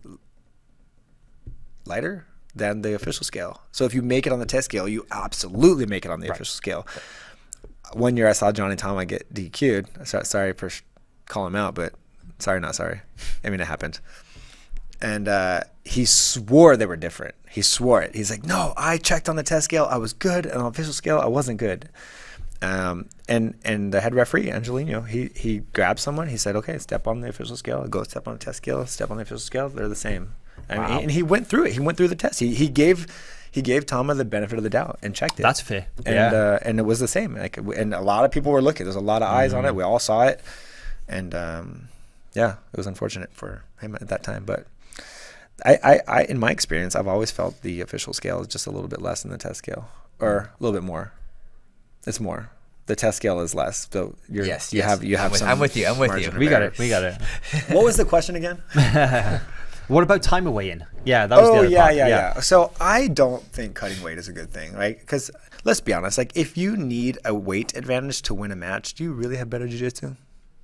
lighter than the official scale. So if you make it on the test scale, you absolutely make it on the Right. official scale. One year I saw Johnny Tama get D Q'd. So, sorry for sh- calling him out, but sorry, not sorry. I mean, it happened. And uh, he swore they were different. He swore it. He's like, no, I checked on the test scale. I was good. And on the official scale, I wasn't good. Um, and and the head referee, Angelino, he, he grabbed someone. He said, okay, step on the official scale. Go step on the test scale. Step on the official scale. They're the same. And, Wow. he, and he went through it. He went through the test. He, he gave he gave Tama the benefit of the doubt and checked it. That's fair. And yeah. uh, and it was the same. Like, and a lot of people were looking. There's a lot of eyes Mm-hmm. on it. We all saw it. And um, yeah, it was unfortunate for him at that time. But I, I, I, in my experience, I've always felt the official scale is just a little bit less than the test scale, or a little bit more. It's more. The test scale is less. So you're, Yes, you yes. have you I'm have with- some I'm with you, I'm with margin you. of we got error. it. We got it. What was the question again? What about timer weigh-in? Yeah, that was the Oh other yeah, part. yeah, yeah. So I don't think cutting weight is a good thing, right? Because let's be honest, like if you need a weight advantage to win a match, do you really have better jiu-jitsu?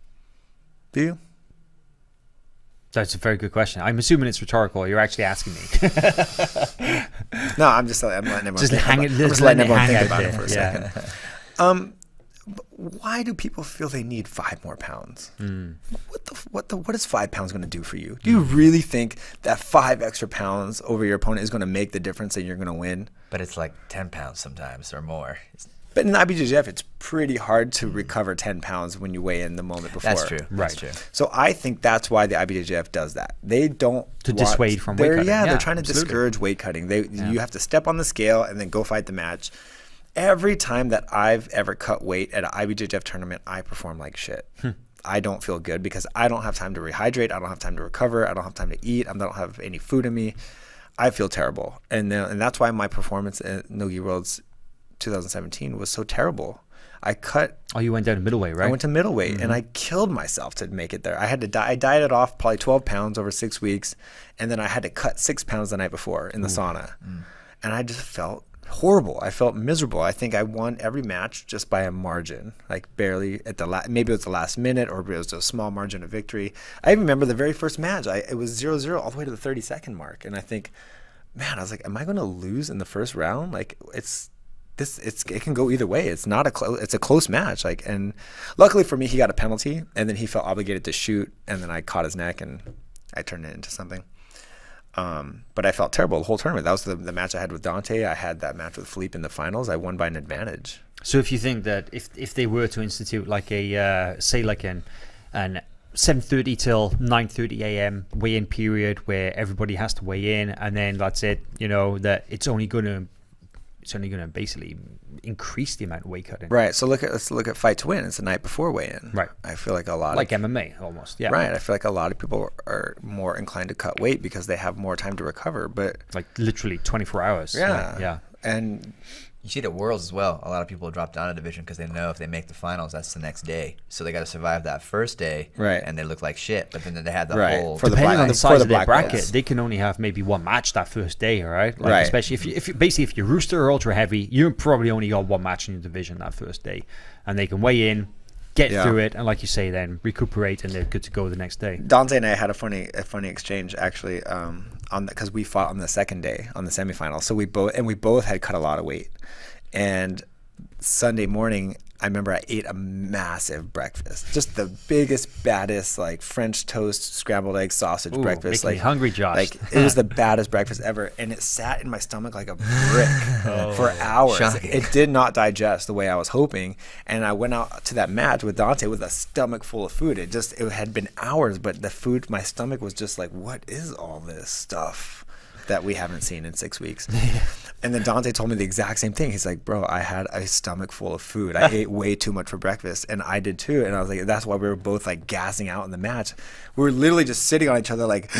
Do you? That's a very good question. I'm assuming it's rhetorical. You're actually asking me. No, I'm just I'm letting everyone Just think hang about, it- I'm just just letting letting it everyone hang think out about there. it for a Yeah. second. Um, but why do people feel they need five more pounds? Mm. What the what the what is five pounds going to do for you? Do you really think that five extra pounds over your opponent is going to make the difference that you're going to win? But it's like ten pounds sometimes or more. It's, But in the I B J J F, it's pretty hard to recover ten pounds when you weigh in the moment before. that's true. Right. That's true. So I think that's why the I B J J F does that. They don't To want- dissuade from weight they're- cutting. Yeah, Yeah, they're trying to absolutely. discourage weight cutting. They Yeah. you have to step on the scale and then go fight the match. Every time that I've ever cut weight at an I B J J F tournament, I perform like shit. Hmm. I don't feel good because I don't have time to rehydrate. I don't have time to recover. I don't have time to eat. I don't have any food in me. I feel terrible, and uh, and that's why my performance at Nogi Worlds twenty seventeen was so terrible. I cut. Oh, you went down to middleweight, right? I went to middleweight, Mm-hmm. and I killed myself to make it there. I had to di- I dieted off probably twelve pounds over six weeks, and then I had to cut six pounds the night before in the sauna, Mm. and I just felt horrible. I felt miserable. I think I won every match just by a margin, like barely at the la- maybe it was the last minute or it was a small margin of victory. I even remember the very first match. I it was zero zero all the way to the thirty second mark, and I think, man, I was like, am I going to lose in the first round? Like it's. This it's it can go either way. It's not a close it's a close match. Like and luckily for me, he got a penalty, and then he felt obligated to shoot, and then I caught his neck and I turned it into something. Um, but I felt terrible the whole tournament. That was the, the match I had with Dante. I had that match with Philippe in the finals. I won by an advantage. So if you think that if if they were to institute like a uh, say like an an seven thirty till nine thirty a m weigh-in period where everybody has to weigh in, and then that's it, you know, that it's only going to it's only going to basically increase the amount of weight cutting. Right. So look at let's look at Fight to Win. It's the night before weigh-in. Right. I feel like a lot Like of M M A almost. Yeah. right. I feel like a lot of people are more inclined to cut weight because they have more time to recover. But Like literally twenty-four hours. yeah, Like, yeah. and You see it at Worlds as well. A lot of people drop down a division because they know if they make the finals, that's the next day. So they got to survive that first day, Right. and they look like shit. But then they have the Right. whole. For the Depending black- on the for size the of their black bracket, belts. they can only have maybe one match that first day, right? Like Right. Especially if you, if you, basically if you're rooster or ultra heavy, you probably only got one match in your division that first day, and they can weigh in, get Yeah. through it, and like you say, then recuperate, and they're good to go the next day. Dante and I had a funny a funny exchange actually um, on because we fought on the second day on the semifinal. So we both and we both had cut a lot of weight. And Sunday morning, I remember I ate a massive breakfast, just the biggest, baddest like French toast, scrambled egg, sausage Ooh, breakfast. making me Like hungry, Josh. Like it was the baddest breakfast ever, and it sat in my stomach like a brick for hours. Shocking. It did not digest the way I was hoping, and I went out to that match with Dante with a stomach full of food. It just it had been hours, but the food, my stomach was just like, what is all this stuff that we haven't seen in six weeks? And then Dante told me the exact same thing. He's like, bro, I had a stomach full of food. I ate way too much for breakfast, and I did too. And I was like, that's why we were both like gassing out in the match. We were literally just sitting on each other like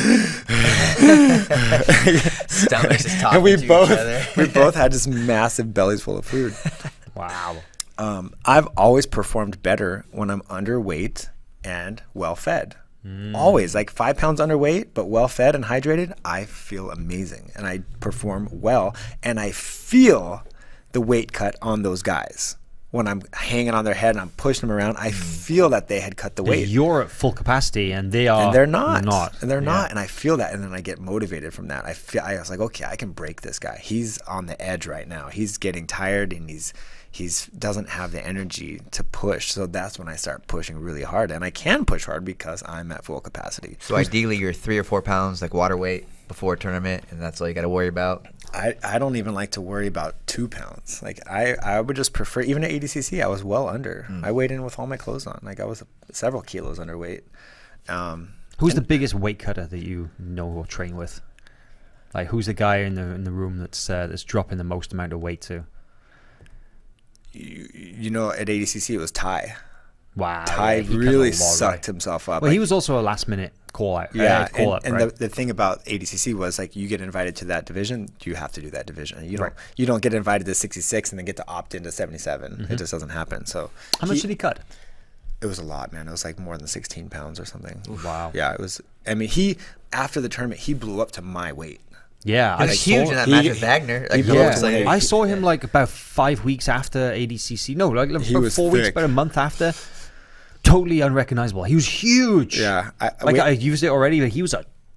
Stomachs just talking and we to both each other. we both had just massive bellies full of food. Wow. Um, I've always performed better when I'm underweight and well fed. Mm. Always, like five pounds underweight, but well fed and hydrated, I feel amazing and I perform well, and I feel the weight cut on those guys when I'm hanging on their head and I'm pushing them around. I feel that they had cut the weight. You're at full capacity, and they are. And they're not. Not. And they're Yeah. not. And I feel that, and then I get motivated from that. I feel I was like, okay, I can break this guy. He's on the edge right now. He's getting tired, and he's he's doesn't have the energy to push. So that's when I start pushing really hard, and I can push hard because I'm at full capacity. So ideally, you're three or four pounds like water weight before a tournament, and that's all you got to worry about. I, I don't even like to worry about two pounds. Like I, I would just prefer, even at A D C C, I was well under. Mm. I weighed in with all my clothes on. Like I was several kilos underweight. Um, Who's the biggest weight cutter that you know or train with? Like, who's the guy in the in the room that's uh, that's dropping the most amount of weight to? you, you know, at A D C C, it was Ty. Wow. Ty yeah, he cut a really lot, sucked right? himself up. Well, Like, he was also a last minute call out. Yeah, uh, call and, up, and right? the, the thing about A D C C was like you get invited to that division, you have to do that division. You don't Right. you don't get invited to sixty-six and then get to opt into seventy-seven. Mm-hmm. It just doesn't happen. So How much he- did he cut? It was a lot, man. It was like more than sixteen pounds or something. Wow. Yeah, it was. I mean, he after the tournament, he blew up to my weight. Yeah, He I was saw- huge in that he- match with Wagner. Like, he it blew looks up like- to I saw him like about five weeks after A D C C. No, like, like He about was four weeks, thick. about a month after. Totally unrecognizable. He was huge. Yeah, I, Like we- I used it already, but he was a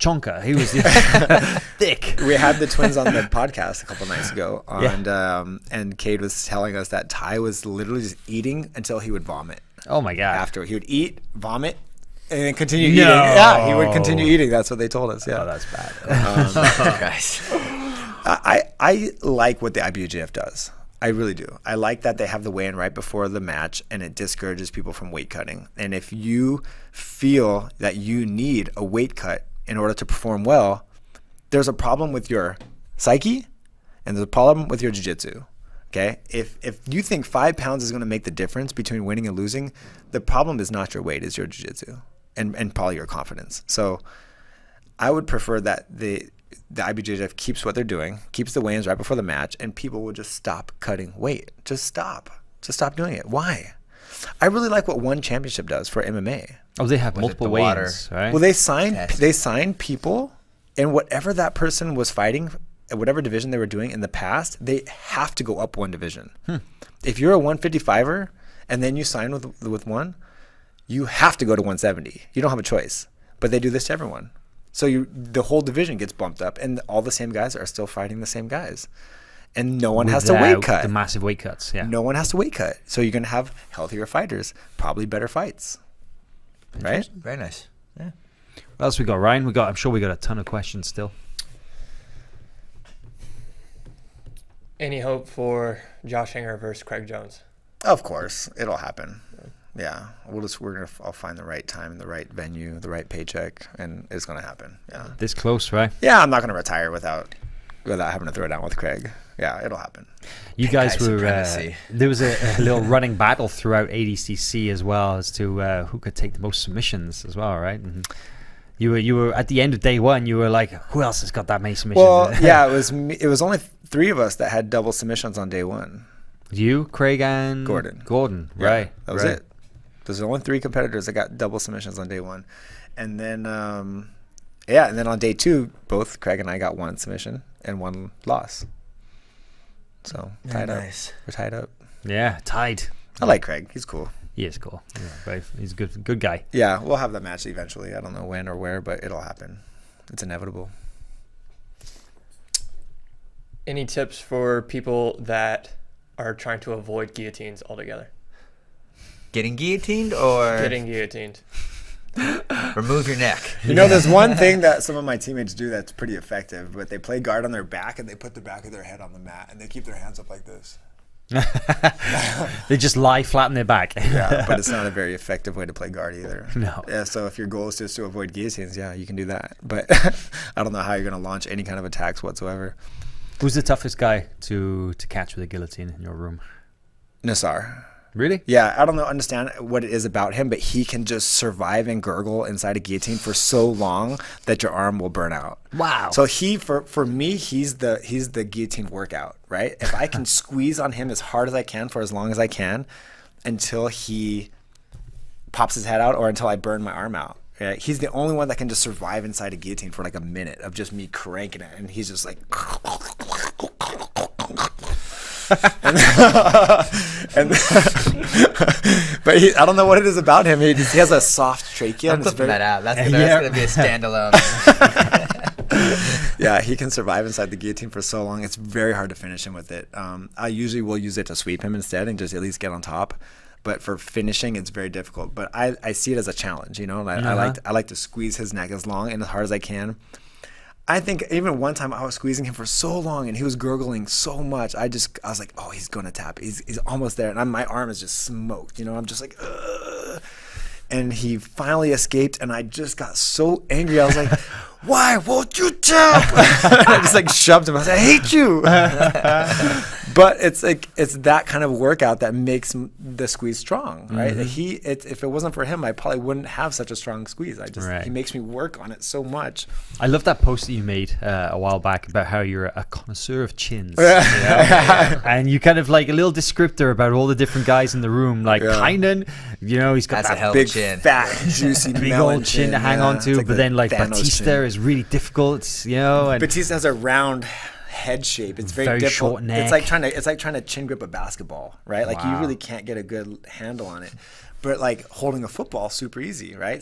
chonker. He was thick. We had the twins on the podcast a couple nights ago, and Yeah. um, and Cade was telling us that Ty was literally just eating until he would vomit. Oh my god! After he would eat, vomit, and then continue No. eating. Yeah, he would continue eating. That's what they told us. Yeah, Oh, that's bad. Um, Guys. I I like what the I B J F does. I really do. I like that they have the weigh-in right before the match, and it discourages people from weight cutting. And if you feel that you need a weight cut in order to perform well, there's a problem with your psyche, and there's a problem with your jiu-jitsu. Okay? If if you think five pounds is going to make the difference between winning and losing, the problem is not your weight, it's your jiu-jitsu, and and probably your confidence. So I would prefer that the the I B J J F keeps what they're doing, keeps the weigh-ins right before the match, and people will just stop cutting weight. Just stop. Just stop doing it. Why? I really like what One Championship does for M M A. Oh, they have Was it multiple the water? weigh-ins, right? Well, they sign Test. they sign people, and whatever that person was fighting, whatever division they were doing in the past, they have to go up one division. Hmm. If you're a one fifty-fiver and then you sign with with one, you have to go to one seventy. You don't have a choice. But they do this to everyone. So you, the whole division gets bumped up, and all the same guys are still fighting the same guys, and no one has to weight Without cut. the massive weight cuts. Yeah. No one has to weight cut. So you're gonna have healthier fighters, probably better fights, right? Very nice. Yeah. What else we got, Ryan? We got. I'm sure we got a ton of questions still. Any hope for Josh Hinger versus Craig Jones? Of course, it'll happen. Yeah, we'll just we're gonna I'll find the right time, the right venue, the right paycheck, and it's gonna happen. Yeah, This close, right? yeah. I'm not gonna retire without without having to throw down with Craig. Yeah, it'll happen. You guys Guy were. Uh, supremacy. there was a, a little running battle throughout A D C C as well as to uh, who could take the most submissions as well, right? And you were you were at the end of day one. You were like, who else has got that many submissions? Well, yeah, it was me, it was only three of us that had double submissions on day one. You, Craig, and Gordon. Gordon, Yeah, right? that was right. it. There's only three competitors that got double submissions on day one, and then um, yeah, and then on day two, both Craig and I got one submission and one loss. So Very tied up. nice. We're tied up. Yeah, tied. I like Craig. He's cool. He is cool. Yeah, right. He's a good good guy. Yeah, we'll have that match eventually. I don't know when or where, but it'll happen. It's inevitable. Any tips for people that are trying to avoid guillotines altogether? Getting guillotined or Getting guillotined. remove your neck? You know, there's one thing that some of my teammates do that's pretty effective, but they play guard on their back and they put the back of their head on the mat and they keep their hands up like this. They just lie flat on their back. Yeah, but it's not a very effective way to play guard either. No. Yeah, so if your goal is just to avoid guillotines, yeah, you can do that. But I don't know how you're going to launch any kind of attacks whatsoever. Who's the toughest guy to to catch with a guillotine in your room? Nassar. Really? Yeah, I don't know, understand what it is about him, but he can just survive and gurgle inside a guillotine for so long that your arm will burn out. Wow. So he, for for me, he's the he's the guillotine workout, right? If I can squeeze on him as hard as I can for as long as I can, until he pops his head out or until I burn my arm out. Right? He's the only one that can just survive inside a guillotine for like a minute of just me cranking it, and he's just like. and, and but he, I don't know what it is about him. He, just, he has a soft trachea. I'm and it's clipping very- that out. That's Uh, gonna, yeah. that's gonna be a standalone. Yeah, he can survive inside the guillotine for so long. It's very hard to finish him with it. Um, I usually will use it to sweep him instead and just at least get on top. But for finishing, it's very difficult. But I, I see it as a challenge, you know. And I, I Uh-huh. like to, I like to squeeze his neck as long and as hard as I can. I think even one time I was squeezing him for so long and he was gurgling so much. I just I was like, oh, he's gonna tap. He's he's almost there, and I'm, my arm is just smoked. You know, I'm just like, ugh. And he finally escaped, and I just got so angry. I was like, why won't you tap? I just like shoved him. I was like, I hate you. But it's like it's that kind of workout that makes m- the squeeze strong, right? Mm-hmm. He, it, if it wasn't for him, I probably wouldn't have such a strong squeeze. I just Right. he makes me work on it so much. I love that post that you made uh, a while back about how you're a connoisseur of chins. You know? And you kind of like a little descriptor about all the different guys in the room. Like Yeah. Kynan, you know, he's got That's a that hell of Big a chin. fat juicy big melon old chin to hang yeah. on It's to. like But the then like Thanos Batista chin. is really difficult, you know. And Batista has a round head shape. It's very, Very difficult. short neck. It's like trying to it's like trying to chin grip a basketball, right? Like you Wow. really can't get a good handle on it. But like holding a football, super easy, right? Some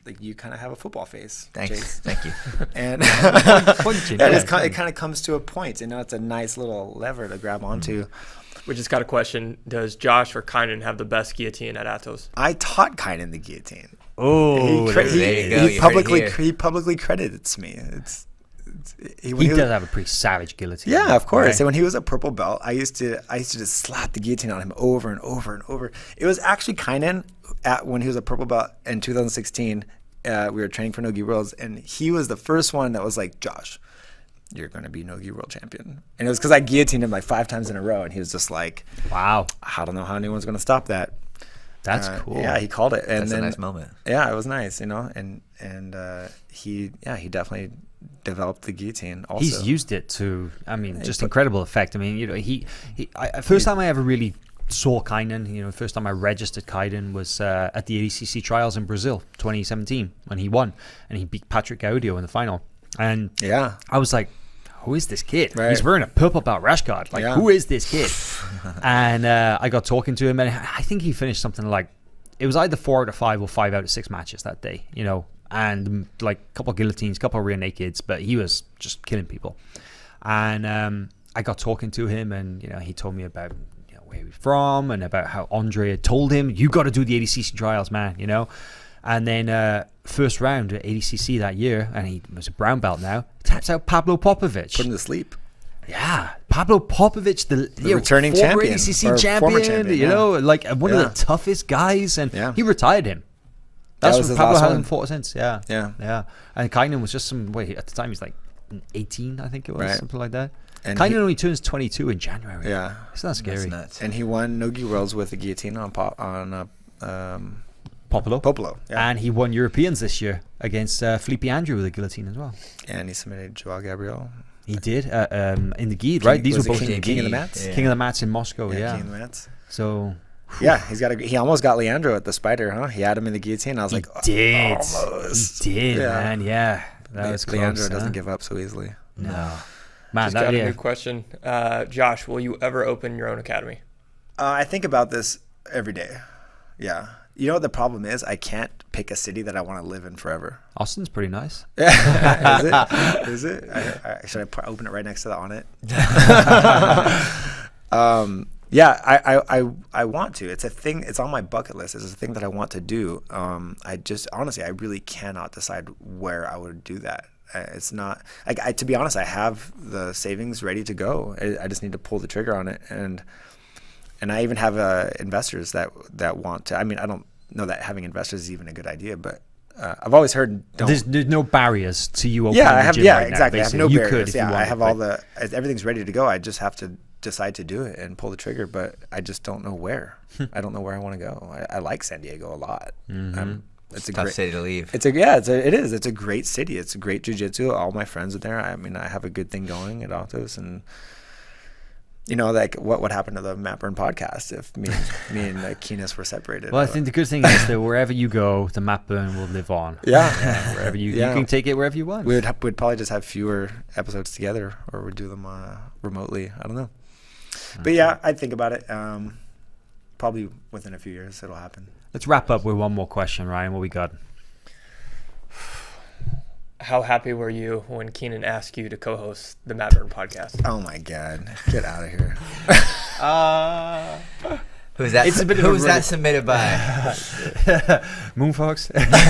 like you kind of have a football face. Thanks. Chase. Thank you. And Punching, that yeah. is kind, it kind of comes to a point. You know, it's a nice little lever to grab onto. We just got a question. Does Josh or Kynan have the best guillotine at Atos? I taught Kynan the guillotine. Oh, he, cre- there he, you go. he You heard it publicly here. he publicly credits me. It's, it's he, when he he was- does have a pretty savage guillotine. Yeah, of course. Right. And when he was a purple belt, I used to I used to just slap the guillotine on him over and over and over. It was actually Kynan at when he was a purple belt in two thousand sixteen. Uh, we were training for Nogi Worlds, and he was the first one that was like, Josh, you're going to be Nogi World Champion. And it was because I guillotined him like five times in a row, and he was just like, Wow, I don't know how anyone's going to stop that. that's Uh, cool. Yeah, he called it. And That's then, a nice moment. Yeah, it was nice, you know. And and uh, he, yeah, he definitely developed the guillotine. Also, He's used it to, I mean, he just put- incredible effect. I mean, you know, he, he I, first time I ever really saw Kynan, you know, first time I registered Kynan was uh, at the A D C C trials in Brazil, twenty seventeen, when he won, and he beat Patrick Gaudio in the final. And yeah, I was like, who is this kid? Right. He's wearing a purple belt rash guard. Like, Yeah. who is this kid? And uh, I got talking to him, and I think he finished something like, it was either four out of five or five out of six matches that day, you know, and like a couple of guillotines, a couple of rear nakeds, but he was just killing people. And um, I got talking to him, and, you know, he told me about, you know, where he was from and about how Andre had told him, you got to do the A D C C trials, man, you know. And then uh, first round at A D C C that year, and he was a brown belt now, taps out Pablo Popovich. put him to sleep. Yeah, Pablo Popovich, the, The you know, returning former champion, A D C C or champion, former champion, you yeah. know, like uh, one Yeah. of the toughest guys, and Yeah. he retired him. That That's was when his Pablo last hasn't one. fought since. Yeah, Yeah. yeah. And Kynan was just some wait at the time he's like eighteen, I think it was, Right. something like that. And Kynan he- only turns twenty-two in January. Yeah, Isn't that scary? That's nuts. and he won Nogi Worlds with a guillotine on pop on uh, um, Popolo. Popolo. Yeah, And he won Europeans this year against uh, Felipe Andrew with a guillotine as well. and he submitted Joao Gabriel. He did uh, um, in the Guide, right? These were was it both King, in the King of the Guide. Mats. Yeah. King of the Mats in Moscow. Yeah, Yeah. King of the Mats. So Yeah, he's got a. He almost got Leandro at the Spider, huh? He had him in the guillotine. I was he like, did. almost. He did, Yeah. man. Yeah, that Le- was Leandro close, doesn't huh? give up so easily. No, man. Just That, got a yeah. new question. Uh, Josh, will you ever open your own academy? Uh, I think about this every day. Yeah. You know what the problem is? I can't pick a city that I want to live in forever. Austin's pretty nice. is it? Is it? I, I, should I put, open it right next to the on it? um, yeah, I, I, I, I want to. It's a thing. It's on my bucket list. It's a thing that I want to do. Um, I just honestly, I really cannot decide where I would do that. Uh, It's not like I, to be honest. I have the savings ready to go. I, I just need to pull the trigger on it, and and I even have uh, investors that that want to. I mean, I don't know that having investors is even a good idea, but uh, I've always heard. Don't, There's, there's no barriers to you opening yeah, I the have. gym Yeah, right now, exactly. I have basically. no you barriers. could if yeah, you wanted, I have all but- the everything's ready to go. I just have to decide to do it and pull the trigger, but I just don't know where. I don't know where I want to go. I, I like San Diego a lot. Mm-hmm. Um, it's a Tough great city to leave. It's a yeah, it's a, it is. It's a great city. It's a great jiu-jitsu. All my friends are there. I mean, I have a good thing going at Atos, and you know, like what would happen to the Matt Burn podcast if me, me and uh, Keenis were separated? Well, I think the good thing is that wherever you go, the Matt Burn will live on. Yeah. Yeah, wherever you, Yeah. you can take it wherever you want. we would ha- we'd probably just have fewer episodes together, or we'd do them uh, remotely. I don't know, but yeah, I think about it. Um, probably within a few years, it'll happen. Let's wrap up with one more question, Ryan. What we got? How happy were you when Keenan asked you to co-host the Matt Burn podcast? Oh my God, get out of here! Uh, Who's that? It's a bit of a who's really- that submitted by? Moonfox?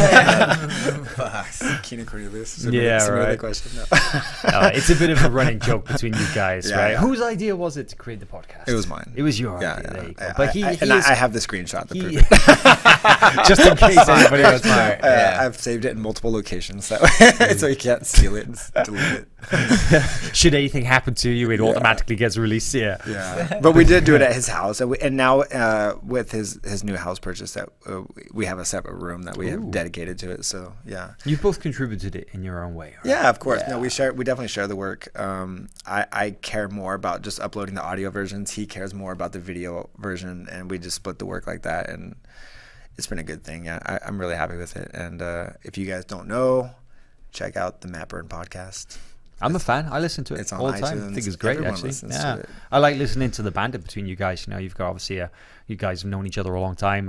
Fuck. Cornelius. Yeah, right. Question. No. uh, it's a bit of a running joke between you guys, Yeah, right? yeah. Whose idea was it to create the podcast? It was mine. It was your Yeah, idea. yeah. There you go. I- But I- he, I, he and is, I, I have the screenshot to he- prove it. just in case anybody else. Smart. Uh, Yeah. I've saved it in multiple locations, so so you can't steal it and s- delete it. Should anything happen to you, it automatically gets released. Yeah. Yeah, but we did do it at his house, and, we, and now uh, with his his new house purchase, that uh, we have a separate room that we Ooh. have dedicated to it. So yeah, You've both contributed it in your own way. Right? yeah, of course. No, Yeah. we share. We definitely share the work. Um, I I care more about just uploading the audio versions. He cares more about the video version, and we just split the work like that. And it's been a good thing. Yeah, I, I'm really happy with it. And uh, if you guys don't know, check out the Matt Burn podcast. I'm a fan. I listen to it It's on all the time. I iTunes. think it's great, Everyone actually. listens Yeah, to it. I like listening to the banter between you guys. You know, you've got obviously a, you guys have known each other a long time, and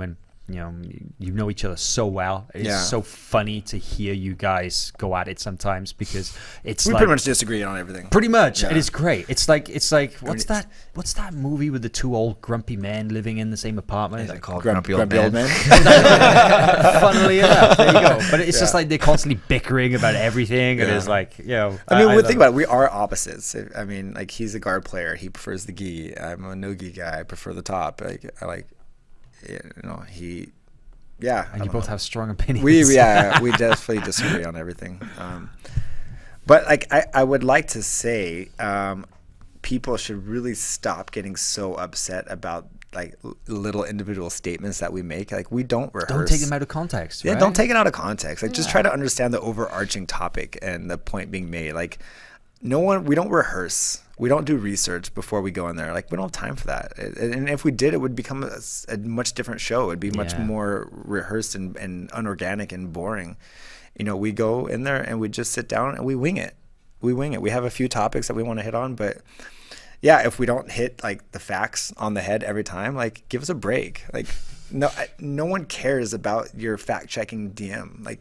you know, you know each other so well. It's Yeah. so funny to hear you guys go at it sometimes because it's We like, pretty much disagree on everything. pretty much. Yeah. It is great. It's like it's like what's it's- that? What's that movie with the two old grumpy men living in the same apartment? Is It's it like, called Grump- Grumpy Old grumpy Man? old man. funnily enough, there you go. But it's just Yeah. like they're constantly bickering about everything, and Yeah. it's like, you know. I mean, I we love think about it. We are opposites. I mean, like he's a guard player. He prefers the gi. I'm a no gi guy. I prefer the top. Like I like, you know, he. Yeah. And I you don't both know. have strong opinions. We yeah we definitely disagree on everything. Um, but like I, I would like to say, um, people should really stop getting so upset about like l- little individual statements that we make. Like we don't rehearse. Don't take them out of context. Yeah, right? don't take it out of context. Like just Yeah. try to understand the overarching topic and the point being made. Like no one, we don't rehearse. We don't do research before we go in there. Like we don't have time for that. It- And if we did, it would become a, s- a much different show. It'd be much Yeah. more rehearsed and, and unorganic and boring. You know, we go in there and we just sit down and we wing it. We wing it. We have a few topics that we want to hit on, but yeah, if we don't hit like the facts on the head every time, like give us a break. Like no, I, no one cares about your fact checking D M. Like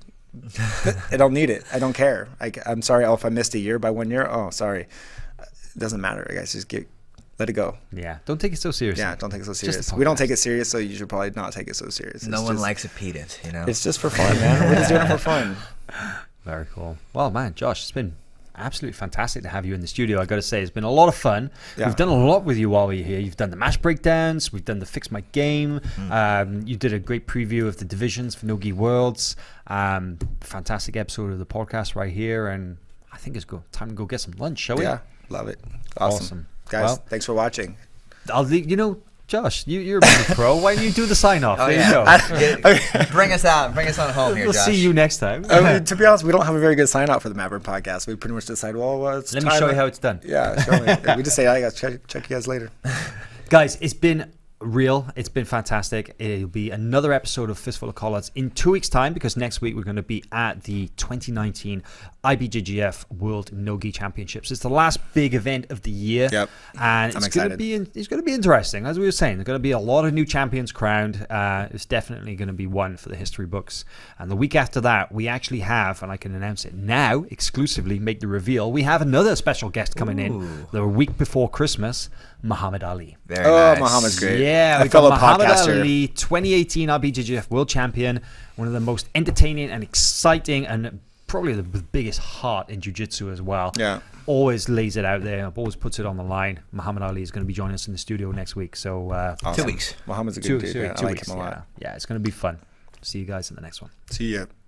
I don't need it. I don't care. Like I'm sorry. Oh, if I missed a year by one year, oh sorry. It doesn't matter, guys. Just get let it go. Yeah, don't take it so seriously. Yeah, don't take it so It's just a serious. We don't podcast. take it serious, so you should probably not take it so serious. No It's one just- likes a pedant, you know. It's just for fun, man. We're just doing it for fun. Very cool. Well, man, Josh, it's been absolutely fantastic to have you in the studio. I got to say, it's been a lot of fun. Yeah. We've done a lot with you while we're here. You've done the match breakdowns. We've done the Fix My Game. Mm. Um, you did a great preview of the divisions for No Gi Worlds. Um, fantastic episode of the podcast right here. And I think it's go time to go get some lunch, shall we? Yeah, love it. Awesome, Awesome. guys. Well- thanks for watching. I'll leave, you know, Josh, you, you're a big pro. Why don't you do the sign off? Oh there yeah, you go. Get- bring us out, bring us on home here, We'll Josh. see you next time. I mean, to be honest, we don't have a very good sign out for the Maverick podcast. We pretty much decide, well, well it's Let me time show to- you how it's done. Yeah, show me. Yeah, we just say, I got check, check you guys later. Guys, it's been real. It's been fantastic. It'll be another episode of Fistful of Collars in two weeks' time because next week we're going to be at the twenty nineteen I B J J F World No-Gi Championships. It's the last big event of the year. Yep. And I'm it's going to excited. be in, it's going to be interesting. As we were saying, there's going to be a lot of new champions crowned. Uh, it's definitely going to be one for the history books. And the week after that, we actually have, and I can announce it now, exclusively make the reveal, we have another special guest coming in Ooh. the week before Christmas, Muhammad Ali. Very Oh, nice. Muhammad's great. Yeah, A we fellow got Muhammad podcaster. Ali, twenty eighteen I B J J F World Champion, one of the most entertaining and exciting and probably the biggest heart in jiu-jitsu as well. Yeah. Always lays it out there, always puts it on the line. Muhammad Ali is going to be joining us in the studio next week. So uh, Awesome. Two weeks. Muhammad's a good two, dude. two, Yeah, two I like weeks. him a lot. Yeah. yeah, it's going to be fun. See you guys in the next one. See ya.